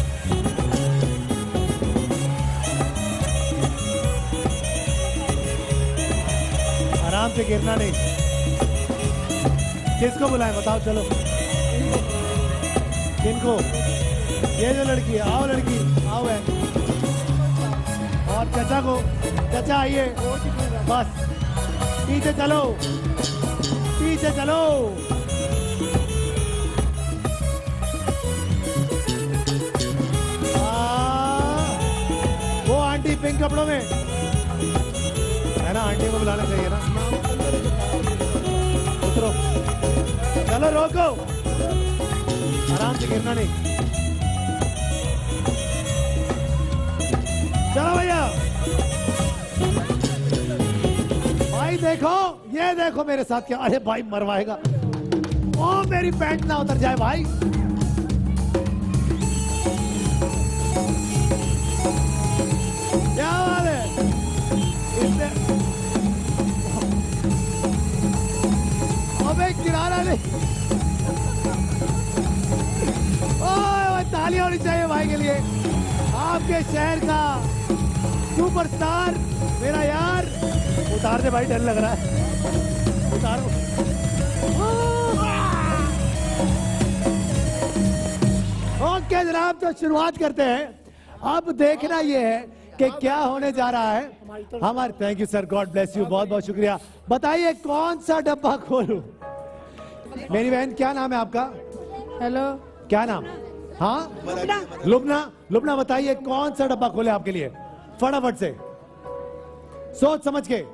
आराम से, गिरना नहीं। किसको बुलाएं बताओ? चलो, किनको? ये जो लड़की है, आओ लड़की, आओ है। और चाचा को, चाचा आइए, बस पीछे चलो, पीछे चलो। पिंक कपड़ों में है ना, आंटी को बुलाना चाहिए ना। उतरो, चलो, रोको, आराम से, गिरना नहीं। चलो भैया, भाई देखो, ये देखो मेरे साथ क्या। अरे भाई मरवाएगा। ओ मेरी पैंट ना उतर जाए भाई। क्या बात है? इसने अबे किराना नहीं। ओए, तालियां होनी चाहिए भाई के लिए, आपके शहर का सुपरस्टार, मेरा यार। उतार दे भाई, डर लग रहा है, उतारो। ओके जनाब, तो शुरुआत करते हैं। अब देखना यह है कि क्या होने जा रहा है हमारे। Thank you sir, God bless you, बहुत बहुत शुक्रिया। बताइए कौन सा डब्बा खोलूं? मेरी बहन क्या नाम है आपका? हेलो, क्या नाम? हाँ, लुबना। लुबना बताइए कौन सा डब्बा खोले आपके लिए, फटाफट से, सोच समझ के।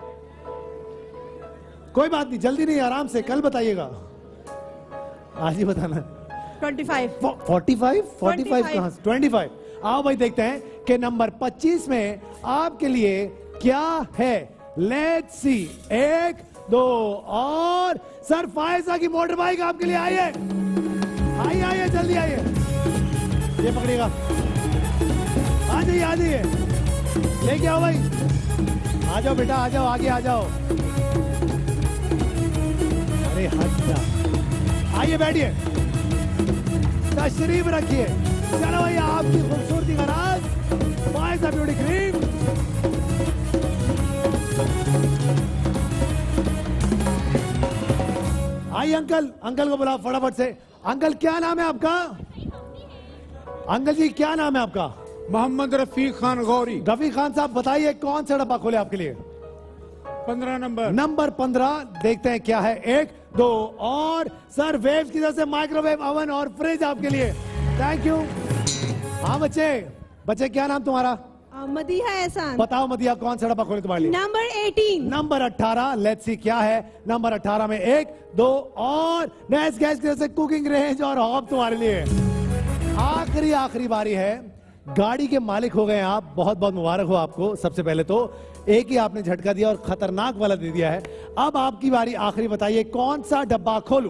कोई बात नहीं, जल्दी नहीं, आराम से, कल बताइएगा, आज ही बताना। Twenty five. Forty five? Forty five कहां से? Twenty five. आओ भाई देखते हैं कि नंबर पच्चीस में आपके लिए क्या है। Let's see. एक, दो और सर फायजा की मोटर बाइक आपके लिए। आइए आइए आइए, जल्दी आइए, ये पकड़िएगा, आ जाइए आ जाइए, लेके आओ भाई, आ जाओ बेटा, आ जाओ, आगे आ जाओ। अरे हट जा, आइए बैठिए, तशरीफ रखिए। चलो भैया, आपकी खूबसूरती का राज फायजा ब्यूटी क्रीम। आइए अंकल, अंकल को बुलाओ फटाफट से। अंकल क्या नाम है आपका? अंकल जी क्या नाम है आपका? मोहम्मद रफीक खान गौरी। रफीक खान साहब बताइए कौन सा डब्बा खोले आपके लिए? पंद्रह नंबर। नंबर पंद्रह। देखते हैं क्या है। एक, दो और सर वेव्स की तरफ से माइक्रोवेव ओवन और फ्रिज आपके लिए। Thank you. हाँ बच्चे, बच्चे क्या नाम तुम्हारा? मदीहा एहसान। बताओ मदिया कौन सा डब्बा खोले तुम्हारे लिए? Number eighteen. नंबर अठारह। लेट्स सी क्या है नंबर अठारह में। एक, दो और नैस गैस की तरफ से कुकिंग रेंज और हॉब तुम्हारे लिए। आखिरी आखिरी बारी है, गाड़ी के मालिक हो गए आप, बहुत बहुत मुबारक हो आपको। सबसे पहले तो एक ही आपने झटका दिया और खतरनाक वाला दे दिया है। अब आपकी बारी आखिरी, बताइए कौन सा डब्बा खोलूं?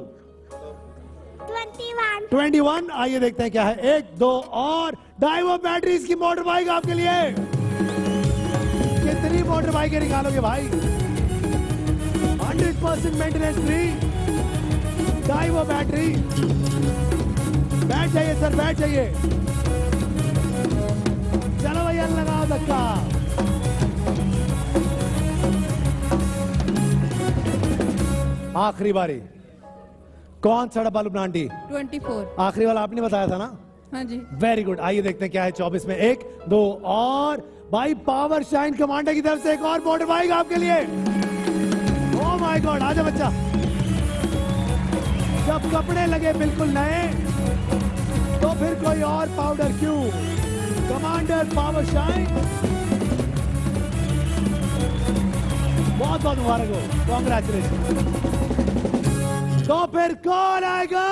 Twenty one. आइए देखते हैं क्या है। एक, दो और डाइवो बैटरीज की मोटर बाइक आपके लिए। कितनी मोटर बाइकें निकालोगे भाई? Hundred percent maintenance free Daewoo battery. बैठ जाइए सर, बैठ जाइए। चलो भैया लगाओ धक्का। आखिरी बारी, कौन सा डब्बा लुबना आंटी? Twenty four. आखिरी वाला आपने बताया था ना? हाँ जी। Very good. आइए देखते हैं क्या है चौबीस में। एक, दो और भाई पावर शाइन कमांडर की तरफ से एक और मोटर बाइक आपके लिए। ओह माय गॉड, आजा बच्चा। जब कपड़े लगे बिल्कुल नए तो फिर कोई और पाउडर क्यों? कमांडर पावर शाइन, बहुत बहुत मुबारक हो, कॉन्ग्रेचुलेशन। तो फिर कौन आएगा?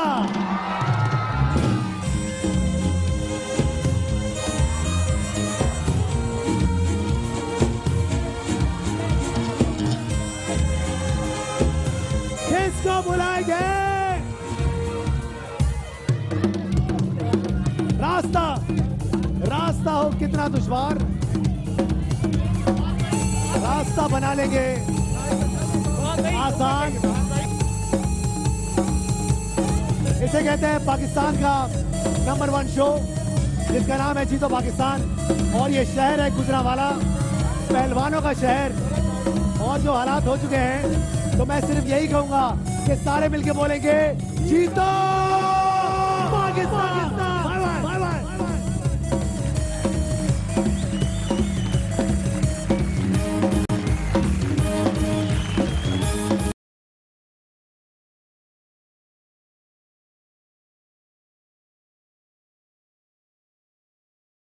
किसको बुलाएंगे? रास्ता रास्ता हो कितना दुश्वार, रास्ता बना लेंगे आसान। इसे कहते हैं पाकिस्तान का नंबर वन शो, जिसका नाम है जीतो पाकिस्तान। और ये शहर है गुजरांवाला, पहलवानों का शहर। और जो हालात हो चुके हैं, तो मैं सिर्फ यही कहूंगा कि सारे मिलके बोलेंगे जीतो।